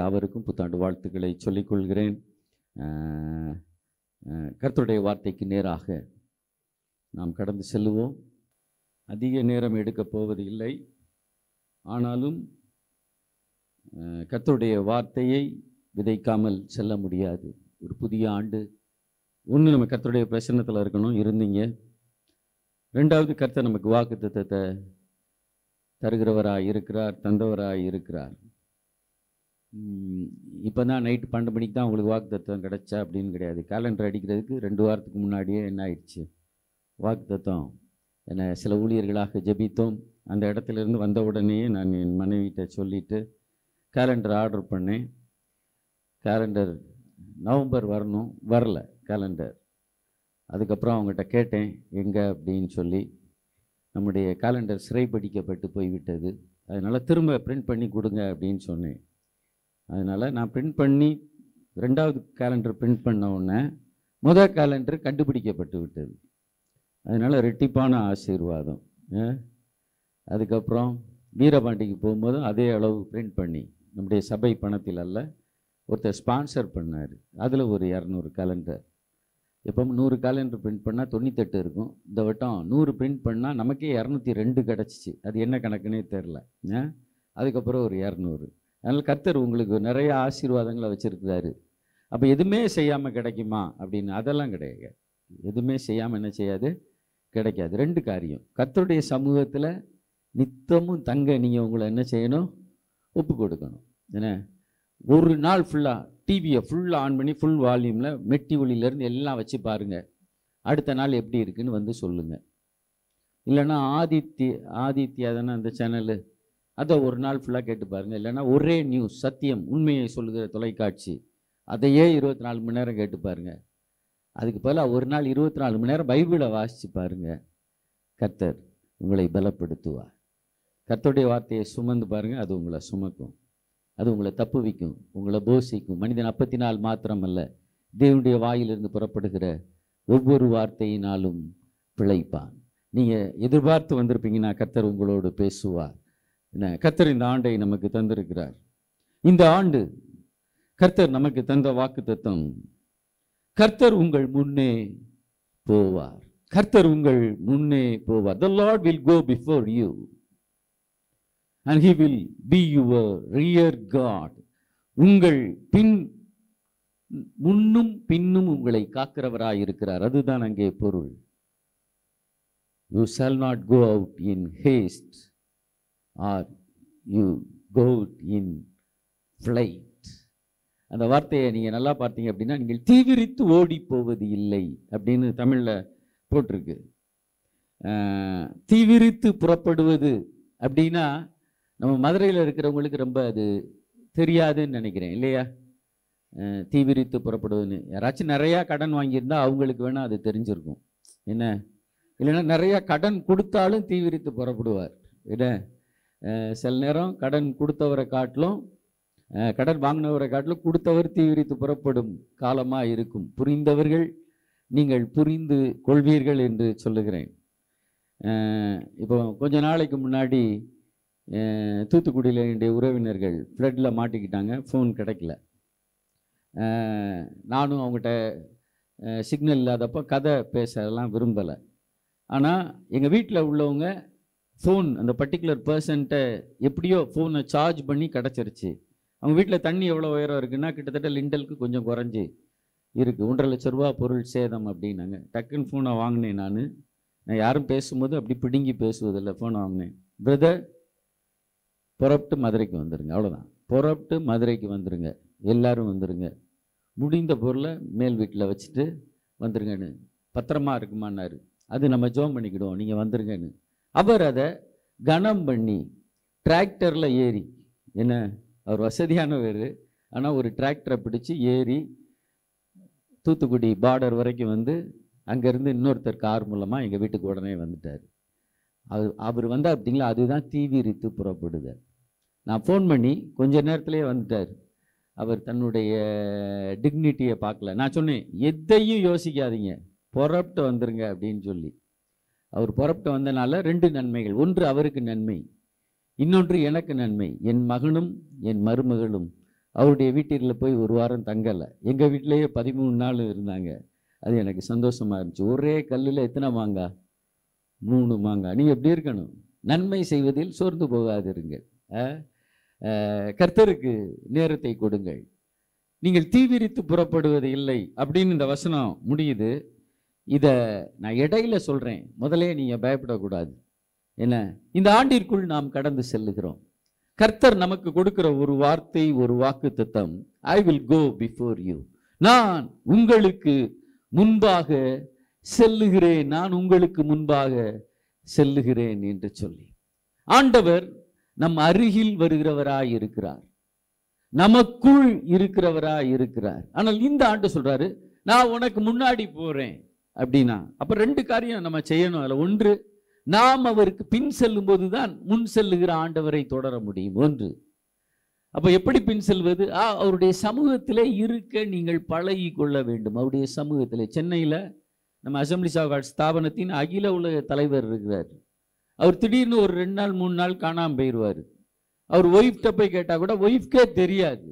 யாவருக்கும் புத்தாண்டு வாழ்த்துக்களை சொல்லிக்கொள்கிறேன். கர்த்தருடைய வார்த்தைக்கு நேராக நாம் கடந்து செல்லுவோம். அதிக நேரம் எடுக்கப் போவது இல்லை. ஆனாலும் கர்த்தருடைய வார்த்தையை விதைக்காமல் செல்ல முடியாது. ஒரு புதிய ஆண்டு ஒன்று, நம்ம கர்த்தருடைய பிரசன்னத்தில் இருக்கணும், இருந்தீங்க. ரெண்டாவது, கர்த்தர் நமக்கு வாக்குத்தத்தத்தை தருகிறவராக இருக்கிறார், தந்தவராக இருக்கிறார். இப்போ தான் நைட்டு 12 மணிக்கு தான் உங்களுக்கு வாக்குத்தத்தம் கிடச்சா அப்படின்னு கிடையாது. கேலண்டர் அடிக்கிறதுக்கு 2 வாரத்துக்கு முன்னாடியே என்ன ஆயிடுச்சு, வாக்குத்தத்தம். என்னை சில ஊழியர்களாக ஜெபித்தோம். அந்த இடத்துலேருந்து வந்த உடனேயே நான் என் மனைவிட்ட சொல்லிவிட்டு கேலண்டர் ஆர்டர் பண்ணேன். கேலண்டர் நவம்பர் வரணும், வரல கேலண்டர். அதுக்கப்புறம் அவங்ககிட்ட கேட்டேன் எங்கே அப்படின்னு சொல்லி. நம்முடைய கேலண்டர் சிறைப்பிடிக்கப்பட்டு போய்விட்டது, அதனால் திரும்ப பிரிண்ட் பண்ணி கொடுங்க அப்படின்னு சொன்னேன். அதனால் நான் பிரிண்ட் பண்ணி 2வது கேலண்டர் பிரிண்ட் பண்ண உடனே முதல் கேலண்டர் கண்டுபிடிக்கப்பட்டு விட்டது. அதனால் ரெட்டிப்பான ஆசீர்வாதம். அதுக்கப்புறம் வீரபாண்டிக்கு போகும்போதும் அதே அளவு பிரிண்ட் பண்ணி, நம்முடைய சபை பணத்தில் அல்ல, ஒருத்தர் ஸ்பான்சர் பண்ணார். அதில் ஒரு 200 கேலண்டர். எப்போ 100 கேலண்டர் பிரிண்ட் பண்ணால் 98 இருக்கும். இந்த வட்டம் 100 பிரிண்ட் பண்ணால் நமக்கே 202 கிடச்சிச்சு. அது என்ன கணக்குன்னே தெரில. அதுக்கப்புறம் ஒரு 200. அதனால் கர்த்தர் உங்களுக்கு நிறைய ஆசீர்வாதங்களை வச்சுருக்கிறாரு. அப்போ எதுவுமே செய்யாமல் கிடைக்குமா அப்படின்னு, அதெல்லாம் கிடையாது. எதுவுமே செய்யாமல் என்ன செய்யாது, கிடைக்காது. 2 காரியம். கர்த்தருடைய சமூகத்தில் நித்தமும் தங்க நீங்கள் உங்களை என்ன செய்யணும், ஒப்பு கொடுக்கணும். என்ன, ஒரு நாள் ஃபுல்லாக டிவியை ஃபுல்லாக ஆன் பண்ணி ஃபுல் வால்யூமில் மெட்டி ஒளியிலேருந்து எல்லாம் வச்சு பாருங்கள். அடுத்த நாள் எப்படி இருக்குன்னு வந்து சொல்லுங்கள். இல்லைன்னா ஆதித்யா தானே அந்த சேனலு, அதை ஒரு நாள் ஃபுல்லாக கேட்டு பாருங்கள். இல்லைன்னா ஒரே நியூஸ், சத்தியம், உண்மையை சொல்லுகிற தொலைக்காட்சி, அதையே 24 மணி நேரம் கேட்டு பாருங்கள். அதுக்கு பதிலாக ஒரு நாள் 24 மணி நேரம் பைபிளை வாசித்து பாருங்கள். கர்த்தர் உங்களை பலப்படுத்துவார். கர்த்தருடைய வார்த்தையை சுமந்து பாருங்கள், அது உங்களை சுமக்கும், அது உங்களை தப்புவிக்கும், உங்களை போஷிக்கும். மனிதன் அப்பத்தினால் மாத்திரமல்ல, தேவனுடைய வாயிலிருந்து புறப்படுகிற ஒவ்வொரு வார்த்தையினாலும் பிழைப்பான். நீங்கள் எதிர்பார்த்து வந்திருப்பீங்கன்னா கர்த்தர் உங்களோடு பேசுவார். என்ன, கர்த்தர் இந்த ஆண்டை நமக்கு தந்திருக்கிறார். இந்த ஆண்டு கர்த்தர் நமக்கு தந்த வாக்குத்தத்தம், கர்த்தர் உங்கள் முன்னே போவார். கர்த்தர் உங்கள் முன்னே போவார். The Lord will go before you and he will be your rear guard. உங்கள் முன்னும் பின்னும் உங்களை காக்கிறவராய் இருக்கிறார். அதுதான் அங்கே பொருள். You shall not go out in haste or you go out in flight. அந்த வார்த்தையை நீங்கள் நல்லா பார்த்தீங்க அப்படின்னா, நீங்கள் தீவிரித்து ஓடி போவது இல்லை அப்படின்னு தமிழில் போட்டிருக்கு. தீவிரித்து புறப்படுவது அப்படின்னா நம்ம மதுரையில் இருக்கிறவங்களுக்கு ரொம்ப அது தெரியாதுன்னு நினைக்கிறேன், இல்லையா? தீவிரித்து புறப்படுவதுன்னு யாராச்சும் நிறையா கடன் வாங்கியிருந்தால் அவங்களுக்கு வேணால் அது தெரிஞ்சிருக்கும். என்ன, இல்லைன்னா நிறையா கடன் கொடுத்தாலும் தீவிரித்து புறப்படுவார். என்ன, சில நேரம் கடன் கொடுத்தவரை காட்டிலும் கடன் வாங்கினவரை காட்டிலும் கொடுத்தவர் தீவிரித்து புறப்படும் காலமாக இருக்கும். புரிந்தவர்கள் நீங்கள் புரிந்து கொள்வீர்கள் என்று சொல்லுகிறேன். இப்போ கொஞ்ச நாளைக்கு முன்னாடி தூத்துக்குடியில் என்னுடைய உறவினர்கள் ஃப்ளட்டில் மாட்டிக்கிட்டாங்க. ஃபோன் கிடைக்கல. நானும் அவங்ககிட்ட சிக்னல் இல்லாதப்போ கதை பேசலாம் விரும்பலை. ஆனால் எங்கள் வீட்டில் உள்ளவங்க ஃபோன் அந்த பர்டிகுலர் பர்சன்ட்ட எப்படியோ ஃபோனை சார்ஜ் பண்ணி கிடச்சிருச்சு. அவங்க வீட்டில் தண்ணி எவ்வளோ உயரம் இருக்குன்னா கிட்டத்தட்ட லிண்டலுக்கு கொஞ்சம் குறைஞ்சி இருக்குது. 1.5 லட்ச ரூபா பொருள் சேதம் அப்படின்னாங்க. டக்குன்னு ஃபோனை வாங்கினேன். நான் யாரும் பேசும்போது அப்படி பிடுங்கி பேசுவதில்லை. ஃபோனை வாங்கினேன். பிரதர், புறப்பட்டு மதுரைக்கு வந்துடுங்க, அவ்வளோதான். புறப்பட்டு மதுரைக்கு வந்துடுங்க, எல்லோரும் வந்துடுங்க. முடிந்த பொருளை மேல் வீட்டில் வச்சுட்டு வந்துடுங்கன்னு. பத்திரமா இருக்குமான்னாரு. அது நம்ம ஜோம் பண்ணிக்கிடுவோம், நீங்கள் வந்துடுங்கன்னு. அவர் அதை கனம் பண்ணி டிராக்டரில் ஏறி, என்ன, அவர் வசதியானவர், ஆனால் ஒரு டிராக்டரை பிடிச்சி ஏறி தூத்துக்குடி பார்டர் வரைக்கும் வந்து அங்கேருந்து இன்னொருத்தர் கார் மூலமாக எங்கள் வீட்டுக்கு உடனே வந்துட்டார். அவர் வந்தால் அப்படிங்களா, அதுதான் தீவிரித்து புறப்படுதல். நான் ஃபோன் பண்ணி கொஞ்ச நேரத்திலே வந்துட்டார். அவர் தன்னுடைய டிக்னிட்டியை பார்க்கல. நான் சொன்னேன், எதையும் யோசிக்காதீங்க, புறப்பட்டு வந்துருங்க அப்படின்னு சொல்லி. அவர் புறப்பட்டு வந்தனால 2 நன்மைகள். ஒன்று அவருக்கு நன்மை, இன்னொன்று எனக்கு நன்மை. என் மகனும் என் மருமகளும் அவருடைய வீட்டில் போய் ஒரு வாரம் தங்கலை. எங்கள் வீட்டிலேயே 13 நாள் இருந்தாங்க. அது எனக்கு சந்தோஷமாக இருந்துச்சு. ஒரே கல்லில் எத்தனை மாங்காய்? 3 மாங்காய். நீங்கள் எப்படி இருக்கணும்? நன்மை செய்வதில் சோர்ந்து போகாதிருங்கள். கர்த்தருக்கு நேரத்தை கொடுங்கள். நீங்கள் தீவிரித்து புறப்படுவது இல்லை அப்படின்னு இந்த வசனம் முடியுது. இதை நான் இடையில சொல்கிறேன், முதலே நீங்கள் பயப்படக்கூடாது. என்ன, இந்த ஆண்டிற்குள் நாம் கடந்து செல்லுகிறோம். கர்த்தர் நமக்கு கொடுக்கிற ஒரு வார்த்தை, ஒரு வாக்கு தத்தம், I will go before you, நான் உங்களுக்கு முன்பாக செல்லுகிறேன், நான் உங்களுக்கு முன்பாக செல்லுகிறேன் என்று சொல்லி ஆண்டவர் நம் அருகில் வருகிறவராய் இருக்கிறார், நமக்குள் இருக்கிறவராய் இருக்கிறார். ஆனால் இந்த ஆண்டு சொல்றாரு, நான் உனக்கு முன்னாடி போறேன் அப்படின்னா அப்ப 2 காரியம் நம்ம செய்யணும். அதில் ஒன்று, நாம் அவருக்கு பின் செல்லும் போதுதான் முன் செல்லுகிற ஆண்டவரை தொடர முடியும். ஒன்று, அப்ப எப்படி பின் செல்வது? அவருடைய சமூகத்திலே இருக்க நீங்கள் பழகி கொள்ள வேண்டும். அவருடைய சமூகத்திலே சென்னையில் நம்ம அசம்பிளிஸ் ஆஃப் காட் ஸ்தாபனத்தின் அகில உலக தலைவர் இருக்கிறார். அவர் திடீர்னு ஒரு 2 நாள் 3 நாள் காணாமல் போயிடுவார். அவர் ஒய்ஃப்ட போய் கேட்டால் கூட ஒய்ஃப்கே தெரியாது.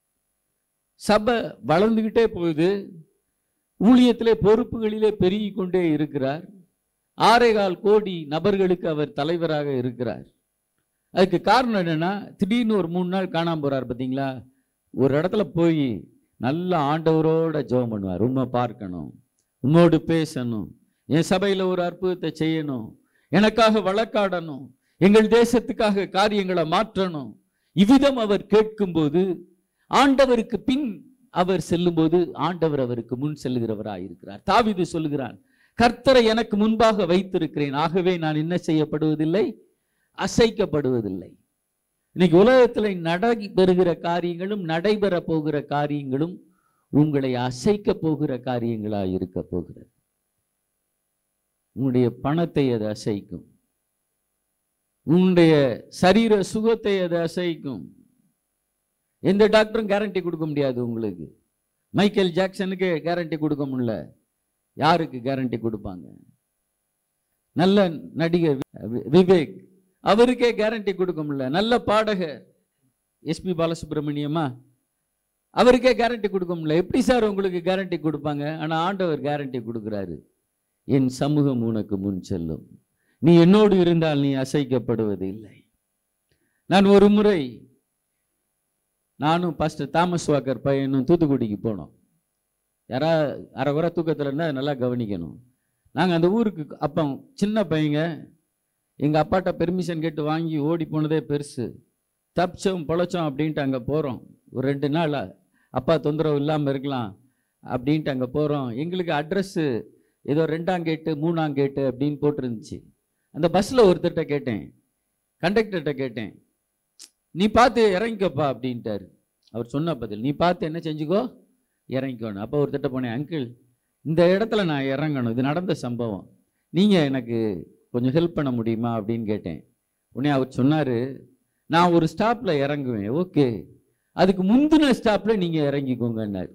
சபை வளர்ந்துக்கிட்டே போகுது, ஊழியத்திலே பொறுப்புகளிலே பெருகி கொண்டே இருக்கிறார். 6.25 கோடி நபர்களுக்கு அவர் தலைவராக இருக்கிறார். அதுக்கு காரணம் என்னன்னா, திடீர்னு ஒரு 3 நாள் காணாமல் போறார். பார்த்தீங்களா, ஒரு இடத்துல போய் நல்ல ஆண்டவரோட ஜெபம் பண்ணுவார். உண்மை பார்க்கணும், உன்னோடு பேசணும், என் சபையில் ஒரு அற்புதத்தை செய்யணும், எனக்காக வழக்காடணும், எங்கள் தேசத்துக்காக காரியங்களை மாற்றணும். இவ்விதம் அவர் கேட்கும்போது, ஆண்டவருக்கு பின் அவர் செல்லும்போது ஆண்டவர் அவருக்கு முன் செல்லுகிறவராய் இருக்கிறார். தாவீது சொல்லுகிறான், கர்த்தரை எனக்கு முன்பாக வைத்திருக்கிறேன், ஆகவே நான் என்ன செய்யப்படுவதில்லை, அசைக்கப்படுவதில்லை. இன்னைக்கு உலகத்தில் நடைபெறுகிற காரியங்களும் நடைபெற போகிற காரியங்களும் உங்களை அசைக்க போகிற காரியங்களாக இருக்க போகிறது. உன்னுடைய பணத்தை அது அசைக்கும், உன்னுடைய சரீர சுகத்தை அது அசைக்கும். எந்த டாக்டரும் கேரண்டி கொடுக்க முடியாது உங்களுக்கு. மைக்கேல் ஜாக்சனுக்கு கேரண்டி கொடுக்க முடியல, யாருக்கு கேரண்டி கொடுப்பாங்க? நல்ல நடிகர் விவேக், அவருக்கே கேரண்டி கொடுக்க முடியல. நல்ல பாடகர் எஸ்பி பாலசுப்ரமணியமா, அவருக்கே கேரண்டி கொடுக்க முடியல. எப்படி சார் உங்களுக்கு கேரண்டி கொடுப்பாங்க? ஆனால் ஆண்டவர் கேரண்டி கொடுக்குறாரு, என் சமூகம் உனக்கு முன் செல்லும், நீ என்னோடு இருந்தால் நீ அசைக்கப்படுவது இல்லை. நான் ஒரு முறை நானும் பாஸ்டர் தாமஸ் வாக்கர் பையனும் தூத்துக்குடிக்கு போனோம். யாராவது அரைகுறை தூக்கத்தில் இருந்தால் நல்லா கவனிக்கணும். நாங்கள் அந்த ஊருக்கு அப்போ சின்ன பையங்க, எங்கள் அப்பாட்ட பெர்மிஷன் கேட்டு வாங்கி ஓடி போனதே பெருசு. தப்பிச்சோம் பொழைச்சோம் அப்படின்ட்டு அங்கே போகிறோம். ஒரு 2 நாள் அப்பா தொந்தரவு இல்லாமல் இருக்கலாம் அப்படின்ட்டு அங்கே போகிறோம். எங்களுக்கு அட்ரஸ்ஸு ஏதோ 2ஆம் கேட்டு 3ஆம் கேட்டு அப்படின்னு போட்டிருந்துச்சு. அந்த பஸ்ஸில் ஒருத்தர்கிட்ட கேட்டேன், கண்டக்டர்கிட்ட கேட்டேன், நீ பார்த்து இறங்கிக்கப்பா அப்படின்ட்டார். அவர் சொன்ன பதில், நீ பார்த்து என்ன செஞ்சுக்கோ, இறங்கிக்கோணும். அப்போ ஒருத்தட்ட போனேன், அங்கிள் இந்த இடத்துல நான் இறங்கணும், இது நடந்த சம்பவம், நீங்கள் எனக்கு கொஞ்சம் ஹெல்ப் பண்ண முடியுமா அப்படின்னு கேட்டேன். உடனே அவர் சொன்னார், நான் ஒரு ஸ்டாப்பில் இறங்குவேன், ஓகே, அதுக்கு முந்தின ஸ்டாப்பில் நீங்கள் இறங்கிக்கோங்கன்னார்.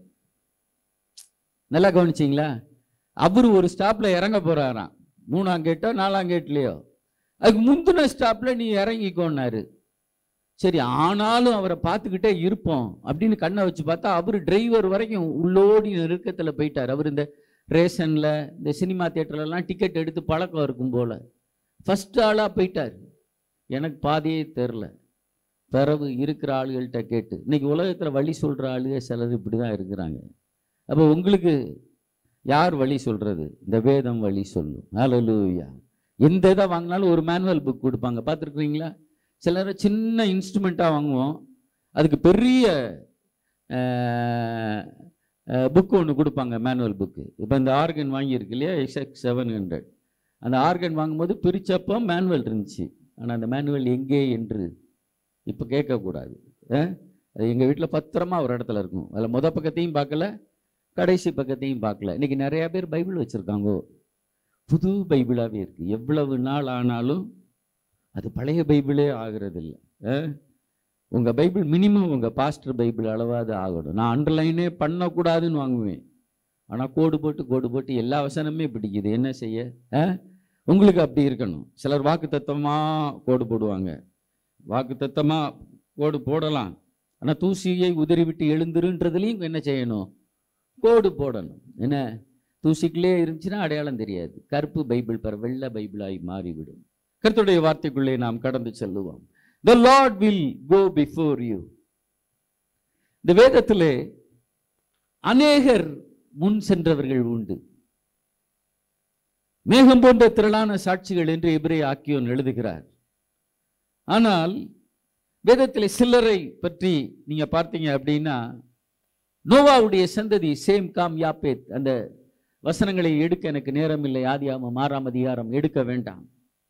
நல்லா கவனிச்சிங்களா? அவர் ஒரு ஸ்டாப்பில் இறங்க போகிறாராம், 3ஆம் கேட்டோ 4ஆம் கேட்லையோ, அதுக்கு முந்தின ஸ்டாப்பில் நீ இறங்கிக்கோன்னாரு. சரி, ஆனாலும் அவரை பார்த்துக்கிட்டே இருப்போம் அப்படின்னு கண்ணை வச்சு பார்த்தா அவர் டிரைவர் வரைக்கும் உள்ளோடி நெருக்கத்தில் போயிட்டார். அவர் இந்த ரேஷனில் இந்த சினிமா தியேட்டர்லாம் டிக்கெட் எடுத்து பழக்கம் இருக்கும் போல் ஃபஸ்ட் ஆளாக போயிட்டார். எனக்கு பாதியே தெரில. பிறகு இருக்கிற ஆளுகள்கிட்ட கேட்டு, இன்னைக்கு உலகத்தில் வழி சொல்கிற ஆளுக சிலர் இப்படி தான் இருக்கிறாங்க. அப்போ உங்களுக்கு யார் வழி சொல்கிறது? இந்த வேதம் வழி சொல்லும். ஹல்லேலூயா. எந்த இதை வாங்கினாலும் ஒரு மேனுவல் புக் கொடுப்பாங்க, பார்த்துருக்குறீங்களா? சிலர் சின்ன இன்ஸ்ட்ருமெண்ட்டாக வாங்குவோம், அதுக்கு பெரிய புக்கு ஒன்று கொடுப்பாங்க, மேனுவல் புக்கு. இப்போ இந்த ஆர்கன் வாங்கியிருக்கு இல்லையா, XX700, அந்த ஆர்கன் வாங்கும்போது பிரித்தப்போ மேனுவல் இருந்துச்சு. ஆனால் அந்த மேனுவல் எங்கே என்று இப்போ கேட்கக்கூடாது. அது எங்கள் வீட்டில் பத்திரமா ஒரு இடத்துல இருக்கும். அதில் மொதல் பக்கத்தையும் பார்க்கல, கடைசி பக்கத்தையும் பார்க்கல. இன்றைக்கி நிறையா பேர் பைபிள் வச்சுருக்காங்க, புது பைபிளாகவே இருக்குது. எவ்வளவு நாள் ஆனாலும் அது பழைய பைபிளே ஆகிறதில்ல. உங்கள் பைபிள் மினிமம் உங்கள் பாஸ்டர் பைபிள் அளவாது ஆகணும். நான் அண்டர்லைனே பண்ணக்கூடாதுன்னு வாங்குவேன், ஆனால் கோடு போட்டு எல்லா வசனமே பிடிக்குது, என்ன செய்ய? உங்களுக்கு அப்படி இருக்கணும். சிலர் வாக்கு தத்தமாக கோடு போடுவாங்க, வாக்கு தத்தமாக கோடு போடலாம், ஆனால் தூசியை உதறிவிட்டு எழுந்துருன்றதுலையும் என்ன செய்யணும்? கோடு போடணும். என்ன, தூசிக்குள்ளே இருந்துச்சுன்னா அடையாளம் தெரியாது. கருப்பு பைபிள் வெள்ளை பைபிளாய் மாறிவிடும். கர்த்தருடைய வார்த்தைக்குள்ளே நாம் கடந்து செல்லுவோம். The Lord will go before you. இந்த வேதத்திலே அநேகர் முன் சென்றவர்கள் உண்டு. மேகம் போன்ற திரளான சாட்சிகள் என்று எபிரேய ஆக்கியோன் எழுதுகிறார். ஆனால் வேதத்தில் சிலரை பற்றி நீங்க பார்த்தீங்க அப்படின்னா, நோவாவுடைய சந்ததி சேம் காம் யாப்பேத், அந்த வசனங்களை எடுக்க எனக்கு நேரம் இல்லை, ஆதியாகமம் 6ஆம் அதிகாரம் எடுக்க வேண்டாம்.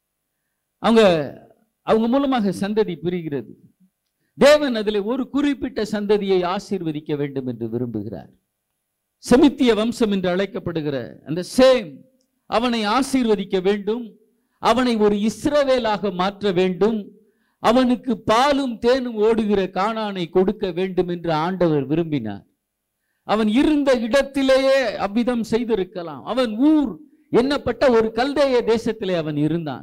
அவங்க மூலமாக சந்ததி பிரிகிறது. தேவன் அதில் ஒரு குறிப்பிட்ட சந்ததியை ஆசீர்வதிக்க வேண்டும் என்று விரும்புகிறார். செமித்திய வம்சம் என்று அழைக்கப்படுகிற அந்த சேம் அவனை ஆசீர்வதிக்க வேண்டும், அவனை ஒரு இஸ்ரவேலாக மாற்ற வேண்டும், அவனுக்கு பாலும் தேனும் ஓடுகிற கானானை கொடுக்க வேண்டும் என்று ஆண்டவர் விரும்பினார். அவன் இருந்த இடத்திலேயே அவ்விதம் செய்திருக்கலாம். அவன் ஊர் எண்ணப்பட்ட ஒரு கல்தேய தேசத்திலே அவன் இருந்தான்.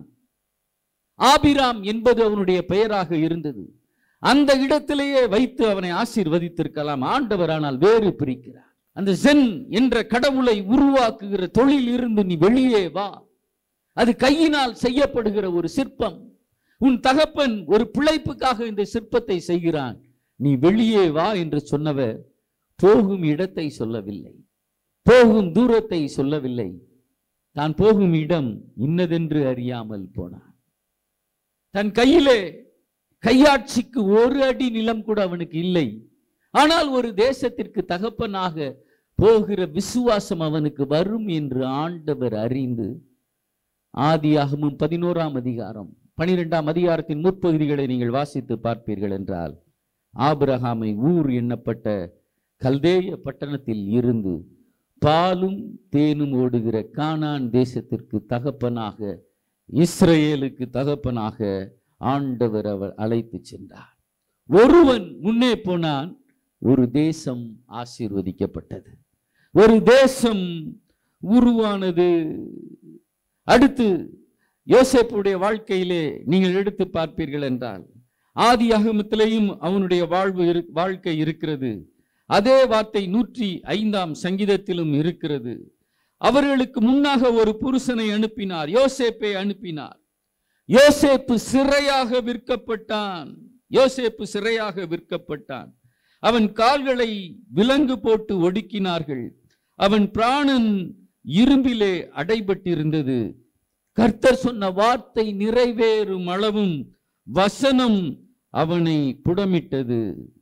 ஆபிராம் என்பது அவனுடைய பெயராக இருந்தது. அந்த இடத்திலேயே வைத்து அவனை ஆசீர்வதித்திருக்கலாம். ஆண்டவர் ஆனால் வேறு பிரிக்கிறார். அந்த ஜென் என்ற கடவுளை உருவாக்குகிற தொழில் இருந்து நீ வெளியே வா. அது கையினால் செய்யப்படுகிற ஒரு சிற்பம். உன் தகப்பன் ஒரு பிழைப்புக்காக இந்த சிற்பத்தை செய்கிறான், நீ வெளியே வா என்று சொன்னவர் போகும் இடத்தை சொல்லவில்லை, போகும் தூரத்தை சொல்லவில்லை. தான் போகும் இடம் இன்னதென்று அறியாமல் போனான். தன் கையிலே கையாட்சிக்கு ஒரு அடி நிலம் கூட அவனுக்கு இல்லை. ஆனால் ஒரு தேசத்திற்கு தகப்பனாக போகிற விசுவாசம் அவனுக்கு வரும் என்று ஆண்டவர் அறிந்து, ஆதியாகமம் 11ஆம் அதிகாரம் 12ஆம் அதிகாரத்தின் முற்பகுதிகளை நீங்கள் வாசித்து பார்ப்பீர்கள் என்றால், ஆபிரகாமை ஊர் எண்ணப்பட்ட கல்தேய பட்டணத்தில் இருந்து பாலும் தேனும் ஓடுகிற கானான் தேசத்திற்கு தகப்பனாக, இஸ்ரவேலுக்கு தகப்பனாக ஆண்டவர் அவர் அழைத்து சென்றார். ஒருவன் முன்னே போனான், ஒரு தேசம் ஆசீர்வதிக்கப்பட்டது, ஒரு தேசம் உருவானது. அடுத்து யோசேப்புடைய வாழ்க்கையிலே நீங்கள் எடுத்து பார்ப்பீர்கள் என்றால், ஆதியாகமத்திலேயும் அவனுடைய வாழ்க்கை இருக்கிறது. அதே வார்த்தை 105ஆம் சங்கீதத்திலும் இருக்கிறது. அவர்களுக்கு முன்னாக ஒரு புருஷனை அனுப்பினார், யோசேப்பை அனுப்பினார். யோசேப்பு சிறையாக விற்கப்பட்டான். யோசேப்பு சிறையாக விற்கப்பட்டான். அவன் கால்களை விலங்கு போட்டு ஒடுக்கினார்கள். அவன் பிராணன் இரும்பிலே அடைபட்டிருந்தது. கர்த்தர் சொன்ன வார்த்தை நிறைவேறும் அளவும் வசனம் அவனை புடமிட்டது.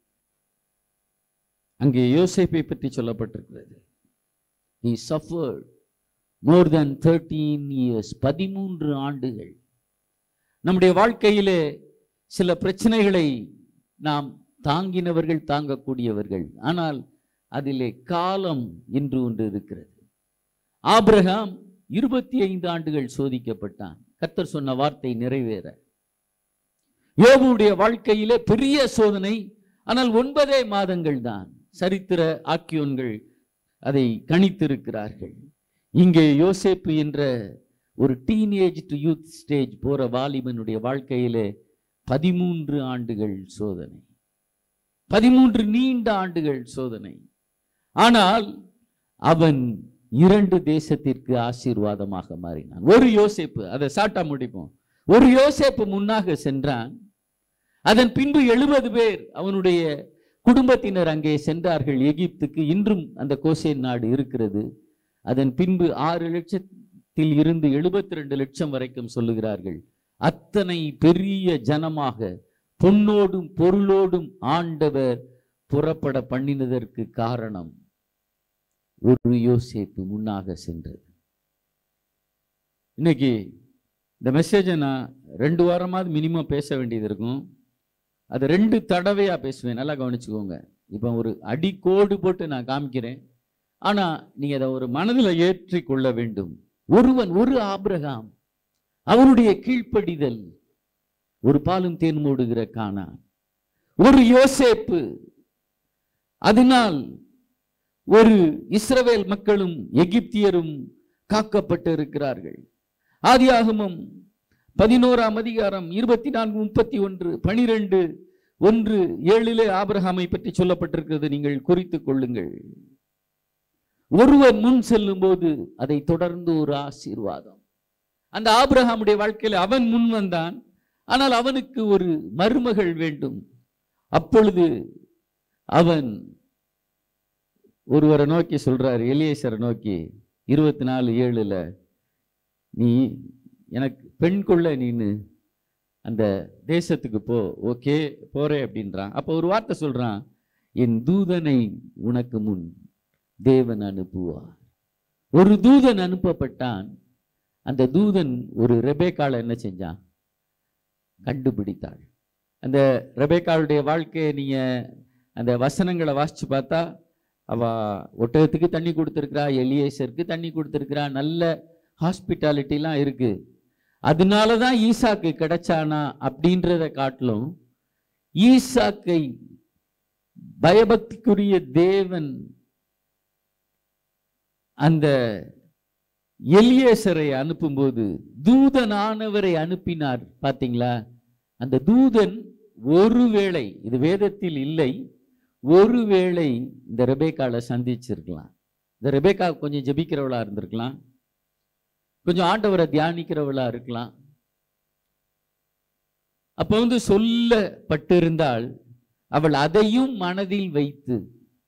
அங்கே யோசேப்பை பற்றி சொல்லப்பட்டிருக்கிறது. He suffered more than 13 years. 13 ஆண்டுகள். நம்முடைய வாழ்க்கையிலே சில பிரச்சனைகளை நாம் தாங்கினவர்கள், தாங்கக்கூடியவர்கள். ஆனால் அதிலே காலம் என்று ஒன்று இருக்கிறது. ஆபிரகாம் 25 ஆண்டுகள் சோதிக்கப்பட்டான், கர்த்தர் சொன்ன வார்த்தை நிறைவேற. யோபுடைய வாழ்க்கையிலே பெரிய சோதனை, ஆனால் 9 மாதங்கள் தான். சரித்திர ஆக்கியோன்கள் அதை கணித்திருக்கிறார்கள். இங்கே யோசேப்பு என்ற ஒரு டீனேஜ் டு யூத் ஸ்டேஜ் போற வாலிபனுடைய வாழ்க்கையிலே 13 ஆண்டுகள் சோதனை, 13 நீண்ட ஆண்டுகள் சோதனை. ஆனால் அவன் 2 தேசத்திற்கு ஆசீர்வாதமாக மாறினான். ஒரு யோசேப்பு, அதை சாட்டா முடிப்போம், ஒரு யோசேப்பு முன்னாக சென்றான். அதன் பின்பு 70 பேர் அவனுடைய குடும்பத்தினர் அங்கே சென்றார்கள் எகிப்துக்கு. இன்றும் அந்த கோசேன் நாடு இருக்கிறது. அதன் பின்பு 6 லட்சத்தில் இருந்து 72 லட்சம் வரைக்கும் சொல்லுகிறார்கள். அத்தனை பெரிய ஜனமாக பொன்னோடும் பொருளோடும் ஆண்டவர் புறப்பட பண்ணினதற்கு காரணம் ஒரு யோசேப்பு முன்னாக சென்றது. இன்னைக்கு இந்த மெசேஜை நான் 2 வாரமாவது மினிமம் பேச வேண்டியது இருக்கும். அது 2 தடவையா பேசுவேன், நல்லா கவனிச்சுக்கோங்க. இப்போ ஒரு அடிக்கோடு போட்டு நான் காமிக்கிறேன், ஆனா நீங்க அதை ஒரு மனதில் ஏற்றி கொள்ள வேண்டும். ஒரு ஆபிரகாம், அவருடைய கீழ்ப்படிதல், ஒரு பாலும் தேனும் ஓடுகிற கானான். ஒரு யோசேப்பு, அதனால் ஒரு இஸ்ரவேல் மக்களும் எகிப்தியரும் காக்கப்பட்டு இருக்கிறார்கள். ஆதியாகமம் 11ஆம் அதிகாரம் 24, 31, 12 1:7 ஆபிரகாமை பற்றி சொல்லப்பட்டிருக்கிறது, நீங்கள் குறித்துக் கொள்ளுங்கள். ஒருவர் முன் செல்லும் போது அதை தொடர்ந்து ஒரு ஆசீர்வாதம். அந்த ஆபிரகாமுடைய வாழ்க்கையில் அவன் முன் வந்தான், ஆனால் அவனுக்கு ஒரு மருமகள் வேண்டும். அப்பொழுது அவன் ஒருவரை நோக்கி சொல்றார், எலியேசரை நோக்கி 24:7, நீ எனக்கு பெண் கொள்ள நீனு அந்த தேசத்துக்கு போ. ஓகே போறே அப்படின்றான். அப்போ ஒரு வார்த்தை சொல்றான், என் தூதனை உனக்கு முன் தேவன் அனுப்புவார். ஒரு தூதன் அனுப்பப்பட்டான். அந்த தூதன் ஒரு ரெபேக்காளை என்ன செஞ்சான்? கண்டுபிடித்தாள். அந்த ரெபேக்காளுடைய வாழ்க்கையை நீங்க அந்த வசனங்களை வாசிச்சு பார்த்தா, அவ ஒட்டகத்துக்கு தண்ணி கொடுத்துருக்கிறா, எலியேசருக்கு தண்ணி கொடுத்துருக்கிறா, நல்ல ஹாஸ்பிட்டாலிட்டிலாம் இருக்கு. அதனாலதான் ஈசாக்கு கிடைச்சானா அப்படின்றத காட்டிலும், ஈசாக்கை பயபக்திக்குரிய தேவன் அந்த எலியேசரை அனுப்பும்போது தூதனானவரை அனுப்பினார். பாத்தீங்களா? அந்த தூதன் ஒருவேளை, இது வேதத்தில் இல்லை, ஒருவேளை இந்த ரெபேக்காவை சந்திச்சிருக்கலாம். இந்த ரெபேக்கா கொஞ்சம் ஜெபிக்கிறவளா இருந்திருக்கலாம், கொஞ்சம் ஆண்டவரை தியானிக்கிறவளா இருக்கலாம். அப்போ சொல்லப்பட்டிருந்தால் அவள் அதையும் மனதில் வைத்து,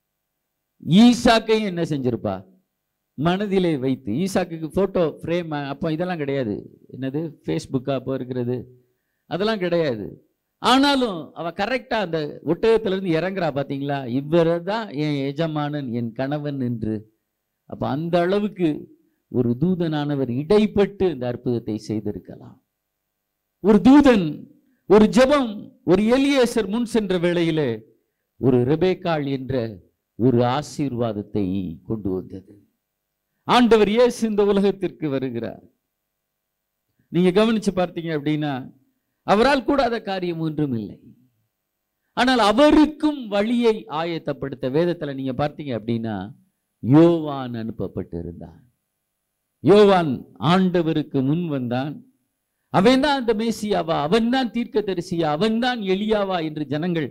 ஈசாக்கையும் என்ன செஞ்சிருப்பா? மனதிலே வைத்து. ஈசாக்கு போட்டோ ஃப்ரேம் அப்போ இதெல்லாம் கிடையாது. என்னது ஃபேஸ்புக்கா அப்போ இருக்கிறது, அதெல்லாம் கிடையாது. ஆனாலும் அவ கரெக்டா அந்த ஒட்டகத்திலிருந்து இறங்குறா. பாத்தீங்களா? இவரை தான் என் எஜமானன், என் கணவன் என்று. அப்ப அந்த அளவுக்கு ஒரு தூதனானவர் இடைப்பட்டு இந்த அற்புதத்தை செய்திருக்கலாம். ஒரு தூதன், ஒரு ஜெபம், ஒரு எலியேசர் முன் சென்ற வேளையிலே ஒரு ரெபேக்காள் என்ற ஒரு ஆசீர்வாதத்தை கொண்டு வந்தது. ஆண்டவர் இயேசு இந்த உலகத்திற்கு வருகிறார். நீங்க கவனிச்சு பார்த்தீங்க அப்படின்னா, அவரால் கூடாத காரியம் ஒன்றும் இல்லை. ஆனால் அவருக்கும் வழியை ஆயத்தப்படுத்த வேதத்துல நீங்க பார்த்தீங்க அப்படின்னா, யோவான் அனுப்பப்பட்டு இருந்தான். யோவான் ஆண்டவருக்கு முன் வந்தான். அவன் தான் அந்த மேசியாவா, அவன் தான் தீர்க்கதரிசியா, அவன் தான் எலியாவா என்று ஜனங்கள்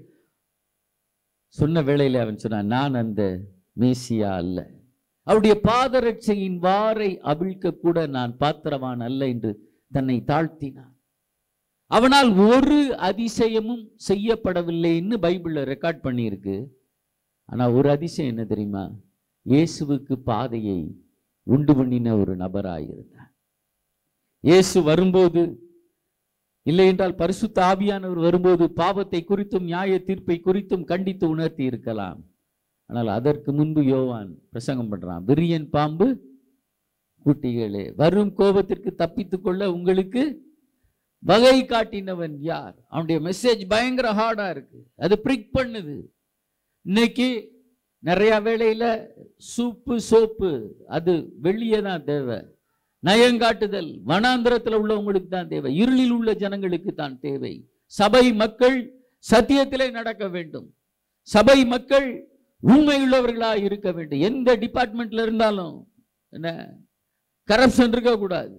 சொன்ன வேளையில அவன் சொன்னான், நான் அந்த மேசியா அல்ல, அவருடைய பாதரட்சையின் வாரை அவிழ்க்க கூட நான் பாத்திரவான் அல்ல என்று தன்னை தாழ்த்தினான். அவனால் ஒரு அதிசயமும் செய்யப்படவில்லைன்னு பைபிள்ல ரெக்கார்ட் பண்ணியிருக்கு. ஆனா ஒரு அதிசயம் என்ன தெரியுமா? இயேசுவுக்கு பாதையை உண்டு பண்ணின ஒரு நபராயிருந்தார். இயேசு வரும்போது, இல்லை என்றால் பரிசுத்த ஆவியானவர் வரும்போது, பாவத்தை குறித்தும் நியாய தீர்ப்பை குறித்தும் கண்டித்து உணர்த்தி இருக்கலாம். ஆனால் அதற்கு முன்பு யோவான் பிரசங்கம் பண்றான், விரியன் பாம்பு குட்டிகளே, வரும் கோபத்திற்கு தப்பித்துக் கொள்ள உங்களுக்கு வகை காட்டினவன் யார்? அவனுடைய மெசேஜ் பயங்கர ஹார்டா இருக்கு, அது பிரிக் பண்ணுது. இன்னைக்கு நிறைய வேளையில சோப்பு அது வெளியே தான் தேவை, நயங்காட்டுதல் வனாந்திரத்தில் உள்ளவங்களுக்கு தான் தேவை, இருளில் உள்ள ஜனங்களுக்கு தான் தேவை. சபை மக்கள் சத்தியத்திலே நடக்க வேண்டும், சபை மக்கள் உண்மையுள்ளவர்களாக இருக்க வேண்டும். எந்த டிபார்ட்மெண்ட்ல இருந்தாலும் என்ன கரப்ஷன் இருக்கக்கூடாது.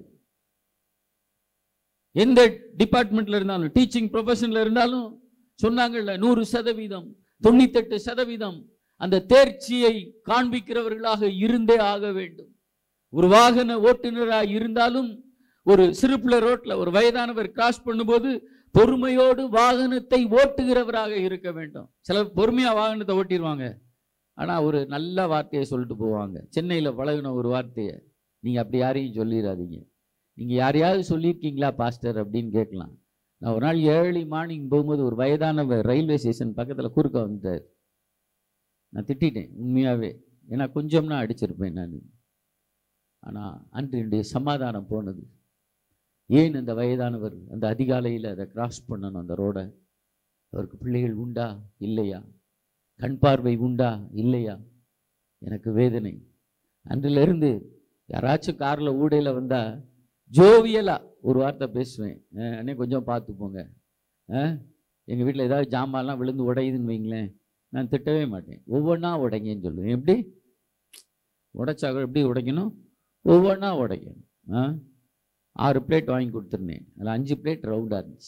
எந்த டிபார்ட்மெண்ட்ல இருந்தாலும், டீச்சிங் ப்ரொஃபஷன்ல இருந்தாலும் சொன்னாங்கல்ல, 100%, 98% அந்த தேர்ச்சியை காண்பிக்கிறவர்களாக இருந்தே ஆக வேண்டும். ஒரு வாகன ஓட்டுநராக இருந்தாலும், ஒரு சிறுப்புல ரோட்ல ஒரு வயதானவர் கிராஸ் பண்ணும்போது பொறுமையோடு வாகனத்தை ஓட்டுகிறவராக இருக்க வேண்டும். சிலர் பொறுமையா வாகனத்தை ஓட்டிடுவாங்க, ஆனா ஒரு நல்ல வார்த்தையை சொல்லிட்டு போவாங்க. சென்னையில பழகின ஒரு வார்த்தையை நீங்க அப்படி யாரையும் சொல்லிடாதீங்க. நீங்க யாரையாவது சொல்லியிருக்கீங்களா பாஸ்டர் அப்படின்னு கேட்கலாம். நான் ஒரு நாள் ஏர்லி மார்னிங் போகும்போது ஒரு வயதானவர் ரயில்வே ஸ்டேஷன் பக்கத்துல குறுக்க வந்துட்டார். நான் திட்டிட்டேன் உண்மையாவே, ஏன்னா கொஞ்சம்னா அடிச்சிருப்பேன் நான். ஆனா அன்று என்னுடைய சமாதானம் போனது. ஏன் அந்த வயதானவர் அந்த அதிகாலையில் அதை கிராஸ் பண்ணணும் அந்த ரோடை? அவருக்கு பிள்ளைகள் உண்டா இல்லையா? கண் பார்வை உண்டா இல்லையா? எனக்கு வேதனை. அன்றிலிருந்து யாராச்சும் கார்ல ஊடையில வந்தா ஜோவியலா ஒரு வார்த்தை பேசுவேன், அண்ணே கொஞ்சம் பார்த்து போங்க, எங்கள் வீட்டில் ஏதாவது ஜாமான்லாம் விழுந்து உடையுதுன்னு வைங்களேன், நான் திட்டவே மாட்டேன், ஒவ்வொன்றா உடைங்கன்னு சொல்லுவேன். எப்படி உடைச்சா எப்படி உடைக்கணும்? ஒவ்வொன்றா உடைக்கணும். 6 பிளேட் வாங்கி கொடுத்துருந்தேன், அதில் 5 பிளேட் ரவுண்டாக இருந்துச்சு.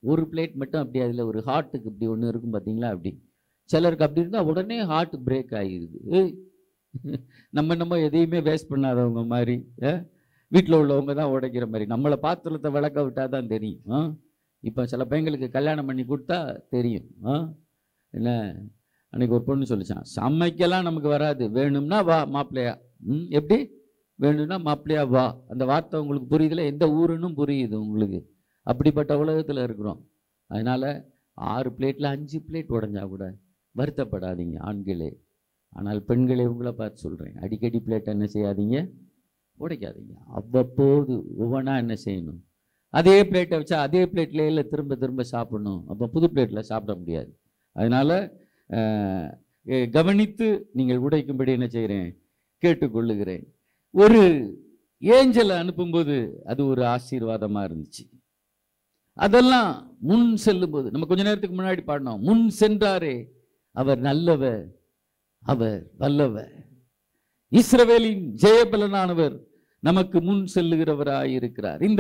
ஒரு பிளேட் மட்டும் அப்படி அதில் ஒரு ஹார்ட்டுக்கு இப்படி ஒன்று இருக்கும் பார்த்தீங்களா, அப்படி சிலருக்கு அப்படி இருந்தால் உடனே ஹார்ட் பிரேக் ஆகிடுது. நம்ம எதையுமே வேஸ்ட் பண்ணாதவங்க மாதிரி, வீட்டில் உள்ளவங்க தான் உடைக்கிற மாதிரி. நம்மளை பாத்திரத்தை விளக்க விட்டால் தான் தெரியும். இப்போ சில பையங்களுக்கு கல்யாணம் பண்ணி கொடுத்தா தெரியும். என்ன, அன்றைக்கி ஒரு பொண்ணு சொல்லிச்சான், சமைக்கலாம் நமக்கு வராது, வேணும்னா வா மாப்பிள்ளையா. எப்படி வேணும்னா மாப்பிள்ளையா வா. அந்த வார்த்தை உங்களுக்கு புரியுதுல, எந்த ஊருன்னு புரியுது உங்களுக்கு. அப்படிப்பட்ட உலகத்தில் இருக்கிறோம். அதனால் 6 பிளேட்டில் 5 பிளேட் உடஞ்சா கூட வருத்தப்படாதீங்க ஆண்களே. ஆனால் பெண்களே உங்களை பார்த்து சொல்கிறேன், அடிக்கடி பிளேட்டை என்ன செய்யாதீங்க, உடைக்காதீங்க. அவ்வப்போது ஒவ்வொன்றா என்ன செய்யணும், அதே பிளேட்டை வச்சா அதே பிளேட்லேயே இல்லை திரும்ப திரும்ப சாப்பிடணும். அப்போ புது பிளேட்டில் சாப்பிட முடியாது. அதனால் கவனித்து நீங்கள் உடைக்கும்படி என்ன செய்கிறேன், கேட்டுக்கொள்ளுகிறேன். ஒரு ஏஞ்சலை அனுப்பும்போது அது ஒரு ஆசீர்வாதமாக இருந்துச்சு. அதெல்லாம் முன் செல்லும்போது நம்ம கொஞ்ச நேரத்துக்கு முன்னாடி பாடினோம், முன் சென்றாரே அவர் நல்லவர், அவர் வல்லவர், இஸ்ரவேலின் ஜெயபலனானவர் நமக்கு முன் செல்லுகிறவராயிருக்கிறார். இந்த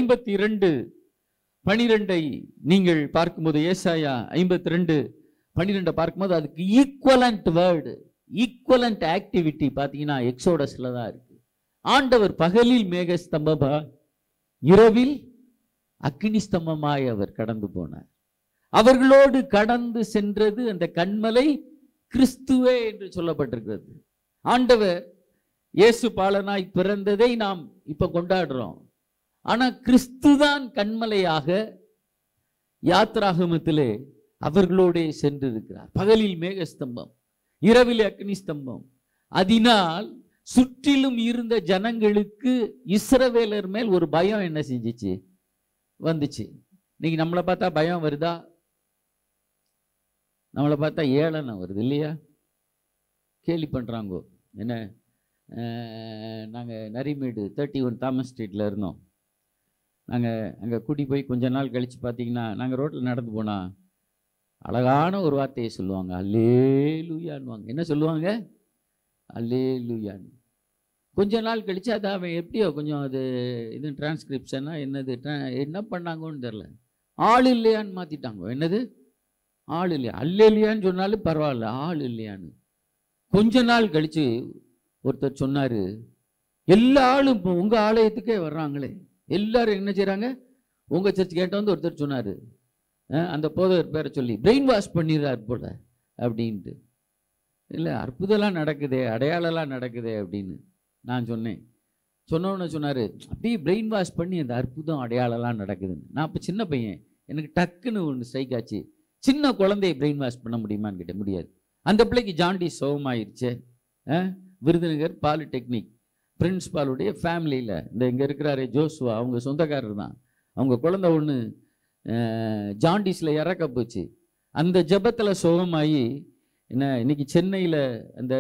52:12 நீங்கள் பார்க்கும்போது, ஏசாயா 52:12 பார்க்கும்போது அதுக்கு ஈக்குவலண்ட் வேர்டு, ஈக்குவலண்ட் ஆக்டிவிட்டி பார்த்தீங்கன்னா எக்ஸோடஸ்ல தான் இருக்கு. ஆண்டவர் பகலில் மேகஸ்தம்பமா, இரவில் அக்கினி ஸ்தம்பமாய் அவர் கடந்து போனார். அவர்களோடு கடந்து சென்றது அந்த கன்மலை கிறிஸ்துவே என்று சொல்லப்பட்டிருக்கிறது. ஆண்டவர் இயேசு பாலனாய் பிறந்ததை நாம் இப்ப கொண்டாடுறோம். ஆனா கிறிஸ்து தான் கன்மலையாக யாத்ராகமத்திலே அவர்களோட சென்றிருக்கிறார். பகலில் மேகஸ்தம்பம், இரவில் அக்னி ஸ்தம்பம். அதனால் சுற்றிலும் இருந்த ஜனங்களுக்கு இஸ்ரவேலர் மேல் ஒரு பயம் என்ன செஞ்சிச்சு, வந்துச்சு. இன்னைக்கு நம்மளை பார்த்தா பயம் வருதா? நம்மளை பார்த்தா ஏளனம் வருது இல்லையா? கேலி பண்ணுறாங்கோ. என்ன, நாங்கள் நரிமேடு 31 தாமஸ் ஸ்ட்ரீட்டில் இருந்தோம். நாங்கள் அங்கே கூட்டி போய் கொஞ்ச நாள் கழித்து பார்த்தீங்கன்னா, நாங்கள் ரோட்டில் நடந்து போனால் அழகான ஒரு வார்த்தையை சொல்லுவாங்க, அல்லேலூயான்னுவாங்க. என்ன சொல்லுவாங்க? அல்லேலூயான்னு. கொஞ்ச நாள் கழித்து அது அவன் எப்படியோ கொஞ்சம் அது இது டிரான்ஸ்கிரிப்ஷனாக என்னது என்ன பண்ணாங்கன்னு தெரில, ஆள் இல்லையான்னு மாற்றிட்டாங்க. என்னது ஆள் இல்லையா? அல்லேலூயான்னு சொன்னாலும் பரவாயில்ல, ஆள் இல்லையான்னு. கொஞ்ச நாள் கழித்து ஒருத்தர் சொன்னார், எல்லா ஆளும் இப்போ உங்கள் ஆலயத்துக்கே வர்றாங்களே, எல்லாரும் என்ன செய்கிறாங்க உங்கள் சர்ச் கேட்ட வந்து ஒருத்தர் சொன்னார், அந்த போதவர் பேரை சொல்லி பிரெயின் வாஷ் பண்ணிடுறாரு போல அப்படின்ட்டு. இல்லை அற்புதம்லாம் நடக்குதே, அடையாளம்லாம் நடக்குதே அப்படின்னு நான் சொன்னேன். சொன்னோன்னு சொன்னார், அப்படியே பிரெயின் வாஷ் பண்ணி அந்த அற்புதம் அடையாளம்லாம் நடக்குதுன்னு. நான் இப்போ சின்ன பையன், எனக்கு டக்குன்னு ஒன்று ஸ்ட்ரைக் ஆச்சு. சின்ன குழந்தையை பிரெயின் வாஷ் பண்ண முடியுமான்னு கேட்ட முடியாது. அந்த பிள்ளைக்கு ஜாண்டிஸ் சோகமாயிருச்சு. விருதுநகர் பாலிடெக்னிக் பிரின்ஸ்பாலுடைய ஃபேமிலியில் இந்த இங்கே இருக்கிறாரு ஜோசுவா, அவங்க சொந்தக்காரர் தான். அவங்க குழந்தை ஒன்று ஜாண்டிஸில் இறக்க போச்சு. அந்த ஜபத்தில் சோகமாகி என்ன இன்னைக்கு சென்னையில் அந்த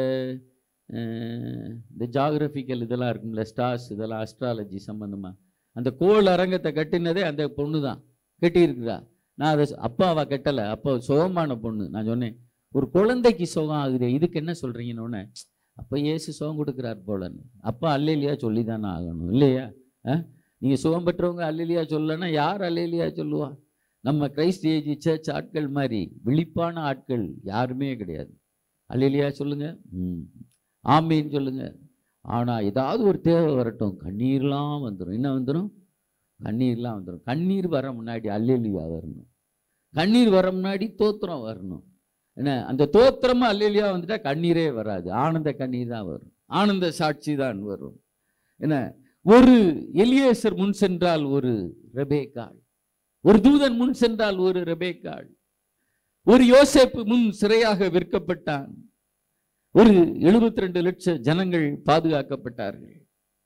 இந்த ஜாகிரபிக்கல் இதெல்லாம் இருக்கும்ல, ஸ்டார்ஸ் இதெல்லாம் அஸ்ட்ராலஜி சம்பந்தமாக அந்த கோள் அரங்கத்தை கட்டினதே அந்த பொண்ணு தான் கட்டியிருக்குதா. நான் அதை அப்பாவா கட்டலை, அப்போ சோகமான பொண்ணு. நான் சொன்னேன், ஒரு குழந்தைக்கு சோகம் ஆகுது, இதுக்கு என்ன சொல்கிறீங்கன்னு. அப்போ இயேசு சுகம் கொடுக்குறார் போலன்னு. அப்பா அல்லேலியா சொல்லி தானே ஆகணும் இல்லையா? நீங்கள் சுகம் பெற்றவங்க அல்லேலியா சொல்லலைன்னா யார் அல்லேலியா சொல்லுவா? நம்ம கிரைஸ்ட் ஏஜ் சர்ச் ஆட்கள் மாதிரி விழிப்பான ஆட்கள் யாருமே கிடையாது. அல்லேலியா சொல்லுங்க, ஆமீன்னு சொல்லுங்க. ஆனால் ஏதாவது ஒரு தேவை வரட்டும், கண்ணீர்லாம் வந்துடும். என்ன வந்துடும்? கண்ணீர்லாம் வந்துடும். கண்ணீர் வர முன்னாடி அல்லேலியா வரணும், கண்ணீர் வர முன்னாடி தோத்திரம் வரணும். என்ன, அந்த தோத்திரமா அல்லேலியா வந்துட்டா கண்ணீரே வராது, ஆனந்த கண்ணீர் தான் வரும், ஆனந்த சாட்சி தான் வரும். என்ன, ஒரு எலியேசர் முன் சென்றால் ஒரு ரெபேக்காள், ஒரு தூதன் முன் சென்றால் ஒரு ரெபேக்காள், ஒரு யோசேப்பு முன் சிறையாக விற்கப்பட்டான், ஒரு 72 லட்சம் ஜனங்கள் பாதுகாக்கப்பட்டார்கள்.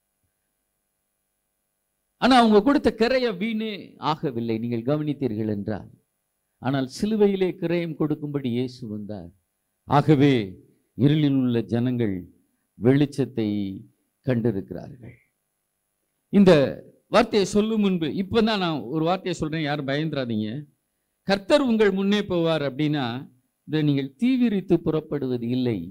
ஆனா அவங்க கொடுத்த கிரயம் வீணே ஆகவில்லை, நீங்கள் கவனித்தீர்கள் என்றால். ஆனால் சிலுவையிலே கிரயம் கொடுக்கும்படி இயேசு வந்தார். ஆகவே இருளில் உள்ள ஜனங்கள் வெளிச்சத்தை கண்டிருக்கிறார்கள். இந்த வார்த்தையை சொல்லும் முன்பு இப்பதான் நான் ஒரு வார்த்தையை சொல்றேன், யாரும் பயந்துராதீங்க. கர்த்தர் உங்கள் முன்னே போவார் அப்படின்னா இதை நீங்கள் தீவிரித்து புறப்படுவது இல்லை.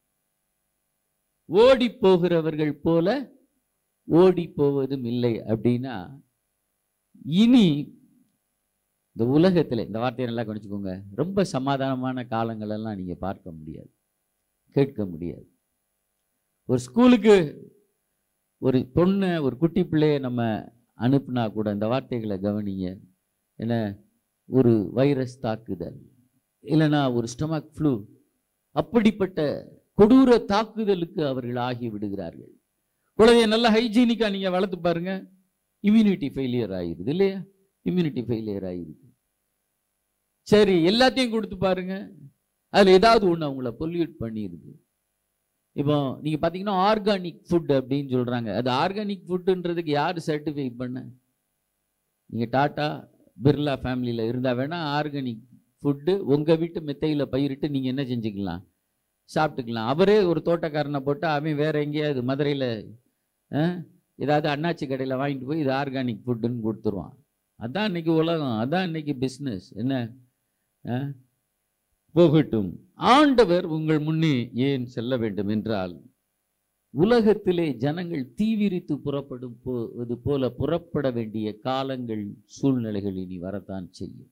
ஓடி போகிறவர்கள் போல ஓடி போவதும் இல்லை. அப்படின்னா இனி இந்த உலகத்தில், இந்த வார்த்தையை நல்லா கவனிச்சுக்கோங்க, ரொம்ப சமாதானமான காலங்களெல்லாம் நீங்கள் பார்க்க முடியாது, கேட்க முடியாது. ஒரு ஸ்கூலுக்கு ஒரு பொண்ணை, ஒரு குட்டி பிள்ளையை நம்ம அனுப்புனா கூட இந்த வார்த்தைகளை கவனிங்க. என்ன, ஒரு வைரஸ் தாக்குதல், இல்லைன்னா ஒரு ஸ்டொமக் ஃப்ளூ, அப்படிப்பட்ட கொடூர தாக்குதலுக்கு அவர்கள் ஆகி விடுகிறார்கள். குழந்தைய நல்லா ஹைஜீனிக்காக நீங்கள் வளர்த்து பாருங்க, இம்யூனிட்டி ஃபெயிலியர் ஆகிடுது இல்லையா? இம்யூனிட்டி ஃபெயிலியர் ஆகிடுது. சரி, எல்லாத்தையும் கொடுத்து பாருங்க, அதில் ஏதாவது ஒன்று அவங்கள பொல்யூட் பண்ணிடுது. இப்போ நீங்கள் பார்த்தீங்கன்னா ஆர்கானிக் ஃபுட் அப்படின்னு சொல்கிறாங்க. அது ஆர்கானிக் ஃபுட்டுன்றதுக்கு யார் சர்டிஃபை பண்ண? நீங்கள் டாட்டா பிர்லா ஃபேமிலியில் இருந்தால் வேணால் ஆர்கானிக் ஃபுட்டு உங்கள் வீட்டு மெத்தையில் பயிரிட்டு நீங்கள் என்ன செஞ்சுக்கலாம், சாப்பிட்டுக்கலாம். அவரே ஒரு தோட்டக்காரனை போட்டால் அவன் வேறு எங்கேயாவது மதுரையில் ஏதாவது அண்ணாச்சி கடையில் வாங்கிட்டு போய் இது ஆர்கானிக் ஃபுட்டுன்னு கொடுத்துருவான். அதான் இன்னைக்கு உலகம், அதான் இன்னைக்கு பிஸ்னஸ். என்ன போகட்டும், ஆண்டவர் உங்கள் முன்னே ஏன் செல்ல வேண்டும் என்றால், உலகத்திலே ஜனங்கள் தீவிரித்து புறப்படும் போல புறப்பட வேண்டிய காலங்கள், சூழ்நிலைகள் இனி வரத்தான் செய்யும்.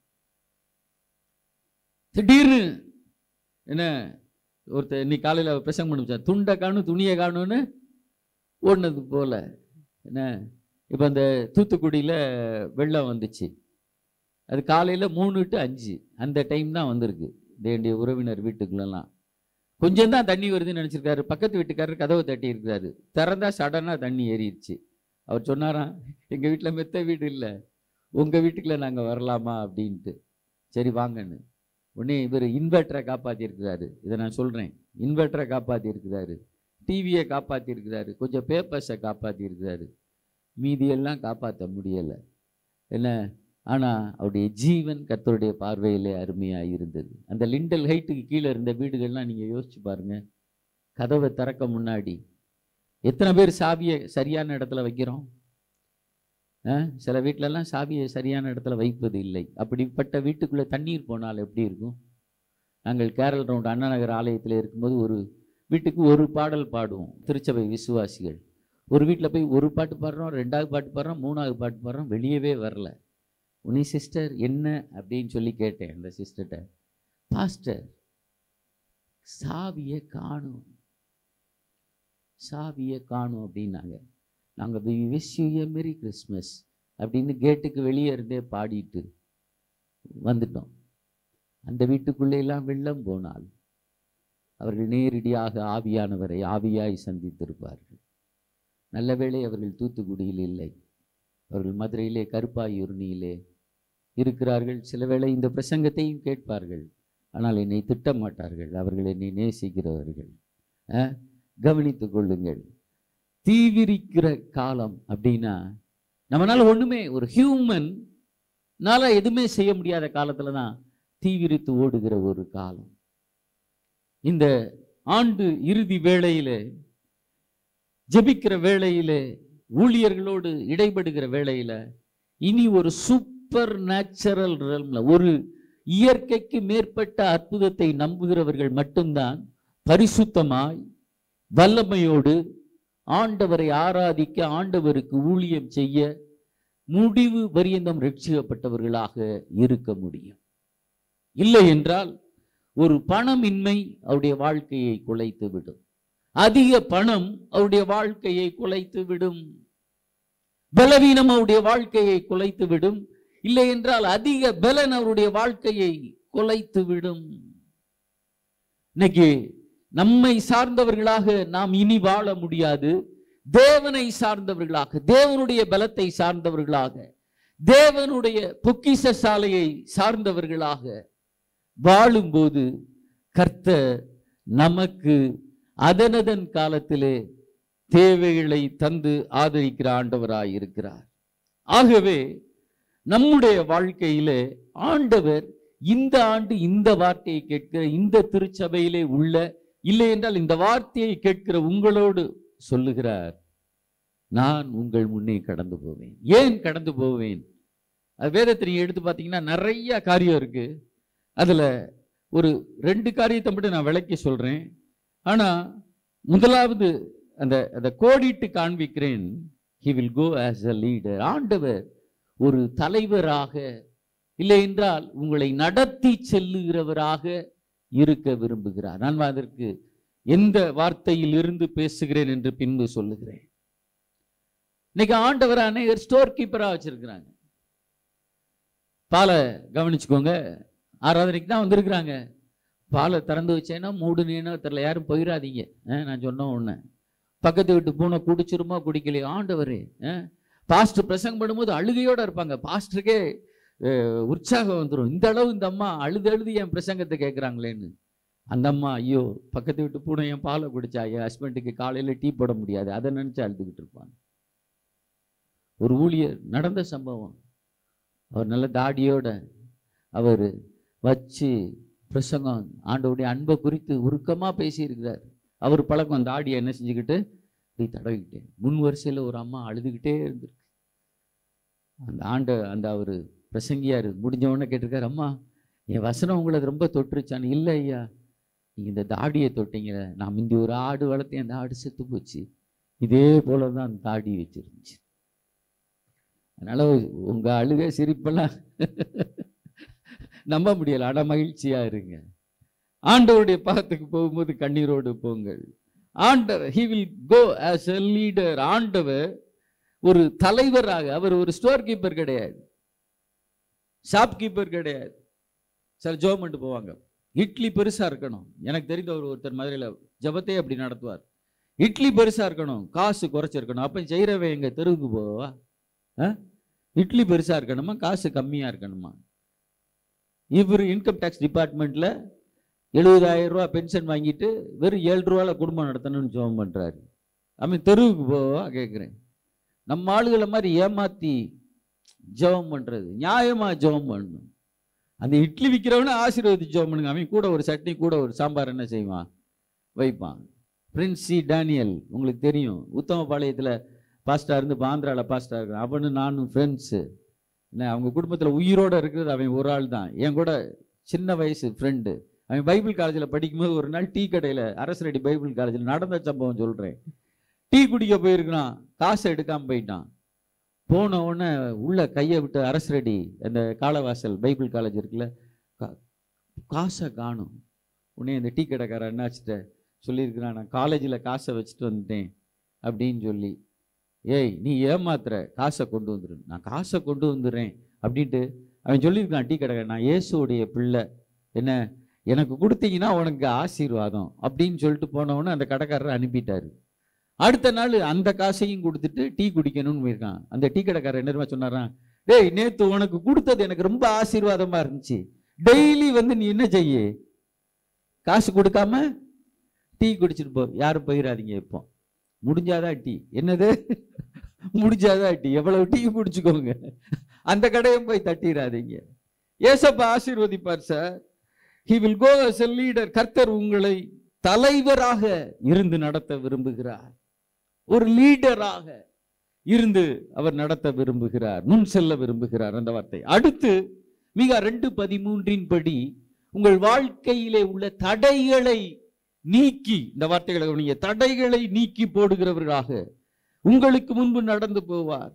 திடீர்னு என்ன, ஒருத்தர் இன்னைக்கு காலையில் பிரசங்கம் பண்ணிச்சா, துண்டை காணும் துணியை காணும்னு ஓடினது போல. என்ன, இப்போ அந்த தூத்துக்குடியில் வெள்ளம் வந்துச்சு, அது காலையில் 3 to 5 அந்த டைம் தான் வந்திருக்கு. வேண்டிய உறவினர் வீட்டுக்குள்ளெல்லாம் கொஞ்சம் தான் தண்ணி வருதுன்னு நினச்சிருக்காரு. பக்கத்து வீட்டுக்காரர் கதவை தட்டி இருக்கிறாரு, திறந்தா சடனாக தண்ணி ஏறிடுச்சு. அவர் சொன்னாராம், எங்கள் வீட்டில் மெத்த வீடு இல்லை, உங்கள் வீட்டுக்குள்ள நாங்கள் வரலாமா அப்படின்ட்டு. சரி வாங்கன்னு உடனே இவர் இன்வெர்ட்டரை காப்பாற்றிருக்கிறாரு. இதை நான் சொல்கிறேன், இன்வெர்ட்டரை காப்பாற்றிருக்கிறாரு, டிவியை காப்பாற்றிருக்கிறாரு, கொஞ்சம் பேப்பர்ஸை காப்பாற்றிருக்கிறாரு, மீதியெல்லாம் காப்பாற்ற முடியலை. என்ன, ஆனால் அவருடைய ஜீவன் கர்த்தருடைய பார்வையிலே அருமையாக இருந்தது. அந்த லிண்டல் ஹைட்டுக்கு கீழே இருந்த வீடுகள்லாம் நீங்கள் யோசிச்சு பாருங்கள், கதவை திறக்க முன்னாடி எத்தனை பேர் சாவியை சரியான இடத்துல வைக்கிறோம்? சில வீட்டிலலாம் சாவியை சரியான இடத்துல வைப்பது இல்லை. அப்படிப்பட்ட வீட்டுக்குள்ளே தண்ணீர் போனால் எப்படி இருக்கும்? நாங்கள் கேரல் ரவுண்ட் அண்ணா நகர் ஆலயத்தில் இருக்கும்போது ஒரு வீட்டுக்கு ஒரு பாடல் பாடுவோம், திருச்சபை விசுவாசிகள். ஒரு வீட்டில் போய் ஒரு பாட்டு பாடுறோம், 2வது பாட்டு பாடுறோம், 3வது பாட்டு பாடுறோம், வெளியவே வரல. உனி சிஸ்டர் என்ன அப்படின்னு சொல்லி கேட்டேன் அந்த சிஸ்டர்கிட்ட. பாஸ்டர் சாவியை காணும், சாவியை காணும் அப்படின்னாங்க. நாங்கள் வி விஷ் யூ எ மெரி கிறிஸ்மஸ் அப்படின்னு கேட்டுக்கு வெளியே இருந்தே பாடிட்டு வந்துட்டோம். அந்த வீட்டுக்குள்ளேயெல்லாம் வெள்ளம் போனால் அவர்கள் நேரடியாக ஆவியானவரை ஆவியாய் சந்தித்திருப்பார்கள். நல்ல வேளை அவர்கள் தூத்துக்குடியில் இல்லை, அவர்கள் மதுரையிலே கருப்பாயூர்னியிலே இருக்கிறார்கள். சில வேளை இந்த பிரசங்கத்தையும் கேட்பார்கள், ஆனால் என்னை திட்ட மாட்டார்கள். அவர்கள் என்னை நேசிக்கிறவர்கள். கவனித்து கொள்ளுங்கள். தீவிரிக்கிற காலம் அப்படின்னா நம்மளால ஒன்றுமே, ஒரு ஹியூமன்னால எதுவுமே செய்ய முடியாத காலத்தில் தான் தீவிரித்து ஓடுகிற ஒரு காலம். இந்த ஆண்டு இறுதி வேளையிலே, ஜெபிக்கிற வேளையிலே, ஊழியர்களோடு இடைபடுகிற வேளையில் இனி ஒரு சூப்பர் நேச்சுரல் ரெல்ம்ல, ஒரு இயற்கைக்கு மேற்பட்ட அற்புதத்தை நம்புகிறவர்கள் மட்டும்தான் பரிசுத்தமாய் வல்லமையோடு ஆண்டவரை ஆராதிக்க, ஆண்டவருக்கு ஊழியம் செய்ய முடிவு பரியந்தம் ரட்சிக்கப்பட்டவர்களாக இருக்க முடியும். இல்லை என்றால் ஒரு பணமின்மை அவருடைய வாழ்க்கையை குலைத்து விடும். அதிக பணம் அவருடைய வாழ்க்கையை குலைத்து விடும். பலவீனம் அவருடைய வாழ்க்கையை குலைத்து விடும். இல்லை என்றால் அதிக பலன் அவருடைய வாழ்க்கையை குலைத்து விடும். இன்னைக்கு நம்மை சார்ந்தவர்களாக நாம் இனி வாழ முடியாது. தேவனை சார்ந்தவர்களாக, தேவனுடைய பலத்தை சார்ந்தவர்களாக, தேவனுடைய பொக்கிஷ சாலையை சார்ந்தவர்களாக வாழும்போது கர்த்தர் நமக்கு அதனதன் காலத்திலே தேவைகளை தந்து ஆதரிக்கிற ஆண்டவராய் இருக்கிறார். ஆகவே நம்முடைய வாழ்க்கையிலே ஆண்டவர் இந்த ஆண்டு இந்த வார்த்தையை கேட்கிற இந்த திருச்சபையிலே உள்ள, இல்லை என்றால் இந்த வார்த்தையை கேட்கிற உங்களோடு சொல்லுகிறார், நான் உங்கள் முன்னே கடந்து போவேன். ஏன் கடந்து போவேன்? அது வேதத்தை நீங்க எடுத்து பார்த்தீங்கன்னா நிறைய காரியம் இருக்கு. அதுல ஒரு 2 காரியத்தை மட்டும் நான் விளக்கி சொல்றேன். ஆனா முதலாவது அந்த கோடிட்டு காண்பிக்கிறேன். he will go as a leader. ஆண்டவர் ஒரு தலைவராக இல்லை என்றால் உங்களை நடத்தி செல்லுகிறவராக இருக்க விரும்புகிறார். நான் அதற்கு எந்த வார்த்தையில் இருந்து பேசுகிறேன் என்று பின்பு சொல்லுகிறேன். இன்னைக்கு ஆண்டவர் அநேகர் ஸ்டோர் கீப்பரா வச்சிருக்கிறாங்க. பாலை கவனிச்சுக்கோங்க, ஆராதனைக்கு தான் வந்திருக்கிறாங்க. பாலை திறந்து வச்சேன்னா மூடுனேன்னா தெரியல, யாரும் போயிடாதீங்க. நான் சொன்ன ஒன்று, பக்கத்து வீட்டு பூனை குடிச்சிருமோ குடிக்கலையோ, ஆண்டவரே பாஸ்டர் பிரசங்கம் பண்ணும்போது அழுகையோட இருப்பாங்க. பாஸ்டருக்கே உற்சாகம் வந்துடும். இந்த அளவு இந்த அம்மா அழுது என் பிரசங்கத்தை கேட்குறாங்களேன்னு. அந்த அம்மா, ஐயோ பக்கத்து வீட்டு பூனை என் பாலை குடிச்சா, என் ஹஸ்பண்டுக்கு காலையில் டீ போட முடியாது, அதை நினச்சி அழுதுகிட்டு இருப்பாங்க. ஒரு ஊழியர் நடந்த சம்பவம், அவர் நல்ல தாடியோட அவர் வச்சு பிரசங்கம் ஆண்டவருடைய அன்பை குறித்து உருக்கமாக பேசியிருக்கிறார். அவர் பழக்கம் தாடியை என்ன செஞ்சுக்கிட்டு இப்படி தடவிக்கிட்டே, முன் வரிசையில் ஒரு அம்மா அழுதுகிட்டே இருந்திருக்கு. அந்த அவர் பிரசங்கியார் முடிஞ்சவொடனே கேட்டிருக்காரு, அம்மா என் வசனம் உங்களை ரொம்ப தொட்டுருச்சான்னு. இல்லை ஐயா, நீங்கள் இந்த தாடியை தொட்டீங்க, நான் முந்தி ஒரு ஆடு வளர்த்தேன், அந்த ஆடு செத்து போச்சு, இதே போல தான் அந்த தாடி வச்சிருந்துச்சு. அதனால உங்க அழுகை சிரிப்பெல்லாம் நம்ப முடியல. ஆனால் மகிழ்ச்சியா இருங்க. ஆண்டவருடைய பாதத்துக்கு போகும்போது கண்ணீரோடு போங்கள். ஆண்டவர் he will go as a leader. ஆண்டவர் ஒரு தலைவராக, அவர் ஒரு ஸ்டோர் கீப்பர் கிடையாது, ஷாப் கீப்பர் கிடையாது. சார் ஜோம் பண்ணிட்டு போவாங்க, இட்லி பெருசா இருக்கணும். எனக்கு தெரிந்த ஒருத்தர் மதுரையில் ஜபத்தையே அப்படி நடத்துவார். இட்லி பெருசா இருக்கணும், காசு குறைச்சிருக்கணும். அப்போ செய்கிறவன் எங்க தெருவுக்கு போவா? இட்லி பெருசா இருக்கணுமா, காசு கம்மியா இருக்கணுமா? இவர் இன்கம் டேக்ஸ் டிபார்ட்மெண்ட்ல 70,000 ரூபா பென்ஷன் வாங்கிட்டு வெறும் 7 ரூபால குடும்பம் நடத்தணும்னு ஜெபம் பண்றாரு. அவன் தெருவுக்கு போவா கேட்குறேன். நம்ம ஆளுகளை மாதிரி ஏமாத்தி ஜெபம் பண்றது, நியாயமா ஜெபம் பண்ணணும். அந்த இட்லி விற்கிறவன ஆசீர்வதிச்சு ஜெபம் பண்ணுங்க. அவன் கூட ஒரு சட்னி கூட ஒரு சாம்பார் என்ன செய்வான், வைப்பான். பிரின்ஸ் சி டேனியல் உங்களுக்கு தெரியும், உத்தமபாளையத்தில் பாஸ்டா இருந்து ஆந்திராவில் பாஸ்டா இருக்கிறான். அவனு நானும் ஃப்ரெண்ட்ஸு. என்ன அவங்க குடும்பத்தில் உயிரோடு இருக்கிறது அவன் ஒரு ஆள் தான், என் கூட சின்ன வயசு ஃப்ரெண்டு. அவன் பைபிள் காலேஜில் படிக்கும்போது ஒரு நாள் டீ கடையில், அரசரடி பைபிள் காலேஜில் நடந்த சம்பவம் சொல்கிறேன். டீ குடிக்க போயிருக்கிறான், காசை எடுக்காமல் போயிட்டான். போன உடனே உள்ள கையை விட்டு அரசரடி அந்த காலவாசல் பைபிள் காலேஜ் இருக்குல்ல, காசை காணும். உடனே இந்த டீ கடைக்காரன் என்னாச்சுட்ட சொல்லியிருக்கிறான், நான் காலேஜில் காசை வச்சுட்டு வந்துட்டேன் அப்படின்னு சொல்லி. ஏய் நீ ஏமாத்துற, காசை கொண்டு வந்துடு. நான் காசை கொண்டு வந்துடுறேன் அப்படின்ட்டு அவன் சொல்லியிருக்கான். டீ கடைக்காரன், நான் இயேசுடைய பிள்ளை, என்ன எனக்கு கொடுத்தீங்கன்னா உனக்கு ஆசீர்வாதம் அப்படின்னு சொல்லிட்டு போனவொன்னே அந்த கடைக்காரரை அனுப்பிட்டாரு. அடுத்த நாள் அந்த காசையும் கொடுத்துட்டு டீ குடிக்கணும்னு போயிருக்கான். அந்த டீ கடைக்காரர் என்ன சொன்னாரான், டேய் நேற்று உனக்கு கொடுத்தது எனக்கு ரொம்ப ஆசீர்வாதமா இருந்துச்சு, டெய்லி வந்து நீ என்ன செய்ய, காசு கொடுக்காம டீ குடிச்சிட்டு போ. யாரும் போயிடாதீங்க, இப்போ முடிஞ்சாதான் டீ. என்னது முடிஞ்சாதான் டீ, எவ்வளவு டீ குடிச்சுக்கோங்க, அந்த கடையும் போய் தட்டிடாதீங்க. ஏசப்பா ஆசீர்வதிப்பார் sir. He will go as a leader. கர்த்தர் உங்களை தலைவராக இருந்து நடத்த விரும்புகிறார். ஒரு லீடராக இருந்து அவர் நடத்த விரும்புகிறார், முன் செல்ல விரும்புகிறார். அந்த வார்த்தை அடுத்து மிக 2:13 படி உங்கள் வாழ்க்கையிலே உள்ள தடைகளை நீக்கி, இந்த வார்த்தைகளை நீங்க தடைகளை நீக்கி போடுகிறவர்களாக உங்களுக்கு முன்பு நடந்து போவார்.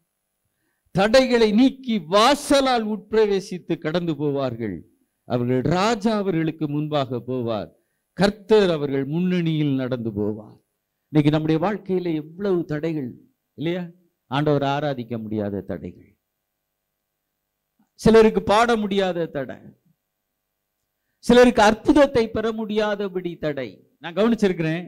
தடைகளை நீக்கி வாசலால் உட்பிரவேசித்து கடந்து போவார்கள். அவர்கள் ராஜா அவர்களுக்கு முன்பாக போவார், கர்த்தர் அவர்கள் முன்னணியில் நடந்து போவார். இன்னைக்கு நம்முடைய வாழ்க்கையில எவ்வளவு தடைகள் இல்லையா? ஆண்டவர் ஆராதிக்க முடியாத தடைகள், சிலருக்கு பாட முடியாத தடை, சிலருக்கு அற்புதத்தை பெற முடியாதபடி தடை. நான் கவனிச்சிருக்கிறேன்,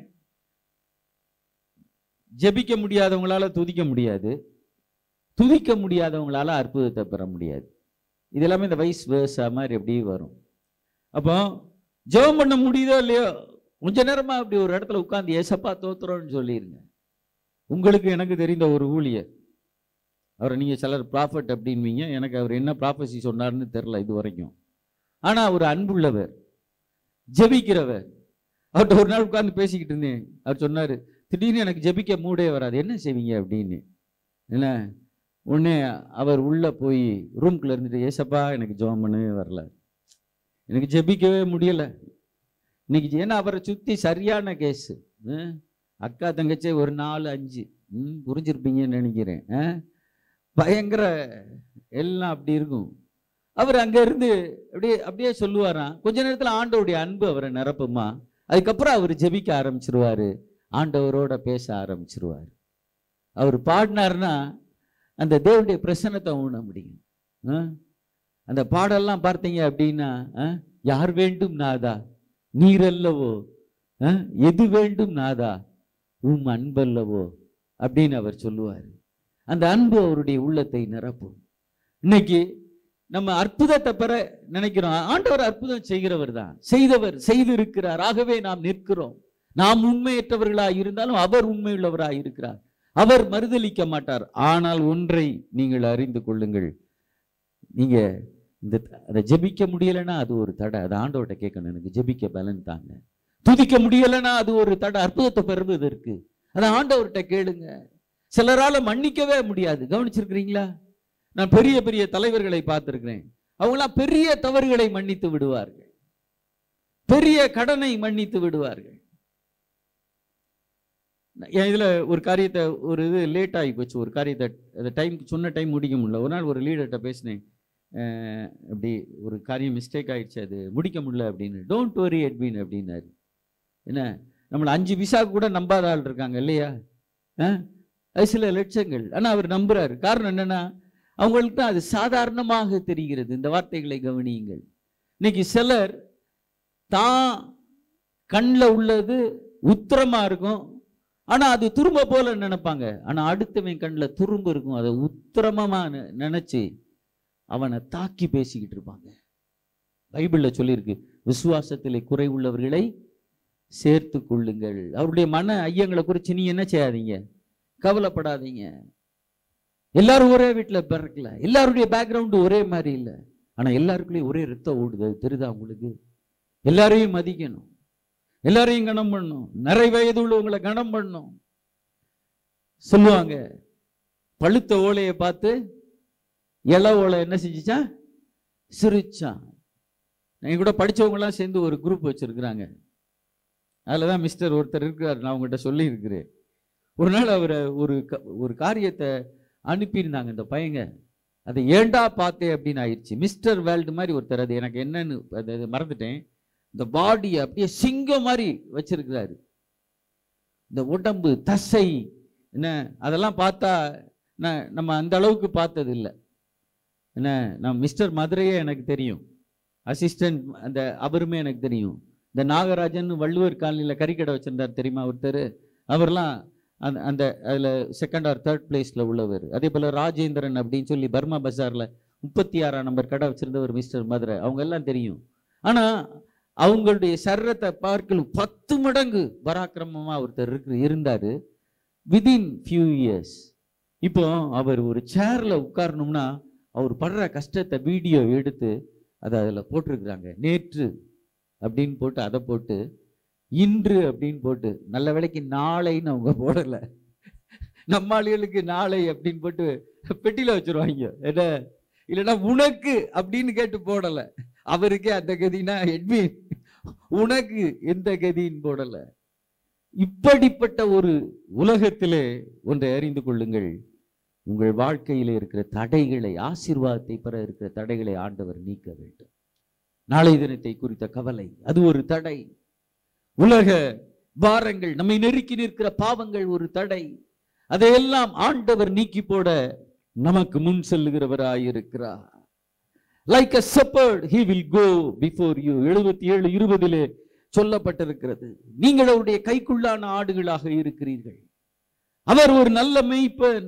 ஜெபிக்க முடியாதவங்களால துதிக்க முடியாது, துதிக்க முடியாதவங்களால அற்புதத்தை பெற முடியாது. இது எல்லாமே இந்த வைஸ் வேர்சா மாதிரி எப்படி வரும். அப்போ ஜெபம் பண்ண முடியுதோ இல்லையோ, கொஞ்ச நேரமா அப்படி ஒரு இடத்துல உட்கார்ந்து ஏசப்பா தோத்துறோம்னு சொல்லிருங்க. உங்களுக்கு எனக்கு தெரிந்த ஒரு ஊழியர், அவரை நீங்க சிலர் ப்ராஃபட் அப்படின்வீங்க, எனக்கு அவர் என்ன ப்ராஃபஸி சொன்னார்னு தெரியல இது வரைக்கும். ஆனா அவர் அன்புள்ளவர், ஜெபிக்கிறவர். அவர்கிட்ட ஒரு நாள் உட்கார்ந்து பேசிக்கிட்டு இருந்தேன். அவர் சொன்னாரு, திடீர்னு எனக்கு ஜெபிக்க மூடே வராது, என்ன செய்வீங்க அப்படின்னு. என்ன உடனே அவர் உள்ள போய் ரூம்குள்ள இருந்துட்டு, ஏசப்பா எனக்கு ஜெபம் பண்ணவே வரல, எனக்கு ஜெபிக்கவே முடியல இன்னைக்கு. ஏன்னா அவரை சுத்தி சரியான கேஸ், அக்கா தங்கச்சி ஒரு 4-5 புரிஞ்சிருப்பீங்கன்னு நினைக்கிறேன். பயங்கர எல்லாம் அப்படி இருக்கும். அவர் அங்க இருந்து அப்படியே அப்படியே சொல்லுவாராம். கொஞ்ச நேரத்துல ஆண்டவருடைய அன்பு அவரை நிரப்புமா. அதுக்கப்புறம் அவர் ஜெபிக்க ஆரம்பிச்சிருவாரு, ஆண்டவரோட பேச ஆரம்பிச்சிருவாரு. அவர் பாடினார்னா அந்த தேவனுடைய பிரசன்னத்தை உணர முடியும். அந்த பாடெல்லாம் பார்த்தீங்க அப்படின்னா, யார் வேண்டும் நாதா நீரல்லவோ, எது வேண்டும் நாதா உம் அன்பல்லவோ அப்படின்னு அவர் சொல்லுவார். அந்த அன்பு அவருடைய உள்ளத்தை நிரப்பும். இன்னைக்கு நம்ம அற்புதத்தை பெற நினைக்கிறோம். ஆண்டவர் அற்புதம் செய்கிறவர் தான், செய்தவர் செய்திருக்கிறார். ஆகவே நாம் நிற்கிறோம். நாம் உண்மையற்றவர்களாக இருந்தாலும் அவர் உண்மையுள்ளவராக இருக்கிறார். அவர் மறுதலிக்க மாட்டார். ஆனால் ஒன்றை நீங்கள் அறிந்து கொள்ளுங்கள், நீங்க அதை ஜெபிக்க முடியலைன்னா அது ஒரு தடை. அது ஆண்டவர்கிட்ட கேட்கணும், எனக்கு ஜெபிக்க பலன் தாங்க. துதிக்க முடியலைன்னா அது ஒரு தடை அற்புதத்தை பெறுவதற்கு. அதை ஆண்டவர்கிட்ட கேளுங்க. சிலரால மன்னிக்கவே முடியாது. கவனிச்சிருக்கிறீங்களா? நான் பெரிய பெரிய தலைவர்களை பார்த்திருக்கிறேன். அவங்களாம் பெரிய தவறுகளை மன்னித்து விடுவார்கள், பெரிய கடனை மன்னித்து விடுவார்கள். இதுல ஒரு காரியத்தை, ஒரு இது லேட் ஆகி போச்சு, ஒரு காரியத்தை டைம் சொன்ன டைம் முடிக்க முடியல. ஒரு நாள் ஒரு லீடர்கிட்ட பேசினேன், அப்படி ஒரு காரியம் மிஸ்டேக் ஆயிடுச்சு, அது முடிக்க முடியல அப்படின்னு. டோன்ட் வரி எட்வின் அப்படின்னாரு. என்ன, நம்மளை 5 விசா கூட நம்பாத ஆள் இருக்காங்க இல்லையா? அது சில லட்சங்கள். ஆனால் அவர் நம்புறாரு. காரணம் என்னன்னா, அவங்களுக்கு தான் அது சாதாரணமாக தெரிகிறது. இந்த வார்த்தைகளை கவனியுங்கள். இன்னைக்கு சிலர் தான் கண்ணில் உள்ளது உத்திரமா இருக்கும், ஆனா அது துரும்ப போல நினைப்பாங்க. ஆனா அடுத்தவன் கண்ணில் துரும்பு இருக்கும், அதை உத்திரமா நினைச்சு அவனை தாக்கி பேசிக்கிட்டு இருப்பாங்க. பைபிள்ல சொல்லியிருக்கு, விசுவாசத்திலே குறை உள்ளவர்களை சேர்த்து கொள்ளுங்கள். அவருடைய மன ஐயங்களை குறித்து நீ என்ன செய்யாதீங்க, கவலைப்படாதீங்க. எல்லாரும் ஒரே வீட்டில் பிறக்கல, எல்லாருடைய பேக்ரவுண்டு ஒரே மாதிரி இல்லை, ஆனா எல்லாருக்குள்ளேயும் ஒரே ரத்தம் ஓடுது. தெரியுதா உங்களுக்கு? எல்லாரையும் மதிக்கணும், எல்லாரையும் கனம் பண்ணணும், நிறை வயது உள்ளவங்களை கனம் பண்ணணும். சொல்லுவாங்க, பழுத்த ஓலையை பார்த்து இள ஓலை என்ன செஞ்சுச்சான், சிரிச்சான். என் கூட படித்தவங்களாம் சேர்ந்து ஒரு குரூப் வச்சிருக்கிறாங்க. அதில் தான் மிஸ்டர் ஒருத்தர் இருக்கிறார், நான் உங்கள்கிட்ட சொல்லியிருக்கிறேன். ஒரு நாள் அவரை ஒரு காரியத்தை அனுப்பியிருந்தாங்க இந்த பையங்க. அதை ஏண்டா பார்த்தேன் அப்படின்னு ஆயிடுச்சு. மிஸ்டர் வேர்ல்டு மாதிரி ஒருத்தர், அது எனக்கு என்னன்னு அதை மறந்துட்டேன். இந்த பாடியை அப்படியே சிங்கம் மாதிரி வச்சிருக்கிறாரு. இந்த உடம்பு தசை என்ன அதெல்லாம் பார்த்தா நம்ம அந்த அளவுக்கு பார்த்தது இல்லை. என்ன, நான் மிஸ்டர் மதுரையே எனக்கு தெரியும், அசிஸ்டன்ட் அந்த அவருமே எனக்கு தெரியும். இந்த நாகராஜன் வள்ளுவர் காலனியில் கறிக்கடை வச்சிருந்தார் தெரியுமா ஒருத்தர், அவர்லாம் அந்த அதில் 2nd or 3rd பிளேஸில் உள்ளவர். அதே போல் ராஜேந்திரன் அப்படின்னு சொல்லி பர்மா பஜாரில் 36ஆம் நம்பர் கடை வச்சிருந்தவர் மிஸ்டர் மதுரை, அவங்க எல்லாம் தெரியும். ஆனால் அவங்களுடைய சரீரத்தை பார்க்கலும் 10 மடங்கு பராக்கிரமமாக ஒருத்தர் இருந்தார் விதின் ஃபியூ இயர்ஸ். இப்போ அவர் ஒரு சேரில் உட்காரணும்னா அவர் படுற கஷ்டத்தை வீடியோ எடுத்து அதை அதில் போட்டிருக்கிறாங்க. நேற்று அப்படின்னு போட்டு அதை போட்டு, இன்று அப்படின்னு போட்டு, நல்ல வேளைக்கு நாளைன்னு அவங்க போடலை. நம்ம ஆளுகளுக்கு நாளை அப்படின்னு போட்டு பெட்டியில் வச்சிருவாங்க. என்ன, இல்லைன்னா உனக்கு அப்படின்னு கேட்டு போடலை. அவருக்கே அந்த கதினா எட்வின் உனக்கு எந்த கதின்னு போடலை. இப்படிப்பட்ட ஒரு உலகத்திலே ஒன்றை அறிந்து கொள்ளுங்கள், உங்கள் வாழ்க்கையில் இருக்கிற தடைகளை, ஆசீர்வாதத்தை பெற இருக்கிற தடைகளை ஆண்டவர் நீக்க வேண்டும். நாளை தினத்தை குறித்த கவலை அது ஒரு தடை. உலக பாரங்கள், நம்மை நெருக்கி நிற்கிற பாவங்கள் ஒரு தடை. அதையெல்லாம் ஆண்டவர் நீக்கி போட நமக்கு முன் செல்லுகிறவராயிருக்கிறார். Like a shepherd he will go before you. 77:20 சொல்லப்பட்டிருக்கிறது. நீங்கள் அவருடைய கைக்குள்ளான ஆடுகளாக இருக்கிறீர்கள். அவர் ஒரு நல்ல மேய்ப்பன்.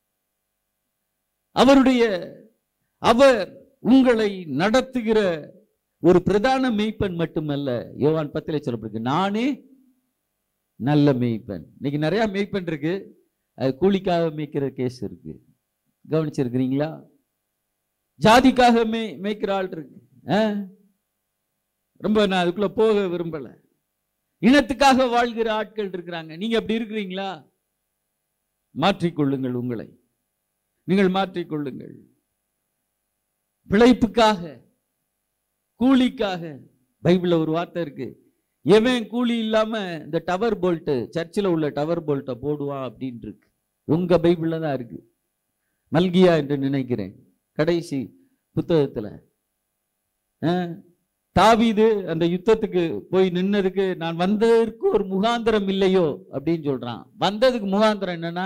அவர் உங்களை நடத்துகிற ஒரு பிரதான மேய்ப்பன் மட்டுமல்ல. யோவான் 10 சொல்லப்பட்டிருக்கு, நானே நல்ல மேய்ப்பன். இன்னைக்கு நிறைய மேய்ப்பன் இருக்கு, அது கூலிக்காக மேய்க்கிற கேஸ் இருக்கு. கவனிச்சிருக்கிறீங்களா? ஜாதிக்காக மேய்க்கிற ஆள் இருக்கு. ரொம்ப நான் அதுக்குள்ள போக விரும்பல. இனத்துக்காக வாழ்கிற ஆட்கள் இருக்கிறாங்க. நீங்க அப்படி இருக்கிறீங்களா? மாற்றிக்கொள்ளுங்கள், உங்களை நீங்கள் மாற்றிக்கொள்ளுங்கள். பிழைப்புக்காக, கூலிக்காக. பைபிள்ல ஒரு வார்த்தை இருக்கு, எவன் கூலி இல்லாம இந்த டவர் போல்ட், சர்ச்சில் உள்ள டவர் போல்ட்டை போடுவான் அப்படின்னு இருக்கு. உங்க பைபிள்ல தான் இருக்கு. மல்கியா என்று நினைக்கிறேன், கடைசி புத்தகத்துல. தாவீது அந்த யுத்தத்துக்கு போய் நின்னதுக்கு நான் வந்ததற்கு ஒரு முகாந்திரம் இல்லையோ அப்படின்னு சொல்றான். வந்ததுக்கு முகாந்திரம் என்னன்னா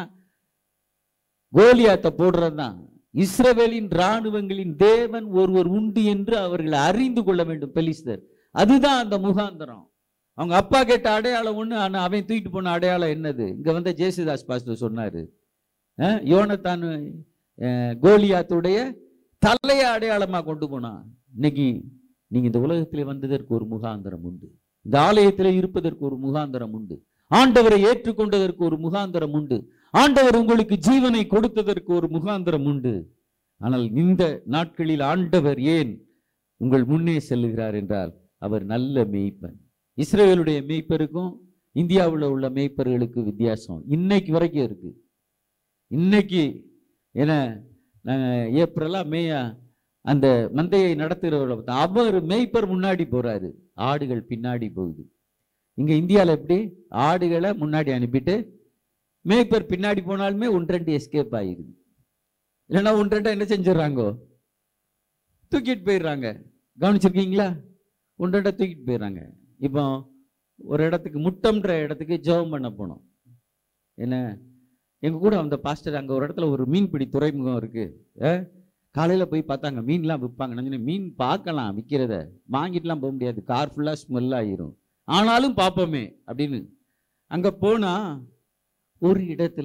கோலியாத்தை போடுறதுதான். இஸ்ரவேலின் இராணுவங்களின் தேவன் ஒருவர் உண்டு என்று அவர்கள் அறிந்து கொள்ள வேண்டும் பெலிஸ்தர். அதுதான் அந்த முகாந்திரம். அவங்க அப்பா கேட்ட அடையாளம் ஒண்ணு, ஆனா அவன் தூக்கிட்டு போன அடையாளம் என்னது? இங்க வந்து ஜேசுதாஸ் பாஸ்டர் சொன்னாரு, யோனத்தான் கோலியாத்துடைய தலையை அடையாளமா கொண்டு போனான். இன்னைக்கு நீங்க இந்த உலகத்திலே வந்ததற்கு ஒரு முகாந்திரம் உண்டு. இந்த ஆலயத்திலே இருப்பதற்கு ஒரு முகாந்திரம் உண்டு. ஆண்டவரை ஏற்றுக்கொண்டதற்கு ஒரு முகாந்திரம் உண்டு. ஆண்டவர் உங்களுக்கு ஜீவனை கொடுத்ததற்கு ஒரு முகாந்திரம் உண்டு. ஆனால் இந்த நாட்களில் ஆண்டவர் ஏன் உங்கள் முன்னே செல்லுகிறார் என்றால் அவர் நல்ல மேய்ப்பன். இஸ்ரவேலுடைய மேய்ப்பருக்கும் இந்தியாவில் உள்ள மேய்ப்பர்களுக்கு வித்தியாசம் இன்னைக்கு வரைக்கும் இருக்கு. இன்னைக்கு ஏன்னா நாங்கள் ஏப்ரலா மேயா அந்த மந்தையை நடத்துகிறவர் அவர் மேய்ப்பர் முன்னாடி போறாரு, ஆடுகள் பின்னாடி போகுது. இங்க இந்தியாவில் எப்படி ஆடுகளை முன்னாடி அனுப்பிட்டு மேய்ப்பர் பின்னாடி போனாலுமே 1-2 எஸ்கேப் ஆயிடுது. இல்லைன்னா 1-2 என்ன செஞ்சிடறாங்கோ, தூக்கிட்டு போயிடுறாங்க. கவனிச்சிருக்கீங்களா? 1-2 தூக்கிட்டு போயிடுறாங்க. இப்போ ஒரு இடத்துக்கு முட்டம்ன்ற இடத்துக்கு ஜெபம் பண்ண போனோம். என்ன எங்க கூட அந்த பாஸ்டர் அங்கே ஒரு இடத்துல ஒரு மீன்பிடி துறைமுகம் இருக்கு. காலையில் போய் பார்த்தாங்க மீன்லாம் விற்பாங்க. நாங்கள் மீன் பார்க்கலாம், விற்கிறத வாங்கிட்டுலாம் போக முடியாது, கார் ஃபுல்லாக ஸ்மெல் ஆகிரும். ஆனாலும் பார்ப்போமே அப்படின்னு அங்கே போனால் ஒரு இடத்துல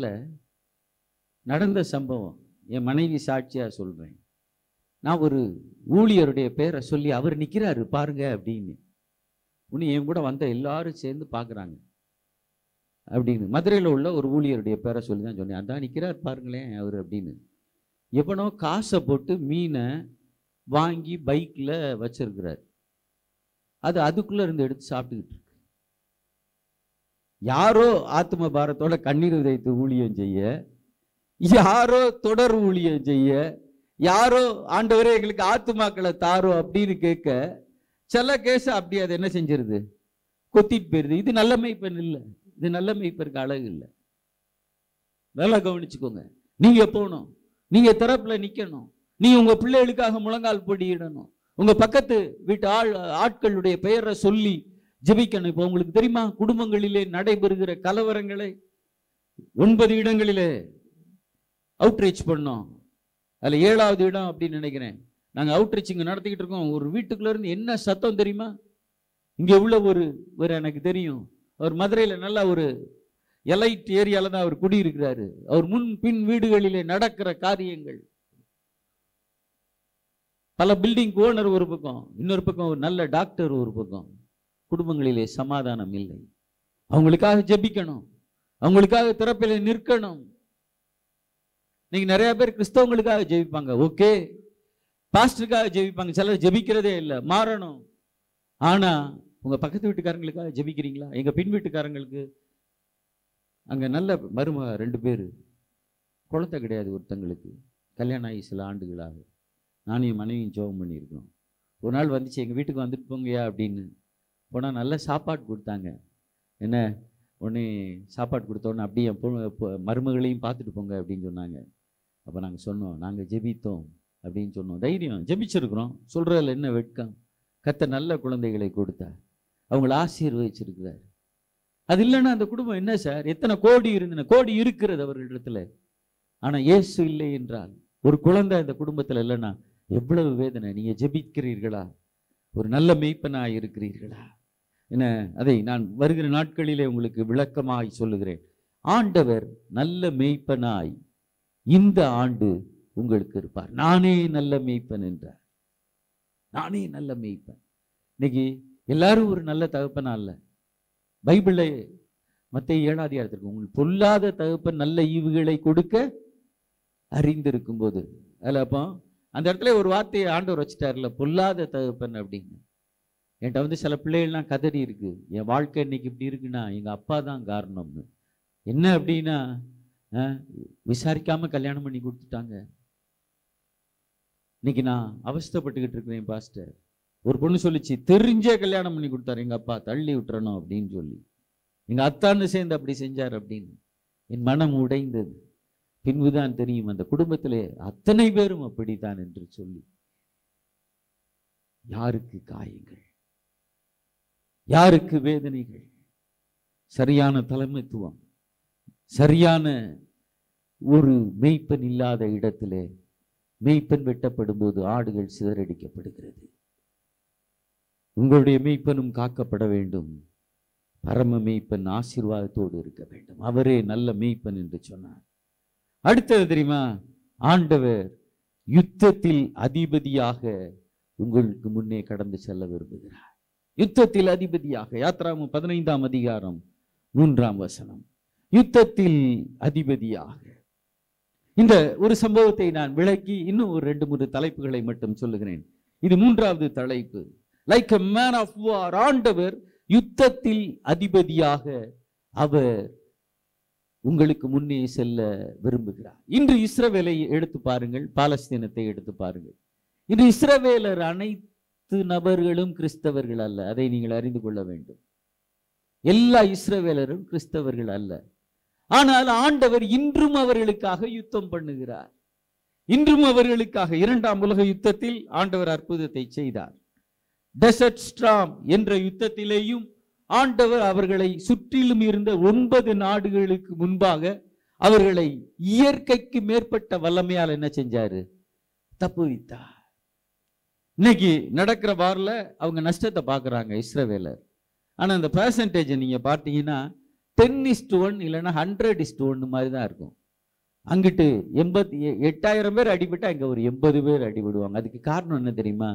நடந்த சம்பவம் என் மனைவி சாட்சியாக சொல்கிறேன். நான் ஒரு ஊழியருடைய பேரை சொல்லி அவர் நிற்கிறாரு பாருங்க அப்படின்னு. இன்னும் என் கூட வந்த எல்லாரும் சேர்ந்து பார்க்குறாங்க அப்படின்னு. மதுரையில் உள்ள ஒரு ஊழியருடைய பேரை சொல்லி தான் சொன்னேன். அதான் நிற்கிறார் பாருங்களேன் அவர் அப்படின்னு. எவனோ காசை போட்டு மீனை வாங்கி பைக்கில் வச்சிருக்கிறார். அது அதுக்குள்ளே இருந்து எடுத்து சாப்பிட்டுக்கிட்டு இருக்கு. யாரோ ஆத்ம பாரத்தோட கண்ணீர் விதைத்து ஊழியம் செய்ய, யாரோ தொடர் ஊழியம் செய்ய, யாரோ ஆண்டவரே எங்களுக்கு ஆத்துமாக்களை தாரோ அப்படின்னு கேட்க, சில கேஸ் அப்படி அது என்ன செஞ்சிருது, கொத்திட்டு போயிருது. இது நல்ல மேய்ப்பன் இல்லை, இது நல்ல மேய்ப்பருக்கு அழகு இல்லை. நல்லா கவனிச்சுக்கோங்க. நீங்க போகணும், நீங்க திறப்புல நிக்கணும், நீங்க உங்க பிள்ளைகளுக்காக முழங்கால் படியிடணும், உங்க பக்கத்து வீட்டு ஆட்களுடைய பெயரை சொல்லி ஜெபிக்கணும். இப்போ உங்களுக்கு தெரியுமா, குடும்பங்களிலே நடைபெறுகிற கலவரங்களை 9 இடங்களிலே அவுட்ரீச் பண்ணோம். அதுல 7வது இடம் அப்படின்னு நினைக்கிறேன். நாங்க அவுட்ரீச் இங்க நடத்திக்கிட்டு இருக்கோம். ஒரு வீட்டுக்குள்ள இருந்து என்ன சத்தம் தெரியுமா? இங்க உள்ள ஒரு எனக்கு தெரியும், அவர் மதுரையில நல்லா ஒரு எலைட் ஏரியால தான் அவர் குடியிருக்கிறாரு. அவர் முன் பின் வீடுகளிலே நடக்கிற காரியங்கள், பல பில்டிங் ஓனர் ஒரு பக்கம், இன்னொரு பக்கம் ஒரு நல்ல டாக்டர் ஒரு பக்கம். குடும்பங்களிலே சமாதானம் இல்லை. அவங்களுக்காக ஜெபிக்கணும், அவங்களுக்காக திறப்பில நிற்கணும். நீங்க நிறைய பேர் கிறிஸ்தவங்களுக்காக ஜெபிப்பாங்க, ஓகே, பாஸ்டருக்காக ஜெபிப்பாங்க, சிலர் ஜெபிக்கிறதே இல்லை, மாறணும். ஆனா உங்க பக்கத்து வீட்டுக்காரங்களுக்காக ஜெபிக்கிறீங்களா? எங்க பின் வீட்டுக்காரங்களுக்கு அங்கே நல்ல மருமக 2 பேர், குழந்தை கிடையாது ஒருத்தங்களுக்கு, கல்யாணம் ஆகி சில ஆண்டுகளாக. நானும் என் மனைவியும் ஜெபம் பண்ணியிருக்கோம். ஒரு நாள் வந்துச்சு, எங்கள் வீட்டுக்கு வந்துட்டு போங்கயா அப்படின்னு போனால் நல்ல சாப்பாடு கொடுத்தாங்க. என்ன உடனே சாப்பாடு கொடுத்தோன்னே அப்படியே என் மருமகளையும் பார்த்துட்டு போங்க அப்படின்னு சொன்னாங்க. அப்போ நாங்கள் சொன்னோம், நாங்கள் ஜெபித்தோம் அப்படின்னு சொன்னோம். தைரியம், ஜெபிச்சிருக்கிறோம், சொல்கிறதில்ல என்ன வெட்கம். கர்த்தர் நல்ல குழந்தைகளை கொடுத்தார், அவங்கள ஆசீர்வதிச்சிருக்கிறார். அது இல்லைன்னா அந்த குடும்பம் என்ன சார், எத்தனை கோடி இருந்தன, கோடி இருக்கிறது அவர்களிடத்துல, ஆனா இயேசு இல்லை என்றால், ஒரு குழந்தை இந்த குடும்பத்துல இல்லைன்னா எவ்வளவு வேதனை. நீங்க ஜெபிக்கிறீர்களா? ஒரு நல்ல மேய்ப்பனாய் இருக்கிறீர்களா? என்ன, அதை நான் வருகிற நாட்களிலே உங்களுக்கு விளக்கமாய் சொல்லுகிறேன். ஆண்டவர் நல்ல மேய்ப்பனாய் இந்த ஆண்டு உங்களுக்கு இருப்பார். நானே நல்ல மேய்ப்பன் என்றார். நானே நல்ல மேய்ப்பன். இன்னைக்கு எல்லாரும் ஒரு நல்ல தகப்பனா இல்ல. பைபிள்ல மத்தேயு 7வது அதிகாரத்திற்கு, உங்களுக்கு பொல்லாத தகப்பன் நல்ல ஈவுகளை கொடுக்க அறிந்திருக்கும் போது, அதில் அப்போ அந்த இடத்துல ஒரு வார்த்தையை ஆண்டவர் வச்சுட்டார்ல, பொல்லாத தகப்பன் அப்படின்னு. என்கிட்ட வந்து சில பிள்ளைகள்லாம் கதறி இருக்கு, என் வாழ்க்கை இன்னைக்கு இப்படி இருக்குன்னா எங்க அப்பா தான் காரணம்னு. என்ன அப்படின்னா, விசாரிக்காம கல்யாணம் பண்ணி கொடுத்துட்டாங்க. இன்னைக்கு நான் அவஸ்தைப்பட்டுக்கிட்டு இருக்கிறேன் பாஸ்டர். ஒரு பொண்ணு சொல்லிச்சு, தெரிஞ்சே கல்யாணம் பண்ணி கொடுத்தாரு எங்க அப்பா, தள்ளி விட்டுறணும் அப்படின்னு சொல்லி. எங்க அத்தான்னு சேர்ந்து அப்படி செஞ்சார் அப்படின்னு. என் மனம் உடைந்தது. பின்புதான் தெரியும் அந்த குடும்பத்திலே அத்தனை பேரும் அப்படித்தான் என்று சொல்லி. யாருக்கு காயங்கள், யாருக்கு வேதனைகள், சரியான தலைமைத்துவம், சரியான ஒரு மேய்ப்பன் இல்லாத இடத்திலே மேய்ப்பன் வெட்டப்படும் போது ஆடுகள் சிதறடிக்கப்படுகிறது. உங்களுடைய மேய்ப்பனும் காக்கப்பட வேண்டும். பரம மேய்ப்பன் ஆசீர்வாதத்தோடு இருக்க வேண்டும். அவரே நல்ல மேய்ப்பன் என்று சொன்னார். அடுத்தது தெரியுமா? ஆண்டவர் யுத்தத்தில் அதிபதியாக உங்களுக்கு முன்னே கடந்து செல்ல விரும்புகிறார். யுத்தத்தில் அதிபதியாக. யாத்ராகமம் 15ஆம் அதிகாரம் 3ஆம் வசனம். யுத்தத்தில் அதிபதியாக. இந்த ஒரு சம்பவத்தை நான் விளக்கி இன்னும் ஒரு 2-3 தலைப்புகளை மட்டும் சொல்லுகிறேன். இது 3வது தலைப்பு. Like a man of war. ஆண்டவர் யுத்தத்தில் அதிபதியாக அவர் உங்களுக்கு முன்னே செல்ல விரும்புகிறார். இன்று இஸ்ரவேலை எடுத்து பாருங்கள், பாலஸ்தீனத்தை எடுத்து பாருங்கள். இன்று இஸ்ரவேலர் அனைத்து நபர்களும் கிறிஸ்தவர்கள் அல்ல. அதை நீங்கள் அறிந்து கொள்ள வேண்டும். எல்லா இஸ்ரவேலரும் கிறிஸ்தவர்கள் அல்ல. ஆனால் ஆண்டவர் இன்றும் அவர்களுக்காக யுத்தம் பண்ணுகிறார். இன்றும் அவர்களுக்காக 2ஆம் உலக யுத்தத்தில் ஆண்டவர் அற்புதத்தை செய்தார். டெசர்ட் ஸ்டார்ம் என்ற யுத்தத்திலேயும் ஆண்டவர் அவர்களை சுற்றிலும் இருந்த 9 நாடுகளுக்கு முன்பாக அவர்களை இயற்கைக்கு மேற்பட்ட வல்லமையால் என்ன செஞ்சாரு? தப்புவித்தார். இன்னைக்கு நடக்கிற வார்ல அவங்க நஷ்டத்தை பார்க்குறாங்க இஸ்ரவேலர். ஆனால் அந்த பெர்சன்டேஜ் நீங்க பார்த்தீங்கன்னா 10:1 இல்லைன்னா 100:1 மாதிரி தான் இருக்கும். அங்கிட்டு 8,000 பேர் அடிபட்டு அங்கே ஒரு 80 பேர் அடிபடுவாங்க. அதுக்கு காரணம் என்ன தெரியுமா?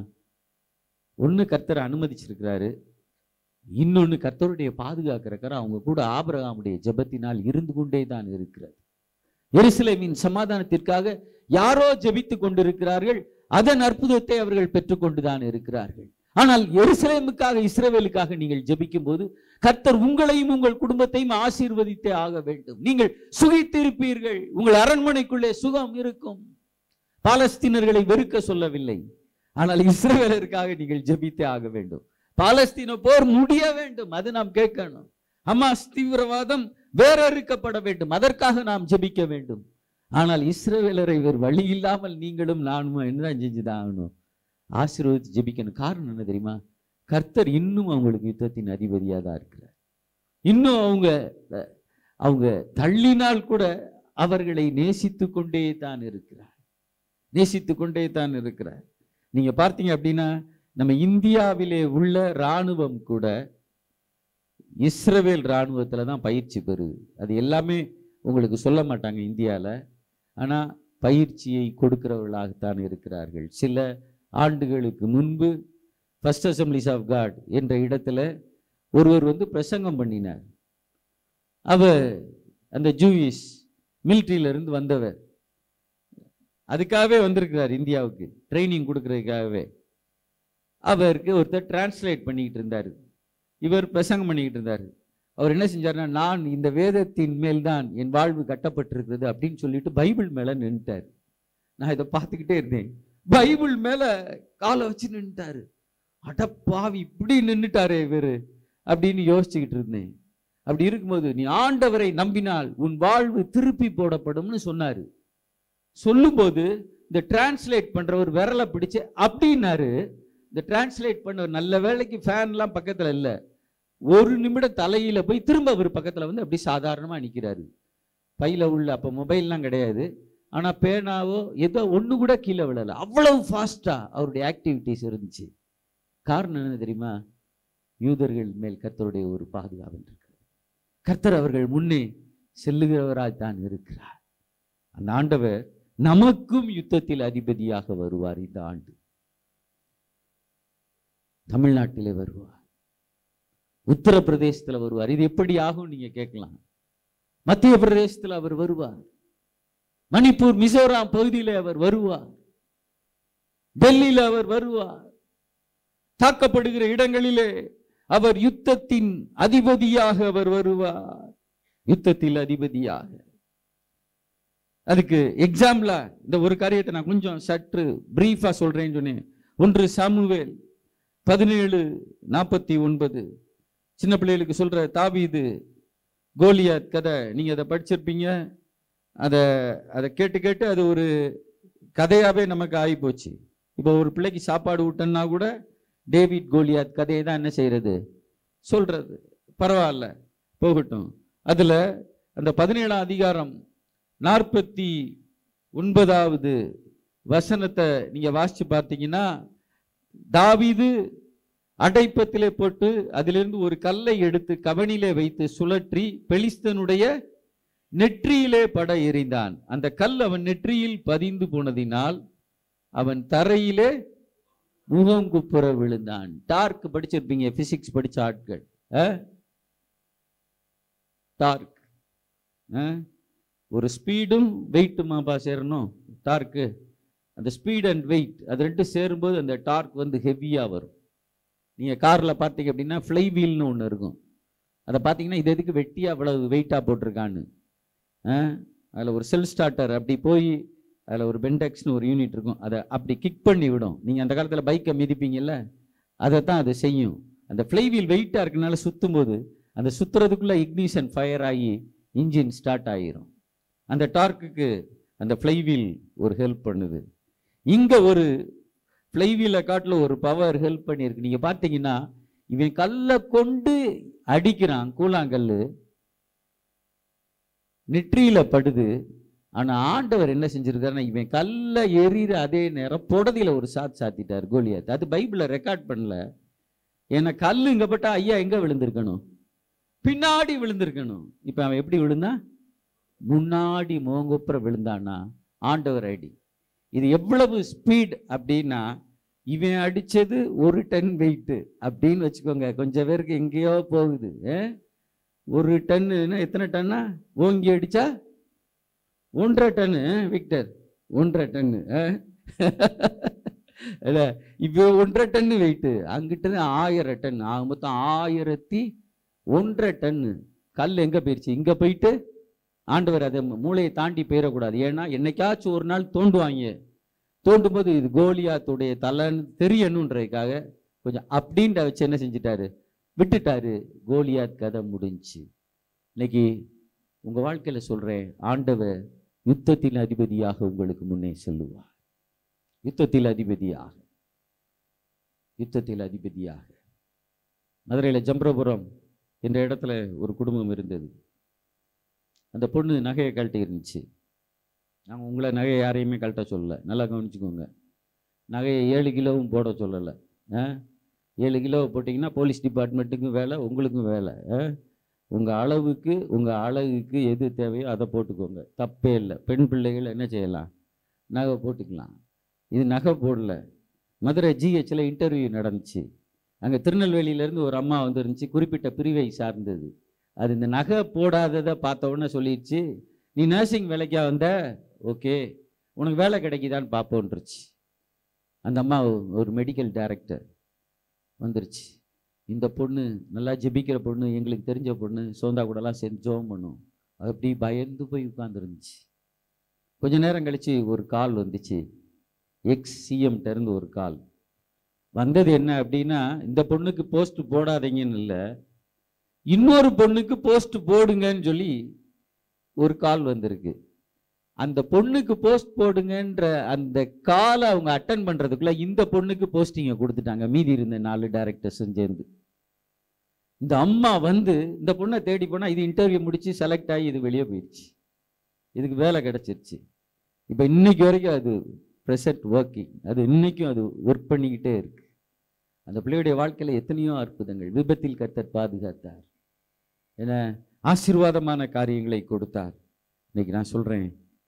ஒன்று கர்த்தர் அனுமதிச்சிருக்கிறாரு, இன்னொன்று கர்த்தருடைய பாதுகாக்கிறக்கார அவங்க கூட ஆபிரகாமுடைய ஜெபத்தினால் இருந்து கொண்டே தான் இருக்கிறது. எருசலேமின் சமாதானத்திற்காக யாரோ ஜெபித்து கொண்டிருக்கிறார்கள். அதன் அற்புதத்தை அவர்கள் பெற்றுக்கொண்டுதான் இருக்கிறார்கள். ஆனால் எருசலேமுக்காக, இஸ்ரவேலுக்காக நீங்கள் ஜெபிக்கும் போது கர்த்தர் உங்களையும் உங்கள் குடும்பத்தையும் ஆசீர்வதித்தே ஆக வேண்டும். நீங்கள் சுகித்திருப்பீர்கள். உங்கள் அரண்மனைக்குள்ளே சுகம் இருக்கும். பாலஸ்தீனர்களை வெறுக்க சொல்லவில்லை, ஆனால் இஸ்ரவேலருக்காக நீங்கள் ஜெபித்தே ஆக வேண்டும். பாலஸ்தீன போர் முடிய வேண்டும், அது நாம் கேட்கணும். ஹமாஸ் தீவிரவாதம் வேறறுக்கப்பட வேண்டும், அதற்காக நாம் ஜெபிக்க வேண்டும். ஆனால் இஸ்ரவேலரை வேறு வழி இல்லாமல் நீங்களும் நானும் என்ன செஞ்சுதான் ஆகணும்? ஆசீர்வதித்து ஜெபிக்கணும். காரணம் என்ன தெரியுமா? கர்த்தர் இன்னும் அவங்களுக்கு யுத்தத்தின் அதிபதியாக தான் இருக்கிறார். இன்னும் அவங்க தள்ளினால் கூட அவர்களை நேசித்து கொண்டே தான் இருக்கிறார். நேசித்து கொண்டே தான் இருக்கிறார். நீங்க பார்த்தீங்க அப்படின்னா நம்ம இந்தியாவிலே உள்ள இராணுவம் கூட இஸ்ரவேல் இராணுவத்தில் தான் பயிற்சி பெறுது. அது எல்லாமே உங்களுக்கு சொல்ல மாட்டாங்க இந்தியாவில். ஆனால் பயிற்சியை கொடுக்கிறவர்களாகத்தான் இருக்கிறார்கள். சில ஆண்டுகளுக்கு முன்பு ஃபர்ஸ்ட் அசம்பிளிஸ் ஆஃப் காட் என்ற இடத்துல ஒருவர் பிரசங்கம் பண்ணினார். அவர் அந்த ஜூயிஷ் மிலிட்ரியிலிருந்து வந்தவர். அதுக்காகவே வந்திருக்கிறார் இந்தியாவுக்கு, ட்ரைனிங் கொடுக்கறதுக்காகவே. அவருக்கு ஒருத்தர் டிரான்ஸ்லேட் பண்ணிக்கிட்டு இருந்தார். இவர் பிரசங்கம் பண்ணிக்கிட்டு இருந்தார். அவர் என்ன செஞ்சார்னா, நான் இந்த வேதத்தின் மேல் தான் என் வாழ்வு கட்டப்பட்டிருக்கிறது அப்படின்னு சொல்லிட்டு பைபிள் மேலே நின்றுட்டார். நான் இதை பார்த்துக்கிட்டே இருந்தேன். பைபிள் மேலே காலை வச்சு நின்றுட்டாரு. அடப்பாவி, இப்படி நின்றுட்டாரே இவர் அப்படின்னு யோசிச்சுக்கிட்டு இருந்தேன். அப்படி இருக்கும்போது, நீ ஆண்டவரை நம்பினால் உன் வாழ்வு திருப்பி போடப்படும்னு சொன்னாரு. சொல்லும்போது இந்த டிரான்ஸ்லேட் பண்றவர் விரலை பிடிச்சு அப்படின்னாரு. இந்த டிரான்ஸ்லேட் பண்ணவர் நல்ல வேலைக்கு ஃபேன்லாம் பக்கத்தில் இல்லை. ஒரு நிமிடம் தலையில போய் திரும்ப அவர் பக்கத்தில் அப்படி சாதாரணமாக நிற்கிறாரு. பையில உள்ள அப்போ மொபைல்லாம் கிடையாது, ஆனால் பேனாவோ ஏதோ ஒன்று கூட கீழே விழலை. அவ்வளவு ஃபாஸ்டா அவருடைய ஆக்டிவிட்டிஸ் இருந்துச்சு. காரணம் என்ன தெரியுமா? யூதர்கள் மேல் கர்த்தருடைய ஒரு பாதுகாப்பு இருக்கிறது. கர்த்தர் அவர்கள் முன்னே செல்லுகிறவராய் தான் இருக்கிறார். அந்த ஆண்டவர் நமக்கும் யுத்தத்தில் அதிபதியாக வருவார். இந்த ஆண்டு தமிழ்நாட்டிலே வருவார், உத்தரப்பிரதேசத்தில் வருவார். இது எப்படி ஆகும் நீங்க கேட்கலாம். மத்திய பிரதேசத்தில் அவர் வருவார், மணிப்பூர் மிசோராம் பகுதியில் அவர் வருவார், டெல்லியில் அவர் வருவார். தாக்கப்படுகிற இடங்களிலே அவர் யுத்தத்தின் அதிபதியாக அவர் வருவார். யுத்தத்தில் அதிபதியாக. அதுக்கு எக்ஸாம்பிளா இந்த ஒரு காரியத்தை நான் கொஞ்சம் சற்று பிரீஃபா சொல்றேன்னு சொன்னேன். 1 சாமுவேல் 17:49. சின்ன பிள்ளைகளுக்கு சொல்ற தாவீது கோலியாத் கதை, நீங்க அதை படிச்சிருப்பீங்க. அதை கேட்டு கேட்டு அது ஒரு கதையாவே நமக்கு ஆகி போச்சு. இப்போ ஒரு பிள்ளைக்கு சாப்பாடு ஊட்டன்னா கூட டேவிட் கோலியாத் கதையை தான் என்ன செய்யறது, சொல்றது. பரவாயில்ல, போகட்டும். அதுல அந்த 17ஆம் அதிகாரம் 49வது வசனத்தை நீங்க வாசிச்சு பார்த்தீங்கன்னா, தாவீது அடைப்பத்திலே போட்டு அதிலிருந்து ஒரு கல்லை எடுத்து கவனிலே வைத்து சுழற்றி பெலிஸ்தனுடைய நெற்றியிலே பட எறிந்தான். அந்த கல் அவன் நெற்றியில் பதிந்து போனதினால் அவன் தரையிலே முகம் குப்புற விழுந்தான். டார்க் படிச்சிருப்பீங்க, பிசிக்ஸ் படிச்ச ஆட்கள். டார்க் ஒரு ஸ்பீடும் வெயிட்டுமாப்பா சேரணும். டார்க்கு அந்த ஸ்பீட் அண்ட் வெயிட் அது ரெண்டு சேரும்போது அந்த டார்க் வந்து ஹெவியா வரும். நீங்க கார்ல பார்த்தீங்க அப்படின்னா ஃப்ளை வீல்னு ஒன்று இருக்கும். அதை பார்த்தீங்கன்னா இது எதுக்கு வெட்டியா அவ்வளவு வெயிட்டா போட்டிருக்கான்னு. அதில் ஒரு செல் ஸ்டார்டர் அப்படி போய் அதில் ஒரு பெண்டெக்ஸ்னு ஒரு யூனிட் இருக்கும், அதை அப்படி கிக் பண்ணி விடும். நீங்கள் அந்த காலத்தில் பைக்கை மிதிப்பீங்கல்ல, அதை தான் அது செய்யும். அந்த ஃப்ளை வீல் வெயிட்டாக இருக்கனால சுற்றும் போது அந்த சுற்றுறதுக்குள்ளே இக்னிஷன் ஃபயர் ஆகி இன்ஜின் ஸ்டார்ட் ஆகிரும். அந்த டார்க்குக்கு அந்த ஃப்ளை வீல் ஒரு ஹெல்ப் பண்ணுது. இங்கே ஒரு ஃப்ளை வீலை காட்டில் ஒரு பவர் ஹெல்ப் பண்ணியிருக்கு. நீங்கள் பார்த்தீங்கன்னா இவன் கல்லை கொண்டு அடிக்கிறான், கூழாங்கல் நெற்றியில படுது. ஆனா ஆண்டவர் என்ன செஞ்சிருக்காருன்னா, இவன் கல்ல எறிகிற அதே நேரம் புடதியில ஒரு சாத்திட்டார் கோலியாத். அது பைபிள்ல ரெக்கார்ட் பண்ணல. ஏன்னா கல்லு இங்க பட்டா ஐயா எங்க விழுந்திருக்கணும், பின்னாடி விழுந்திருக்கணும். இப்ப அவன் எப்படி விழுந்தான், முன்னாடி மோங்கப்புற விழுந்தானா ஆண்டவர் அடி. இது எவ்வளவு ஸ்பீட் அப்படின்னா, இவன் அடிச்சது 1 டன் வெயிட் அப்படின்னு வச்சுக்கோங்க. கொஞ்சம் பேருக்கு எங்கேயோ போகுது. 1 டன்னு எத்தனை டன்னா, ஓங்கி அடிச்சா 1.5 டன்னு விக்டர், 1.5 டன்னு. இப்போ 1.5 டன்னு வெயிட்டு, அங்கிட்ட 1000 டன் ஆக மொத்தம் 1001 டன்னு கல் எங்க போயிடுச்சு. இங்க போயிட்டு ஆண்டவர் அதை மூளையை தாண்டி போயிடக்கூடாது. ஏன்னா என்னைக்காச்சும் ஒரு நாள் தோண்டுவாங்க. தோண்டும் போது இது கோலியாத்துடைய தலைன்னு தெரியணுன்றதுக்காக கொஞ்சம் அப்படின்ற வச்சு என்ன செஞ்சிட்டாரு, விட்டுட்டாரு. கோலியாத் கதை முடிஞ்சு. இன்னைக்கு உங்க வாழ்க்கையில சொல்றேன், ஆண்டவர் யுத்தத்தின் அதிபதியாக உங்களுக்கு முன்னே செல்லுவார். யுத்தத்தில் அதிபதியாக, யுத்தத்தில் அதிபதியாக. மதுரையில் ஜம்பரபுரம் என்ற இடத்துல ஒரு குடும்பம் இருந்தது. அந்த பொண்ணு நகையை கழட்டி இருந்துச்சு. நாங்கள் உங்களை நகையை யாரையுமே கழட்ட சொல்லலை, நல்லா கவனிச்சுக்கோங்க. நகையை 7 கிலோவும் போட சொல்லலை. 7 கிலோ போட்டிங்கன்னா போலீஸ் டிபார்ட்மெண்ட்டுக்கும் வேலை, உங்களுக்கும் வேலை. உங்கள் அளவுக்கு உங்கள் அழகுக்கு எது தேவையோ அதை போட்டுக்கோங்க, தப்பே இல்லை. பெண் பிள்ளைகள் என்ன செய்யலாம், நகை போட்டுக்கலாம். இது நகை போடல. மதுரை ஜிஹெச்சில் இன்டர்வியூ நடந்துச்சு. அங்கே திருநெல்வேலியிலேருந்து ஒரு அம்மா வந்துருந்துச்சு, குறிப்பிட்ட பிரிவை சார்ந்தது. அது இந்த நகை போடாததை பார்த்த உடனே சொல்லிடுச்சு, நீ நர்சிங் வேலைக்கா வந்த, ஓகே உனக்கு வேலை கிடைக்குதான்னு பார்ப்போன்ருச்சு. அந்த அம்மா ஒரு மெடிக்கல் டைரக்டர் வந்துருச்சு. இந்த பொண்ணு நல்லா ஜெபிக்கிற பொண்ணு, எங்களுக்கு தெரிஞ்ச பொண்ணு, சோந்தா கூடலாம் சேர்ந்து ஜோம் பண்ணும். அது அப்படி பயந்து போய் உட்காந்துருந்துச்சு. கொஞ்ச நேரம் கழிச்சு ஒரு கால் வந்துச்சு, ex-CM ஒரு கால் வந்தது. என்ன அப்படின்னா, இந்த பொண்ணுக்கு போஸ்ட் போடாதீங்கன்னு இல்லை, இன்னொரு பொண்ணுக்கு போஸ்ட் போடுங்கன்னு சொல்லி ஒரு கால் வந்திருக்கு. அந்த பொண்ணுக்கு போஸ்ட் போடுங்கன்ற அந்த காலை அவங்க அட்டன் பண்றதுக்குள்ள இந்த பொண்ணுக்கு போஸ்டிங்கை கொடுத்துட்டாங்க, மீதி இருந்த 4 டைரக்டர்ஸும் சேர்ந்து. இந்த அம்மா வந்து இந்த பொண்ணை தேடி போனா, இது இன்டர்வியூ முடிச்சு செலக்ட் ஆகி இது வெளியே போயிடுச்சு, இதுக்கு வேலை கிடைச்சிருச்சு. இப்போ இன்னைக்கு வரைக்கும் அது ப்ரெசன்ட் ஒர்க்கிங், அது இன்னைக்கும் அது ஒர்க் பண்ணிக்கிட்டே இருக்கு. அந்த பிள்ளையுடைய வாழ்க்கையில எத்தனையோ அற்புதங்கள். விபத்தில் கர்த்தர் பாதுகாத்தார், என ஆசீர்வாதமான காரியங்களை கொடுத்தார். இன்னைக்கு நான் சொல்றேன்,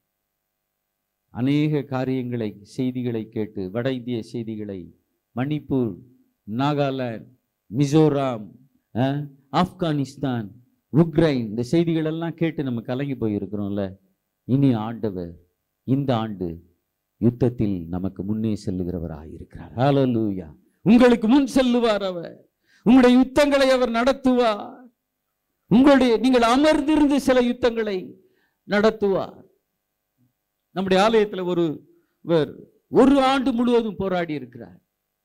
அநேக காரியங்களை, செய்திகளை கேட்டு, வட இந்திய செய்திகளை, மணிப்பூர், நாகாலாந்து, மிசோராம், ஆப்கானிஸ்தான், உக்ரைன், இந்த செய்திகள் எல்லாம் கேட்டு நம்ம கலங்கி போயிருக்கிறோம்ல. இனி ஆண்டவர் இந்த ஆண்டு யுத்தத்தில் நமக்கு முன்னே செல்லுகிறவராக இருக்கிறார். ஹல்லேலூயா. உங்களுக்கு முன் செல்லுவார் அவர். உங்களுடைய யுத்தங்களை அவர் நடத்துவார். நீங்கள் அமர்ந்திருந்து சில யுத்தங்களை நடத்துவார். நம்முடைய ஆலயத்தில் ஒரு ஆண்டு முழுவதும் போராடி இருக்கிறார்.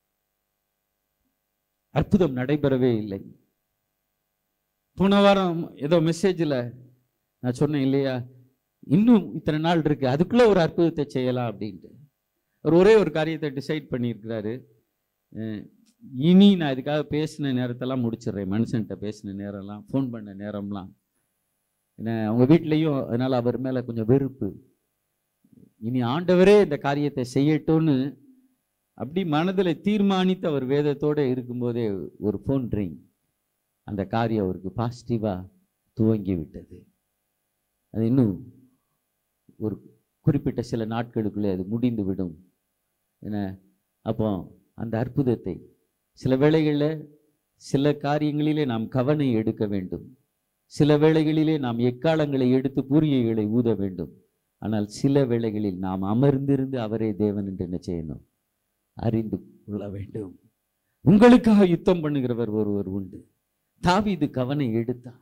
அற்புதம் நடைபெறவே இல்லை. போன வாரம் ஏதோ மெசேஜில் நான் சொன்னேன் இல்லையா, இன்னும் இத்தனை நாள் இருக்கு, அதுக்குள்ள ஒரு அற்புதத்தை செய்யலாம் அப்படின்ட்டு. ஒரே ஒரு காரியத்தை டிசைட் பண்ணியிருக்கிறாரு. இனி நான் இதுக்காக பேசின நேரத்தெல்லாம் முடிச்சிடுறேன். மனுஷன்கிட்ட பேசின நேரம்லாம், ஃபோன் பண்ண நேரம்லாம், ஏன்னா அவங்க வீட்லேயும் அதனால் அவர் மேலே கொஞ்சம் வெறுப்பு. இனி ஆண்டவரே இந்த காரியத்தை செய்யட்டும்னு அப்படி மனதில் தீர்மானித்து அவர் வேதத்தோடு இருக்கும்போதே ஒரு ஃபோன் ரிங். அந்த காரியம் அவருக்கு பாசிட்டிவாக துவங்கி விட்டது. அது இன்னும் ஒரு குறிப்பிட்ட சில நாட்களுக்குள்ளே அது முடிந்து விடும். ஏன்னா அப்போ அந்த அற்புதத்தை சில வேளைகளில் சில காரியங்களிலே நாம் கவனம் எடுக்க வேண்டும். சில வேளைகளிலே நாம் எக்காலங்களை எடுத்து பூரியைகளை ஊத வேண்டும். ஆனால் சில வேளைகளில் நாம் அமர்ந்திருந்து அவரே தேவன் என்று என்ன செய்யணும்? அறிந்து கொள்ள வேண்டும். உங்களுக்காக யுத்தம் பண்ணுகிறவர் ஒருவர் உண்டு. தாவீது கவனம் எடுத்தான்.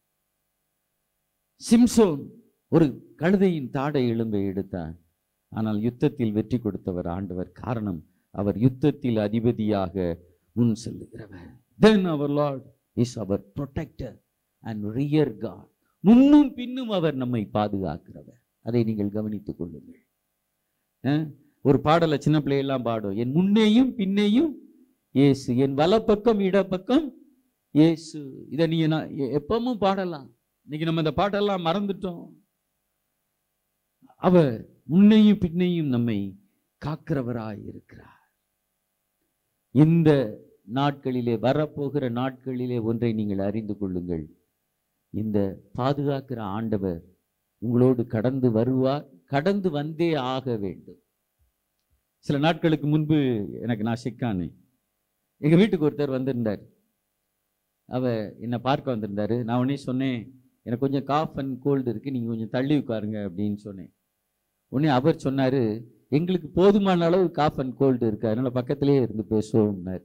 சிம்சோன் ஒரு கழுதையின் தாடை எலும்பை எடுத்தார். ஆனால் யுத்தத்தில் வெற்றி கொடுத்தவர் ஆண்டவர். காரணம், அவர் யுத்தத்தில் அதிபதியாக முன் செல்லுகிறவர். Then our Lord is our protector and rear guard. முன்னும் பின்னும் அவர் நம்மை பாதுகாக்கிறவர். அதை நீங்கள் கவனித்துக் கொள்ளுங்கள். ஒரு பாடலை சின்ன பிள்ளையெல்லாம் பாடும், என் முன்னேயும் பின்னேயும் இயேசு, என் வலப்பக்கம் இடப்பக்கம் இயேசு. இதை நீங்க எப்பவும் பாடலாம். இன்னைக்கு நம்ம இந்த பாட்டெல்லாம் மறந்துட்டோம். அவர் முன்னையும் பின்னையும் நம்மை காக்கிறவராய் இருக்கிறார். இந்த நாட்களிலே, வரப்போகிற நாட்களிலே ஒன்றை நீங்கள் அறிந்து கொள்ளுங்கள். இந்த பாதுகாக்கிற ஆண்டவர் உங்களோடு கடந்து வருவார். கடந்து வந்தே ஆக வேண்டும். சில நாட்களுக்கு முன்பு நான் சிக்கானேன். எங்க வீட்டுக்கு ஒருத்தர் வந்திருந்தார். என்னை பார்க்க வந்திருந்தாரு. நான் உடனே சொன்னேன், எனக்கு கொஞ்சம் காஃப் அண்ட் கோல்டு இருக்கு, நீங்க கொஞ்சம் தள்ளி உட்காருங்க அப்படின்னு சொன்னேன். உடனே அவர் சொன்னாரு, எங்களுக்கு போதுமான அளவு காஃப் அண்ட் கோல்டு இருக்கு, அதனால பக்கத்திலேயே இருந்து பேசுவோம்னார்.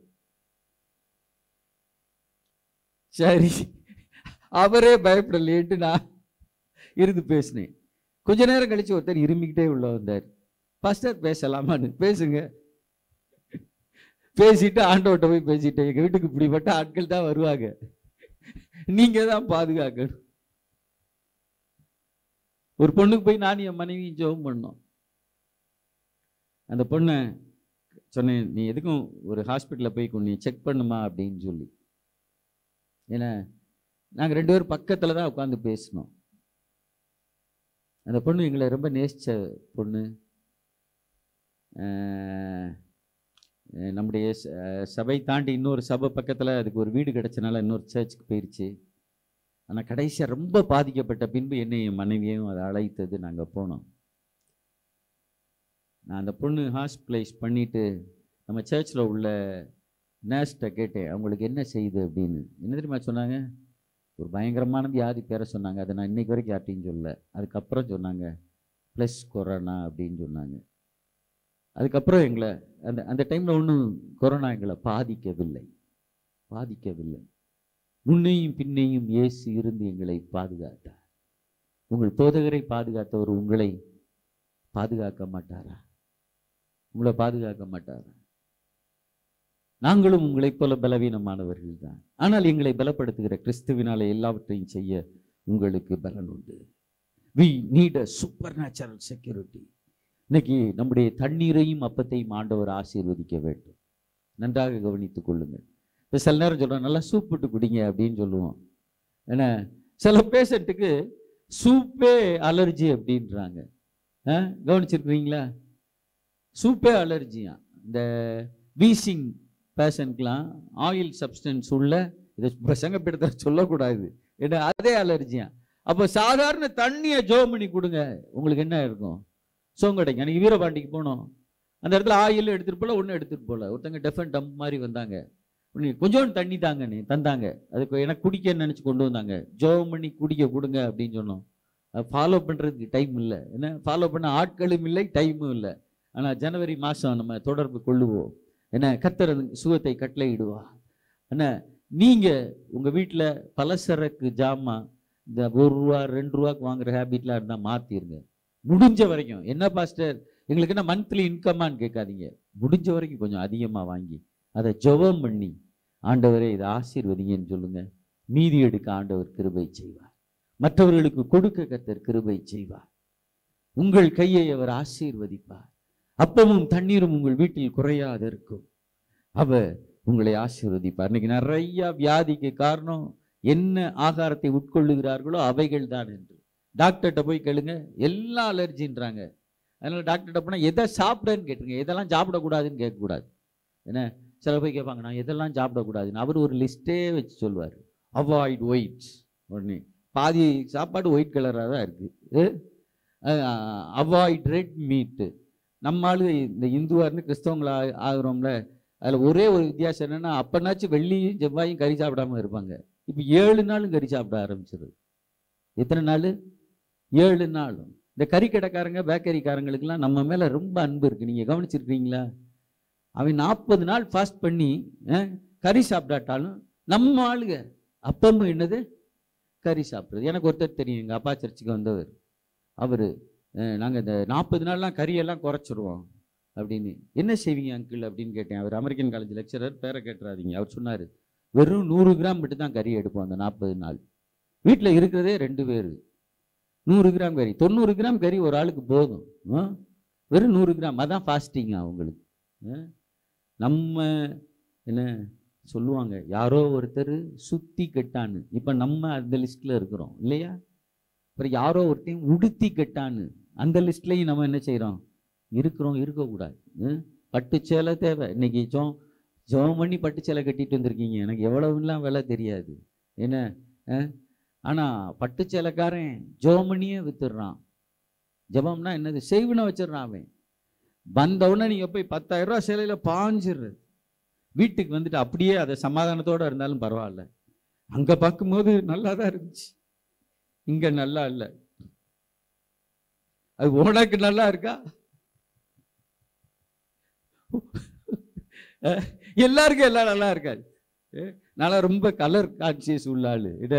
சரி, அவரே பயப்படலேட்டு நான் இருந்து பேசினேன். கொஞ்ச நேரம் கழிச்சு ஒருத்தர் இருமிக்கிட்டே உள்ள வந்தார். பாஸ்டர் பேசலாமான்னு. பேசுங்க. பேசிட்டு ஆண்டவர்கிட்ட போய் பேசிட்டேன், எங்க வீட்டுக்கு இப்படிப்பட்ட ஆட்கள் தான் வருவாங்க, நீங்க தான் பாதுகாக்கணும். ஒரு பொண்ணுக்கு போய் நான் என் மனைவியும் ஜெபம் பண்ணோம். அந்த பொண்ணை சொன்னேன், நீ எதுக்கும் ஒரு ஹாஸ்பிட்டலில் போய் கொஞ்சம் செக் பண்ணுமா அப்படின்னு சொல்லி. ஏன்னா நாங்கள் 2 பேரும் பக்கத்தில் தான் உட்காந்து பேசினோம். அந்த பொண்ணு எங்களை ரொம்ப நேசித்த பொண்ணு. நம்முடைய சபை தாண்டி இன்னொரு சபை பக்கத்தில் அதுக்கு ஒரு வீடு கிடைச்சனால இன்னொரு சர்ச்சுக்கு போயிடுச்சு. ஆனால் கடைசியாக ரொம்ப பாதிக்கப்பட்ட பின்பு என்னையும் மனைவியையும் அதை அழைத்தது. நாங்கள் போனோம். நான் அந்த பொண்ணு ஹாஸ்பிட்டலைஸ் பண்ணிவிட்டு நம்ம சர்ச்சில் உள்ள நர்ஸ்கிட்ட கேட்டேன், அவங்களுக்கு என்ன செய்யுது அப்படின்னு. என்ன தெரியுமா சொன்னாங்க? ஒரு பயங்கரமான வியாதி பேர சொன்னாங்க. அதை நான் இன்னைக்கு வரைக்கும் யார்ட்டையும் சொல்லல. அதுக்கப்புறம் சொன்னாங்க ப்ளஸ் கொரோனா அப்படின்னு சொன்னாங்க. அதுக்கப்புறம் எங்களை அந்த டைமில் ஒன்றும் கொரோனா எங்களை பாதிக்கவில்லை. முன்னையும் பின்னையும் இயேசு இருந்து எங்களை பாதுகாத்தார். உங்கள் போதகரை பாதுகாத்தவர் உங்களை பாதுகாக்க மாட்டாரா? உங்களை பாதுகாக்க மாட்டாரா? நாங்களும் உங்களைப் போல பலவீனமானவர்கள் தான். ஆனால் எங்களை பலப்படுத்துகிற கிறிஸ்துவினாலே எல்லாவற்றையும் செய்ய உங்களுக்கு பலன் உண்டு. We need a supernatural security. இன்னைக்கு நம்முடைய தண்ணீரையும் அப்பத்தையும் ஆண்டவர் ஆசீர்வதிக்க வேண்டும். நன்றாக கவனித்துக் கொள்ளுங்கள். இப்போ சில நேரம் சொல்கிறோம், நல்லா சூப் போட்டு குடிங்க அப்படின்னு சொல்லுவோம். ஏன்னா சில பேஷண்ட்டுக்கு சூப்பே அலர்ஜி அப்படின்றாங்க. கவனிச்சிருக்கிறீங்களா? சூப்பே அலர்ஜியா. இந்த வீசிங் பேஷண்ட்லாம் ஆயில் சப்ஸ்டன்ஸ் உள்ள, இதை பிரசங்கப்படுத்த சொல்லக்கூடாது, ஏன்னா அதே அலர்ஜியா. அப்போ சாதாரண தண்ணியை ஜோம் பண்ணி கொடுங்க, உங்களுக்கு என்ன இருக்கும்? சோங்கடைங்க. அன்றைக்கி வீரபாண்டிக்கு போனோம். அந்த இடத்துல ஆயில் எடுத்துகிட்டு போல, ஒன்றும் எடுத்துகிட்டு போல. ஒருத்தங்க டெஃபன் டம்ப் மாதிரி வந்தாங்க. கொஞ்சோண்டு தண்ணி தாங்கன்னு தந்தாங்க. அதுக்கு எனக்கு குடிக்க நினச்சி கொண்டு வந்தாங்க. ஜோம் பண்ணி குடிக்க கொடுங்க அப்படின்னு சொன்னோம். ஃபாலோ பண்ணுறதுக்கு டைம் இல்லை. என்ன ஃபாலோ பண்ண ஆட்களும் இல்லை, டைமும் இல்லை. ஆனால் ஜனவரி மாதம் நம்ம தொடர்பு கொள்ளுவோம். என்ன கர்த்தர் சுகத்தை கட்டளையிடுவா. என்ன நீங்கள் உங்கள் வீட்டில் பலசரக்கு ஜாமான் இந்த 1 ரூபா 2 ரூபாய்க்கு வாங்குற ஹேபிட்லாம் இருந்தால் மாற்றிடுங்க. முடிஞ்ச வரைக்கும். என்ன பாஸ்டர் எங்களுக்கு என்ன மந்த்லி இன்கம்மான்னு கேட்காதீங்க. முடிஞ்ச வரைக்கும் கொஞ்சம் அதிகமாக வாங்கி அதை ஜெபம் பண்ணி ஆண்டவரே இதை ஆசீர்வதிங்கன்னு சொல்லுங்க. மீதி எடுக்க ஆண்டவர் கிருபை செய்வார். மற்றவர்களுக்கு கொடுக்க கர்த்தர் கிருபை செய்வார். உங்கள் கையை அவர் ஆசீர்வதிப்பார். அப்பமும் தண்ணீரும் உங்கள் வீட்டில் குறையாது இருக்கும். அவர் உங்களை ஆசீர்வதிப்பார். இன்னைக்கு நிறைய வியாதிக்கு காரணம் என்ன ஆகாரத்தை உட்கொள்ளுகிறார்களோ அவைகள் தான் என்று. டாக்டர்கிட்ட போய் கேளுங்க, எல்லாம் அலர்ஜின்றாங்க. அதனால டாக்டர்கிட்ட போனால் எதை சாப்பிடன்னு கேட்டுருங்க, எதெல்லாம் சாப்பிடக்கூடாதுன்னு கேட்கக்கூடாது. என்ன சில போய் கேட்பாங்க, நான் எதெல்லாம் சாப்பிடக்கூடாதுன்னு. அவர் ஒரு லிஸ்ட்டே வச்சு சொல்லுவார். அவாய்ட் ஒயிட்ஸ், உடனே பாதி சாப்பாடு ஒயிட் கலராக தான் இருக்குது. அவாய்ட் ரெட் மீட்டு. நம்மளால இந்த இந்துவாக இருந்து கிறிஸ்தவங்களா ஆகிறோம்ல, அதில் ஒரே ஒரு வித்தியாசம் என்னென்னா, அப்போனாச்சும் வெள்ளியும் செவ்வாயும் கறி சாப்பிடாமல் இருப்பாங்க. இப்போ 7 நாளும் கறி சாப்பிட ஆரம்பிச்சிருது. எத்தனை நாள்? 7 நாளும். இந்த கறி கடைக்காரங்க பேக்கரிக்காரங்களுக்கெல்லாம் நம்ம மேலே ரொம்ப அன்பு இருக்குது. நீங்கள் கவனிச்சிருக்கீங்களா? அவன் 40 நாள் ஃபாஸ்ட் பண்ணி கறி சாப்பிடாட்டாலும் நம்ம ஆளுங்க அப்பமும் என்னது கறி சாப்பிட்றது. எனக்கு ஒருத்தர் தெரியும், எங்கள் அப்பா சர்ச்சுக்கு வந்தவர். அவர் நாங்கள் இந்த 40 நாள்லாம் கறியெல்லாம் குறைச்சிருவோம் அப்படின்னு. என்ன செய்வீங்க அங்கிள் அப்படின்னு கேட்டேன். அவர் அமெரிக்கன் காலேஜ் லெக்சரர், பேரை கேட்டுறாதீங்க. அவர் சொன்னார், வெறும் 100 கிராம் மட்டும் தான் கறி எடுப்போம் அந்த 40 நாள். வீட்டில் இருக்கிறதே 2 பேர். 100 கிராம் கறி, 90 கிராம் கறி ஒரு ஆளுக்கு போதும். வெறும் 100 கிராம், அதான் ஃபாஸ்டிங் அவங்களுக்கு. நம்ம என்ன சொல்லுவாங்க, யாரோ ஒருத்தர் சுத்தி கெட்டான்னு. இப்போ நம்ம அந்த லிஸ்ட்டில் இருக்கிறோம் இல்லையா? அப்புறம் யாரோ ஒருத்தையும் உடுத்தி கெட்டான்னு அந்த லிஸ்ட்லையும் நம்ம என்ன செய்கிறோம்? இருக்கிறோம். இருக்கக்கூடாது. பட்டு சேலை தேவை. இன்னைக்கு ஜோம் பண்ணி பட்டு சேலை கட்டிட்டு வந்திருக்கீங்க. எனக்கு எவ்வளவுலாம் விலை தெரியாது என்ன. ஆனால் பட்டு சேலைக்காரன் ஜோம் பண்ணியே வித்துடுறான். ஜபம்னா என்னது? செய்வனை வச்சிடறான் அவன். வந்தவுடனே நீங்கள் போய் 10,000 ரூபா சேலையில் பாஞ்சிடுறது. வீட்டுக்கு வந்துட்டு அப்படியே அதை சமாதானத்தோடு இருந்தாலும் பரவாயில்ல. அங்கே பார்க்கும்போது நல்லா தான் இருந்துச்சு, இங்கே நல்லா இல்லை. அது உனக்கு நல்லா இருக்கா? எல்லாருக்கும் எல்லாம் நல்லா இருக்காது. நான் ரொம்ப கலர் கான்சியஸ் உள்ள ஆள். இதை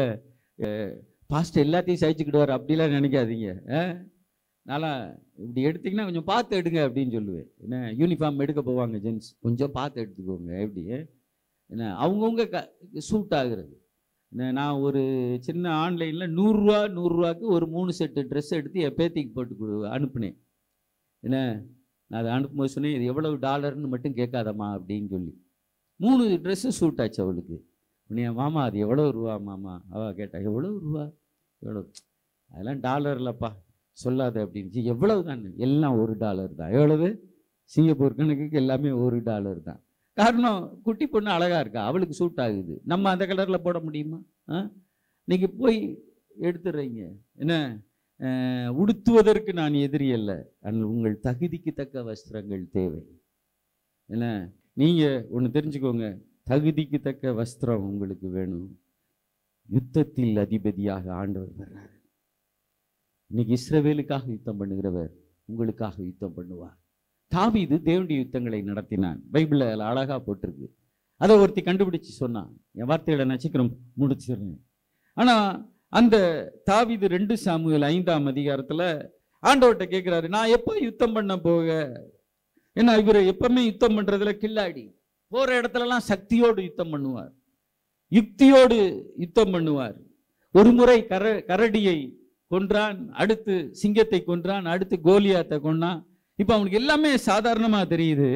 பாஸ்ட் எல்லாத்தையும் சகிச்சுக்கிடுவார் அப்படிலாம் நினைக்காதீங்க. நான்லாம் இப்படி எடுத்திங்கன்னா கொஞ்சம் பார்த்து எடுங்க அப்படின்னு சொல்லுவேன். என்ன யூனிஃபார்ம் எடுக்க போவாங்க ஜென்ஸ், கொஞ்சம் பார்த்து எடுத்துக்கோங்க. எப்படி என்ன அவங்கவுங்க சூட் ஆகுறது. நான் ஒரு சின்ன ஆன்லைனில் 100 ரூபாய்க்கு ஒரு 3 செட்டு ட்ரெஸ் எடுத்து என் பேத்திக்கு போட்டு அனுப்புனேன். என்ன நான் அதை அனுப்பும்போது சொன்னேன், இது எவ்வளவு டாலர்னு மட்டும் கேட்காதம்மா அப்படின்னு சொல்லி. 3 ட்ரெஸ்ஸு சூட் ஆச்சு அவளுக்கு. உடனே மாமா அது எவ்வளோ ரூபா மாமா? அவள் கேட்டா, எவ்வளோ ரூபா? எவ்வளோ? அதெல்லாம் டாலர்லப்பா சொல்லாத அப்படின்னு. எவ்வளவு தான்? எல்லாம் $1 தான். எவ்வளவு? சிங்கப்பூர் கணக்குக்கு எல்லாமே $1 தான். காரணம், குட்டி பொண்ணு அழகாக இருக்கா, அவளுக்கு சூட் ஆகுது. நம்ம அந்த கலரில் போட முடியுமா? நீங்கள் போய் எடுத்துடுறீங்க. என்ன உடுத்துவதற்கு நான் எதிரி அல்ல, ஆனால் உங்கள் தகுதிக்கு தக்க வஸ்திரங்கள் தேவை. என்ன நீங்கள் ஒன்று தெரிஞ்சுக்கோங்க, தகுதிக்கு தக்க வஸ்திரம் உங்களுக்கு வேணும். யுத்தத்தில் அதிபதியாக ஆண்டவர் வர்றார். இன்னைக்கு இஸ்ரவேலுக்காக யுத்தம் பண்ணுகிறவர் உங்களுக்காக யுத்தம் பண்ணுவார். தாவீது தேவனுடைய யுத்தங்களை நடத்தினான். பைபிளில் அழகாக போட்டிருக்கு. அதை ஒருத்தி கண்டுபிடிச்சு சொன்னான். என் வார்த்தைகளை நான் சீக்கிரம் முடிச்சிடுறேன். ஆனால் அந்த தாவீது 2 சாமுவேல் 5ஆம் அதிகாரத்தில் ஆண்டவர்கிட்ட கேட்குறாரு, நான் எப்போ யுத்தம் பண்ண போக? ஏன்னா இவர் எப்பவுமே யுத்தம் பண்ணுறதுல கில்லாடி. போகிற இடத்துலலாம் சக்தியோடு யுத்தம் பண்ணுவார், யுக்தியோடு யுத்தம் பண்ணுவார். ஒரு முறை கரடியை கொன்றான், அடுத்து சிங்கத்தை கொன்றான், அடுத்து கோலியாத்தை கொன்னான். இப்போ அவனுக்கு எல்லாமே சாதாரணமாக தெரியுது.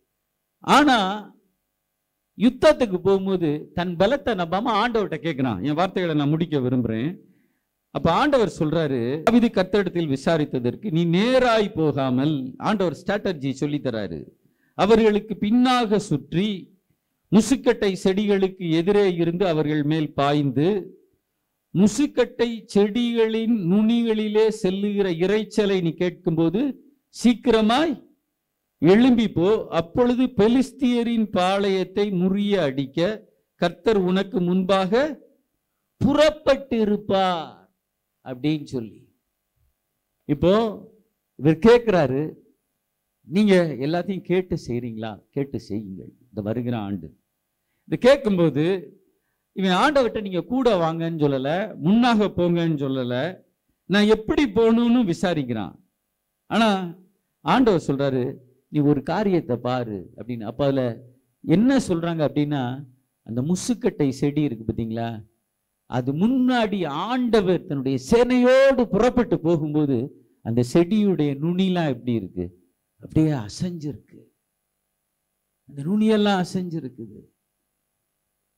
ஆனால் யுத்தத்துக்கு போகும்போது தன் பலத்தை நம்பாம ஆண்டவர்கிட்ட கேட்கிறான். என் வார்த்தைகளை நான் முடிக்க விரும்புகிறேன். அப்போ ஆண்டவர் சொல்றாரு, தாவீது கர்த்தரிடத்தில் விசாரித்ததற்கு நீ நேராய் போகாமல், ஆண்டவர் ஸ்ட்ராட்டஜி சொல்லி தராரு. அவர்களுக்கு பின்னாக சுற்றி முசுக்கட்டை செடிகளுக்கு எதிரே இருந்து அவர்கள் மேல் பாய்ந்து முசுக்கட்டை செடிகளின் நுனிகளிலே செல்லுகிற இறைச்சலை நீ கேட்கும்போது சீக்கிரமாய் எழும்பி போ. அப்பொழுது பெலிஸ்தியரின் பாளையத்தை முறிய அடிக்க கர்த்தர் உனக்கு முன்பாக புறப்பட்டு இருப்பார் அப்படின்னு சொல்லி. இப்போ இவர் கேட்கிறாரு, நீங்க எல்லாத்தையும் கேட்டு செய்றீங்களா? கேட்டு செய்யுங்கள் இந்த வருகிற ஆண்டு. இது கேட்கும்போது இவன் ஆண்டவர்கிட்ட நீங்க கூட வாங்கன்னு சொல்லல, முன்னாக போங்கன்னு சொல்லல, நான் எப்படி போகணும்னு விசாரிக்கிறான். ஆனா ஆண்டவர் சொல்றாரு, நீ ஒரு காரியத்தை பாரு அப்படின்னு. அப்ப அதுல என்ன சொல்றாங்க அப்படின்னா, அந்த முசுக்கட்டை செடி இருக்கு பார்த்தீங்களா, அது முன்னாடி ஆண்டவர் தன்னுடைய சேனையோடு புறப்பட்டு போகும்போது அந்த செடியுடைய நுனிலாம் எப்படி இருக்கு? அப்படியே அசைஞ்சிருக்கு. அந்த நுனியெல்லாம் அசைஞ்சிருக்குது.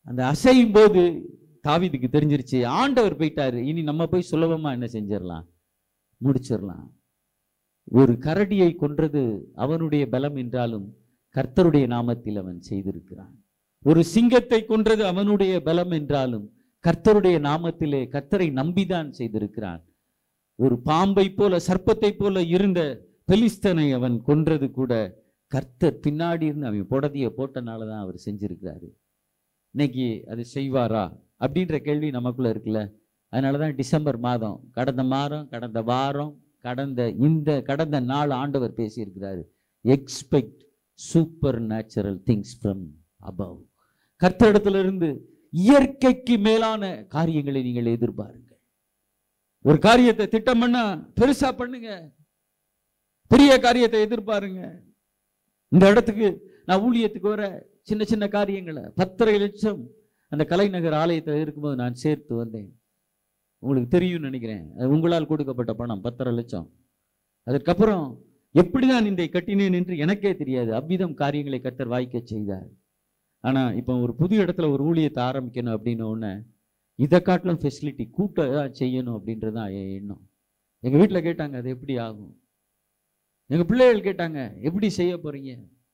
அந்த அசையும் போது தாவீதுக்கு தெரிஞ்சிருச்சு, ஆண்டவர் போயிட்டாரு, இனி நம்ம போய் சுலபமா என்ன செஞ்சிடலாம், முடிச்சிடலாம். ஒரு கரடியை கொன்றது அவனுடைய பலம் என்றாலும் கர்த்தருடைய நாமத்தில் அவன் செய்திருக்கிறான். ஒரு சிங்கத்தை கொன்றது அவனுடைய பலம் என்றாலும் கர்த்தருடைய நாமத்திலே கர்த்தரை நம்பிதான் செய்திருக்கிறான். ஒரு பாம்பை போல சர்ப்பத்தை போல இருந்த பெலிஸ்தனை அவன் கொன்றது கூட கர்த்தர் பின்னாடி இருந்து அவன் புடதியை போட்டனாலதான் அவர் செஞ்சிருக்கிறாரு. இன்னைக்கு அது செய்வாரா அப்படின்ற கேள்வி நமக்குள்ள இருக்குல்ல. அதனாலதான் டிசம்பர் மாதம், கடந்த வாரம், கடந்த நாள் ஆண்டவர் பேசியிருக்கிறாரு, expect supernatural things from above. கர்த்தரிடத்திலிருந்து இயற்கைக்கு மேலான காரியங்களை நீங்கள் எதிர்பாருங்கள். ஒரு காரியத்தை திட்டம் பண்ணா பெருசா பண்ணுங்க, பெரிய காரியத்தை எதிர்பாருங்க. இந்த இடத்துக்கு நான் ஊழியத்துக்கு வர சின்ன சின்ன காரியங்களை 10.5 லட்சம் அந்த கலைநகர் ஆலயத்தில் இருக்கும்போது நான் சேர்த்து வந்தேன். உங்களுக்கு தெரியும்னு நினைக்கிறேன், உங்களால் கொடுக்கப்பட்ட பணம் 10.5 லட்சம். அதற்கப்புறம் எப்படிதான் இதை கட்டினேன் என்று எனக்கே தெரியாது. அவ்விதம் காரியங்களை கர்த்தர் வாய்க்க செய்தார். ஆனா இப்போ ஒரு புது இடத்துல ஒரு ஊழியத்தை ஆரம்பிக்கணும் அப்படின்ன உடனே இதை காட்டிலும் ஃபெசிலிட்டி கூட்ட செய்யணும் அப்படின்றதான் என் எண்ணம். எங்க வீட்டில் கேட்டாங்க, அது எப்படி ஆகும்? எங்க பிள்ளைகள் கேட்டாங்க, எப்படி செய்ய போறீங்க?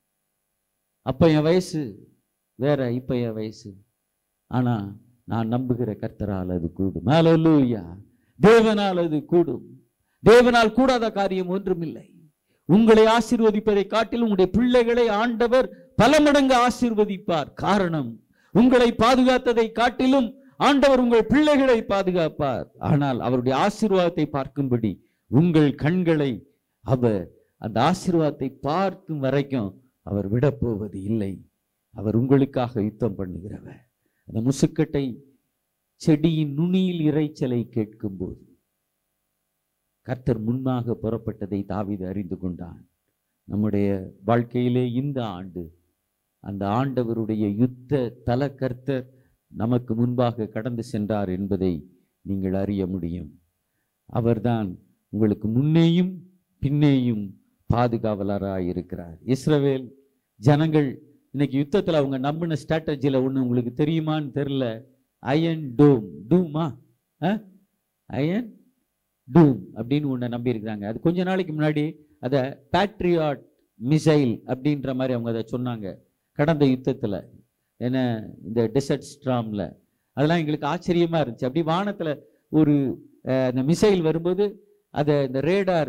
அப்ப என் வயசு வேற, இப்ப என் வயசு. ஆனா நான் நம்புகிற கர்த்தரால் அது கூடும். ஹல்லேலூயா. தேவனால் அது கூடும். தேவனால் கூடாத காரியம் ஒன்றுமில்லை. உங்களை ஆசீர்வதிப்பதை காட்டிலும் உங்களுடைய பிள்ளைகளை ஆண்டவர் பல மடங்கு ஆசீர்வதிப்பார். காரணம், உங்களை பாதுகாத்ததை காட்டிலும் ஆண்டவர் உங்கள் பிள்ளைகளை பாதுகாப்பார். ஆனால் அவருடைய ஆசீர்வாதத்தை பார்க்கும்படி உங்கள் கண்களை அவர் அந்த ஆசீர்வாதத்தை பார்க்கும் வரைக்கும் அவர் விடப்போவது இல்லை. அவர் உங்களுக்காக யுத்தம் பண்ணுகிறவர். அந்த முசுக்கட்டை செடியின் நுனியில் இறைச்சலை கேட்கும் போது கர்த்தர் முன்பாக புறப்பட்டதை தாவீது அறிந்து கொண்டான். நம்முடைய வாழ்க்கையிலே இந்த ஆண்டு அந்த ஆண்டவருடைய யுத்த தல கர்த்தர் நமக்கு முன்பாக கடந்து சென்றார் என்பதை நீங்கள் அறிய முடியும். அவர்தான் உங்களுக்கு முன்னேயும் பின்னேயும் பாதுகாவலராக இருக்கிறார். இஸ்ரவேல் ஜனங்கள் இன்னைக்கு யுத்தத்தில் அவங்க நம்பின ஸ்ட்ராட்டஜியில் ஒன்று உங்களுக்கு தெரியுமான்னு தெரியல. அயன் டூம், டூமா அயன் டூம் அப்படின்னு ஒன்று நம்பி இருக்கிறாங்க. அது கொஞ்ச நாளைக்கு முன்னாடி அதை பேட்ரியாட் மிசைல் அப்படின்ற மாதிரி அவங்க அதை சொன்னாங்க கடந்த யுத்தத்தில். என்ன இந்த டெசர்ட் ஸ்ட்ராமில் அதெல்லாம் எங்களுக்கு ஆச்சரியமாக இருந்துச்சு. அப்படி வானத்தில் ஒரு அந்த மிசைல் வரும்போது அதை இந்த ரேடார்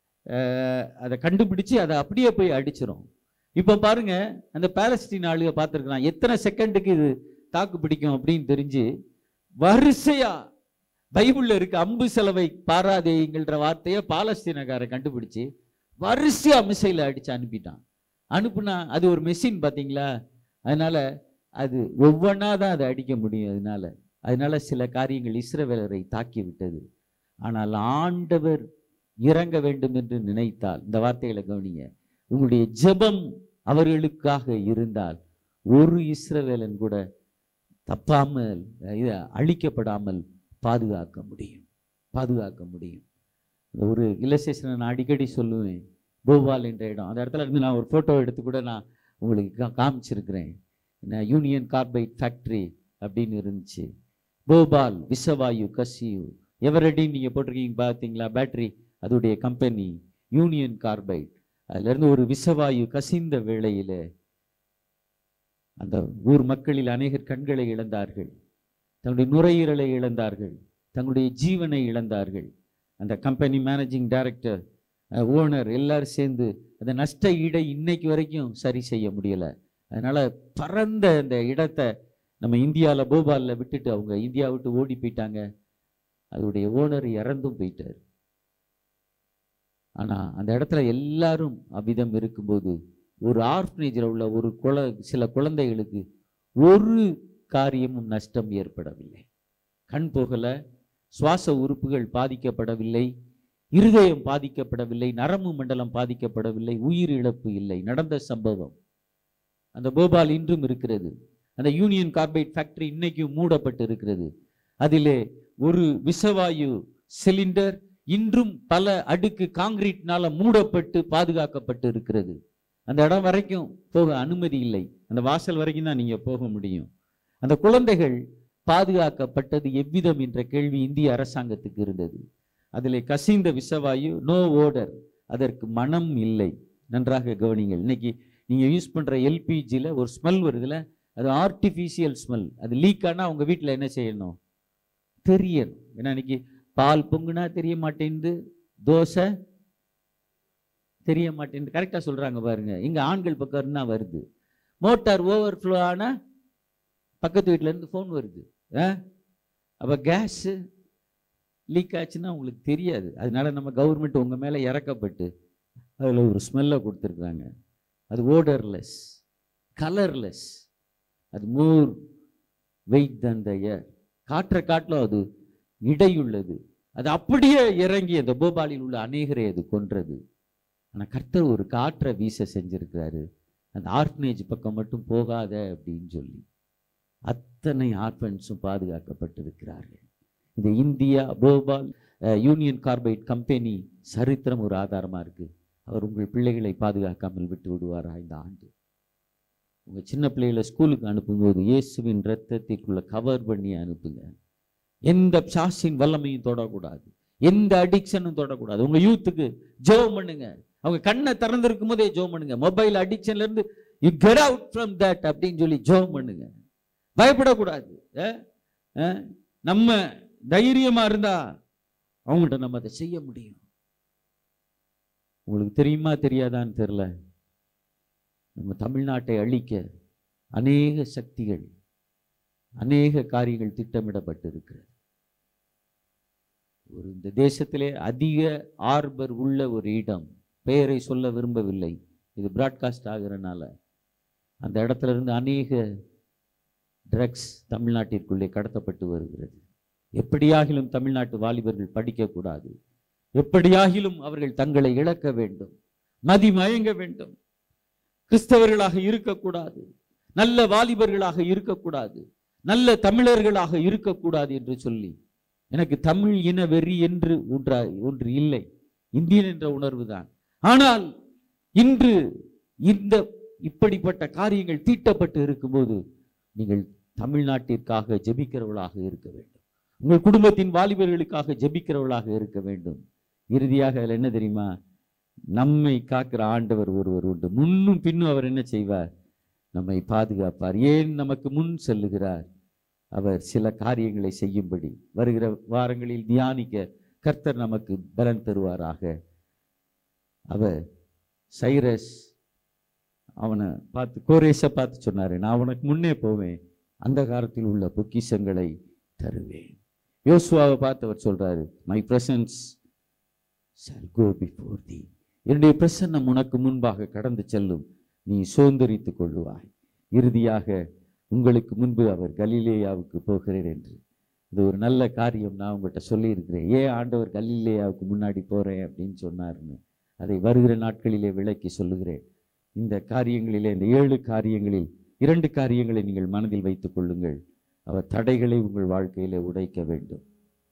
அதை கண்டுபிடிச்சு அதை அப்படியே போய் அடிச்சிடும். இப்போ பாருங்க, அந்த பாலஸ்தீன் ஆளுக பார்த்துருக்கலாம் எத்தனை செகண்டுக்கு இது தாக்கு பிடிக்கும் அப்படின்னு தெரிஞ்சு வரிசையா பைபிள்ல இருக்கு அம்பு செலவை பாராதேங்கிற வார்த்தையை பாலஸ்தீனக்காரை கண்டுபிடிச்சு வரிசையா மிசைல அடிச்சு அனுப்பிட்டான். அனுப்புனா அது ஒரு மெஷின் பார்த்தீங்களா, அதனால அது ஒவ்வொன்றா தான் அதை அடிக்க முடியும். அதனால சில காரியங்கள் இஸ்ரவேலரை தாக்கி விட்டது. ஆனால் ஆண்டவர் இறங்க வேண்டும் என்று நினைத்தால், இந்த வார்த்தைகளை கவனிங்க, உங்களுடைய ஜெபம் அவர்களுக்காக இருந்தால் ஒரு இஸ்ரவேலன் கூட தப்பாமல் அழிக்கப்படாமல் பாதுகாக்க முடியும். ஒரு இல்லஸ்ட்ரேஷனை நான் அடிக்கடி சொல்லுவேன், போபால் என்ற இடம். அந்த இடத்துல இருந்து நான் ஒரு ஃபோட்டோ எடுத்து கூட நான் உங்களுக்கு காமிச்சிருக்கிறேன். யூனியன் கார்பைட் ஃபேக்ட்ரி அப்படின்னு இருந்துச்சு. போபால் விசவாயு கசியு எவரடின்னு நீங்கள் போட்டிருக்கீங்க பார்த்தீங்களா, பேட்டரி, அதோடைய கம்பெனி யூனியன் கார்பைட். அதுலேருந்து ஒரு விசவாயு கசிந்த வேளையில் அந்த ஊர் மக்களில் அநேகர் கண்களை இழந்தார்கள், தங்களுடைய நுரையீரலை இழந்தார்கள், தங்களுடைய ஜீவனை இழந்தார்கள். அந்த கம்பெனி மேனேஜிங் டைரக்டர், ஓனர் எல்லாரும் சேர்ந்து அந்த நஷ்ட ஈடை இன்னைக்கு வரைக்கும் சரி செய்ய முடியலை. அதனால் பரந்த அந்த இடத்தை நம்ம இந்தியாவில் போபாலில் விட்டுட்டு அவங்க இந்தியா விட்டு ஓடி போயிட்டாங்க. அதோடைய ஓனர் இறந்தும் போயிட்டார். ஆனால் அந்த இடத்துல எல்லாரும் அவ்விதம் இருக்கும்போது ஒரு ஆர்ஃபனேஜில் உள்ள சில குழந்தைகளுக்கு ஒரு காரியமும் நஷ்டம் ஏற்படவில்லை. கண் போகலை, சுவாச உறுப்புகள் பாதிக்கப்படவில்லை, இருதயம் பாதிக்கப்படவில்லை, நரம்பு மண்டலம் பாதிக்கப்படவில்லை, உயிர் இழப்பு இல்லை. நடந்த சம்பவம் அந்த போபால் இன்றும் இருக்கிறது. அந்த யூனியன் கார்பைட் ஃபேக்டரி இன்னைக்கும் மூடப்பட்டு இருக்கிறது. அதிலே ஒரு விசவாயு சிலிண்டர் இன்றும் பல அடுக்கு காங்கிரீட்னால மூடப்பட்டு பாதுகாக்கப்பட்டு இருக்கிறது. அந்த இடம் வரைக்கும் போக அனுமதி இல்லை. அந்த வாசல் வரைக்கும் தான் நீங்க போக முடியும். அந்த குழந்தைகள் பாதுகாக்கப்பட்டது எவ்விதம் என்ற கேள்வி இந்திய அரசாங்கத்துக்கு இருந்தது. அதில் கசிந்த விஷவாயு, நோ ஓடர், அதற்கு மனம் இல்லை. நன்றாக கவனிங்கள். இன்னைக்கு நீங்க யூஸ் பண்ற எல்பிஜியில் ஒரு ஸ்மெல் வருதுல, அது ஆர்டிஃபிஷியல் ஸ்மெல். அது லீக் ஆனால் அவங்க வீட்டில் என்ன செய்யணும்? தெரியணும். ஏன்னா இன்னைக்கு பால் பொங்குனா தெரிய மாட்டேங்குது, தோசை தெரிய மாட்டேங்குது. கரெக்டாக சொல்றாங்க பாருங்க. இங்க ஆண்கள் பக்கம் இருந்தா வருது. மோட்டார் ஓவர்ஃப்ளோ ஆனால் பக்கத்து வீட்டில இருந்து ஃபோன் வருது. அப்போ கேஸ் லீக் ஆச்சுன்னா உங்களுக்கு தெரியாது. அதனால நம்ம கவர்மெண்ட் உங்க மேலே இறக்கப்பட்டு அதில் ஒரு ஸ்மெல்லை கொடுத்துருக்குறாங்க. அது ஓடர்லெஸ், கலர்லெஸ், அது மோர் வெயிட் தன் த ஏர். காற்றை காட்டிலும் அது இடையுள்ளது. அது அப்படியே இறங்கி அந்த போபாலில் உள்ள அநேகரை அது கொன்றது. ஆனால் கர்த்தர் ஒரு காற்றை வீச செஞ்சிருக்கிறாரு. அந்த ஆர்ஃபனேஜ் பக்கம் மட்டும் போகாத அப்படின்னு சொல்லி அத்தனை ஆர்ஃபன்ஸும் பாதுகாக்கப்பட்டிருக்கிறார்கள். இந்த India Bhopal Union Carbide company சரித்திரம் ஒரு ஆதாரமாக இருக்குது. அவர் உங்கள் பிள்ளைகளை பாதுகாக்காமல் விட்டு விடுவாரா இந்த ஆண்டு? உங்கள் சின்ன பிள்ளைகளை ஸ்கூலுக்கு அனுப்பும்போது இயேசுவின் ரத்தத்திற்குள்ள கவர் பண்ணி அனுப்புங்க. எந்த பிசாசின் வல்லமையும் தொடக்கூடாது, எந்த அடிக்ஷனும் தொடக்கூடாது. உங்கள் யூத்துக்கு ஜெபம் பண்ணுங்க. அவங்க கண்ணை திறந்திருக்கும் போதே ஜெபம் பண்ணுங்க. மொபைல் அடிக்ஷன்ல இருந்து you get out from that அப்படின்னு சொல்லி ஜெபம் பண்ணுங்க. பயப்படக்கூடாது. நம்ம தைரியமா இருந்தா அவங்கள்ட்ட நம்ம அதை செய்ய முடியும். உங்களுக்கு தெரியுமா தெரியாதான்னு தெரியல, நம்ம தமிழ்நாட்டை அழிக்க அநேக சக்திகள், அநேக காரியங்கள் திட்டமிடப்பட்டிருக்கிறது. ஒரு இந்த தேசத்திலே அதிக ஆர்பர் உள்ள ஒரு இடம், பெயரை சொல்ல விரும்பவில்லை, இது பிராட்காஸ்ட் ஆகிறனால, அந்த இடத்துல இருந்து அநேக ட்ரக்ஸ் தமிழ்நாட்டிற்குள்ளே கடத்தப்பட்டு வருகிறது. எப்படியாகிலும் தமிழ்நாட்டு வாலிபர்கள் படிக்கக்கூடாது, எப்படியாகிலும் அவர்கள் தங்களை இழக்க வேண்டும், மதிமயங்க வேண்டும், கிறிஸ்தவர்களாக இருக்கக்கூடாது, நல்ல வாலிபர்களாக இருக்கக்கூடாது, நல்ல தமிழர்களாக இருக்கக்கூடாது என்று சொல்லி, எனக்கு தமிழ் இன வெறி என்று ஒன்று இல்லை, இந்தியன் என்ற உணர்வு தான். ஆனால் இன்று இந்த இப்படிப்பட்ட காரியங்கள் தீட்டப்பட்டு இருக்கும்போது நீங்கள் தமிழ்நாட்டிற்காக ஜெபிக்கிறவர்களாக இருக்க வேண்டும். உங்கள் குடும்பத்தின் வாலிபர்களுக்காக ஜெபிக்கிறவர்களாக இருக்க வேண்டும். இறுதியாக அதில் என்ன தெரியுமா? நம்மை காக்கிற ஆண்டவர் ஒருவர் உண்டு. முன்னும் பின்னும் அவர் என்ன செய்வார்? நம்மை பாதுகாப்பார். ஏன் நமக்கு முன் செல்லுகிறார்? அவர் சில காரியங்களை செய்யும்படி வருகிற வாரங்களில் தியானிக்க கர்த்தர் நமக்கு பலன் தருவாராக. அவர் சைரஸ் அவனை பார்த்து, கோரேசை பார்த்து சொன்னாரு, நான் உனக்கு முன்னே போவேன், அந்த காலத்தில் உள்ள பொக்கிஷங்களை தருவேன். யோசுவாவை பார்த்து அவர் சொல்றாரு, my presence shall go before thee. என்னுடைய பிரசன்னம் உனக்கு முன்பாக கடந்து செல்லும், நீ சுதந்தரித்துக் கொள்ளுவாய். இறுதியாக உங்களுக்கு முன்பு அவர் கலிலேயாவுக்கு போகிறார் என்று. இது ஒரு நல்ல காரியம். நான் உங்கள்கிட்ட சொல்லியிருக்கிறேன், ஏன் ஆண்டவர் கலிலேயாவுக்கு முன்னாடி போறேன் அப்படின்னு சொன்னார்னு. அதை வருகிற நாட்களிலே விளக்கி சொல்லுகிறேன். இந்த காரியங்களிலே, இந்த 7 காரியங்களில் 2 காரியங்களை நீங்கள் மனதில் வைத்துக் கொள்ளுங்கள். அவர் தடைகளை உங்கள் வாழ்க்கையிலே உடைக்க வேண்டும்.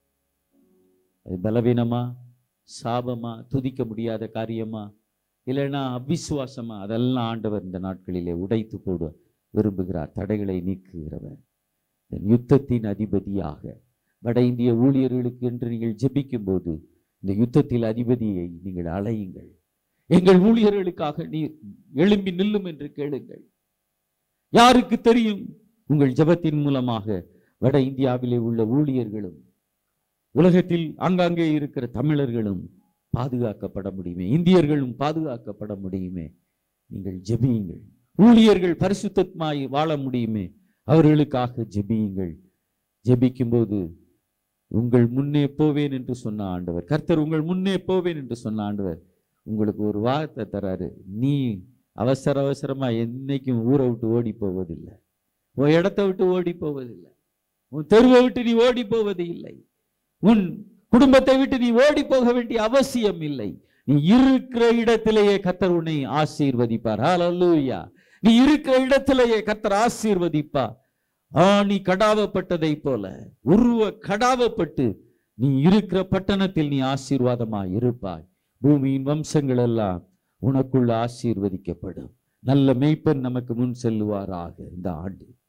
அது பலவீனமா, சாபமா, துதிக்க முடியாத காரியமா, இல்லைன்னா அவிசுவாசமா, அதெல்லாம் ஆண்டவர் இந்த நாட்களிலே உடைத்து போட விரும்புகிறார். தடைகளை நீக்குகிறவர், யுத்தத்தின் அதிபதியாக. வட இந்திய ஊழியர்களுக்கு என்று நீங்கள் ஜெபிக்கும் போது இந்த யுத்தத்தில் அதிபதியை நீங்கள் அழையுங்கள். எங்கள் ஊழியர்களுக்காக நீ எழும்பி நில்லும் என்று கேளுங்கள். யாருக்கு தெரியும், உங்கள் ஜெபத்தின் மூலமாக வட இந்தியாவிலே உள்ள ஊழியர்களும் உலகத்தில் ஆங்காங்கே இருக்கிற தமிழர்களும் பாதுகாக்கப்பட முடியுமே, இந்தியர்களும் பாதுகாக்கப்பட முடியுமே. நீங்கள் ஜெபியுங்கள். ஊழியர்கள் பரிசுத்தமாய் வாழ முடியுமே, அவர்களுக்காக ஜெபியுங்கள். ஜெபிக்கும் போது உங்கள் முன்னே போவேன் என்று சொன்ன ஆண்டவர், கர்த்தர் உங்கள் முன்னே போவேன் என்று சொன்ன ஆண்டவர் உங்களுக்கு ஒரு வார்த்தை தராரு. நீ அவசரமா என்னைக்கும் ஊரை விட்டு ஓடி போவதில்லை, உன் இடத்தை விட்டு ஓடி போவதில்லை, உன் தெருவை விட்டு நீ ஓடி போவது இல்லை, உன் குடும்பத்தை விட்டு நீ ஓடி போக வேண்டிய அவசியம் இல்லை. நீ இருக்கிற இடத்திலேயே கர்த்தர் உன்னை ஆசீர்வதிப்பார். ஹல்லேலூயா. நீ இருக்கிற இடத்திலேயே கர்த்தர் ஆசீர்வதிப்பார். நீ கடாவப்பட்டதை போல உருவ கடாவப்பட்டு நீ இருக்கிற பட்டணத்தில் நீ ஆசீர்வாதமாய் இருப்பாய். பூமியின் வம்சங்கள் எல்லாம் உனக்குள்ள ஆசீர்வதிக்கப்படும். நல்ல மேய்ப்பன் நமக்கு முன் செல்லுவாராக. இந்த ஆண்டு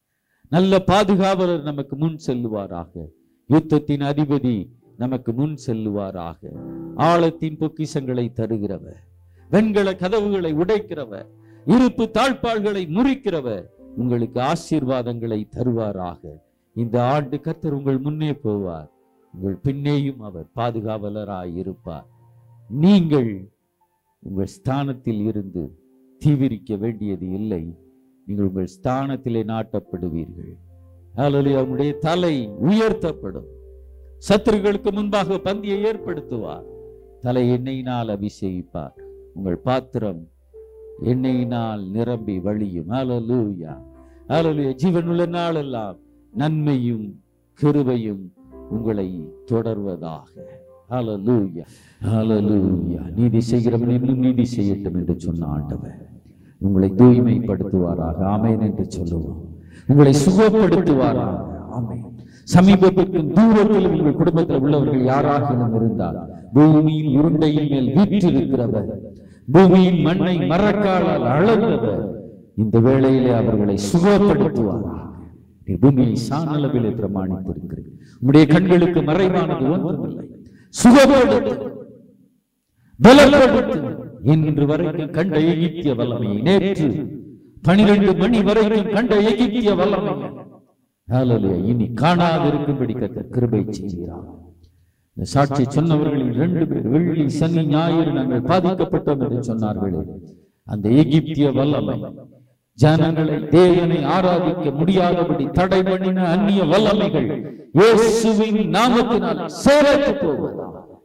நல்ல பாதுகாவலர் நமக்கு முன் செல்லுவாராக. யுத்தத்தின் அதிபதி நமக்கு முன் செல்லுவாராக. ஆழத்தின் பொக்கிஷங்களை தருகிறவர், வெண்கல கதவுகளை உடைக்கிறவர், இருப்பு தாழ்பாள்களை முறிக்கிறவர் உங்களுக்கு ஆசீர்வாதங்களை தருவாராக. இந்த ஆண்டு கர்த்தர் உங்கள் முன்னே போவார், உங்கள் பின்னேயும் அவர் பாதுகாவலராய் இருப்பார். நீங்கள் உங்கள் ஸ்தானத்தில் இருந்து தீவிரிக்க வேண்டியது இல்லை. நீங்கள் உங்கள் ஸ்தானத்திலே நாட்டப்படுவீர்கள். ஹல்லேலூயா. உங்களுடைய தலை உயர்த்தப்படும். சத்துருக்களுக்கு முன்பாக பந்தியை ஏற்படுத்துவார். தலை எண்ணெயினால் அபிஷேகிப்பார். உங்கள் பாத்திரம் எண்ணெயினால் நிரம்பி வழியும். ஹல்லேலூயா, ஹல்லேலூயா. ஜீவனுள்ள நாளெல்லாம் நன்மையும் கிருபையும் உங்களை தொடர்வதாக. ஹல்லேலூயா, ஹல்லேலூயா. நீதி செய்கிறவன் இன்னும் நீதி செய்யட்டும் என்று சொன்ன ஆண்டவர் உங்களை தூய்மைப்படுத்துவாராக. ஆமென் என்று சொல்லுவோம். உங்களை சுகப்படுத்துவாராக. ஆமென். சமீபத்திற்கும் தூரத்திலும் உங்கள் குடும்பத்தில் உள்ளவர்கள் யாராகிலும் இருந்தால், பூமியின் உருண்டையின் மேல் வீற்றிருக்கிறவர், பூமியின் மண்ணை மரக்காலால் அளந்தவர், இந்த வேளையிலே அவர்களை சுகப்படுத்துவாராக. பூமியை சாணளவிலே பிரமாணித்திருக்கிறேன். உம்முடைய கண்களுக்கு மறைவானது ஒன்றுமில்லை. சுகப்படுத்து, பலப்படுத்து. இன்று வரைக்கும் கண்ட எகிப்திய வல்லமையை, நேற்று 12 மணி வரைக்கும் கண்ட எகிப்திய வல்லமையை ஹல்லேலூயா இனி காணாதிருக்கும்படி கர்த்தர் கிருபை செய்கிறார். இந்த சாட்சி சொன்னவர்களில் 2 பேர் வெள்ளி சனி ஞாயிறு நாங்கள் பாதிக்கப்பட்டோம் என்று சொன்னார்களே, அந்த எகிப்திய வல்லமை ஜனங்களை தேவனை ஆராதிக்க முடியாதபடி தடை பண்ணின அந்நிய வல்லமைகள் இயேசுவின் நாமத்தினால் சேரத்து போவதாக.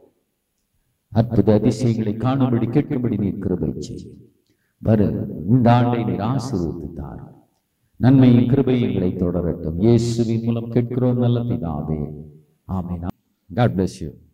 அற்புத அதிசயங்களை காணும்படி கேட்கும்படி நீர் கிருபை செய்யும். வரும் இந்த ஆண்டை நீர் ஆசீர்வதித்தார். நன்மையின் கிருபைகளை தொடரட்டும். இயேசுவின் மூலம் கேட்கிறோம் நல்ல பிதாவே. ஆமென். God bless you.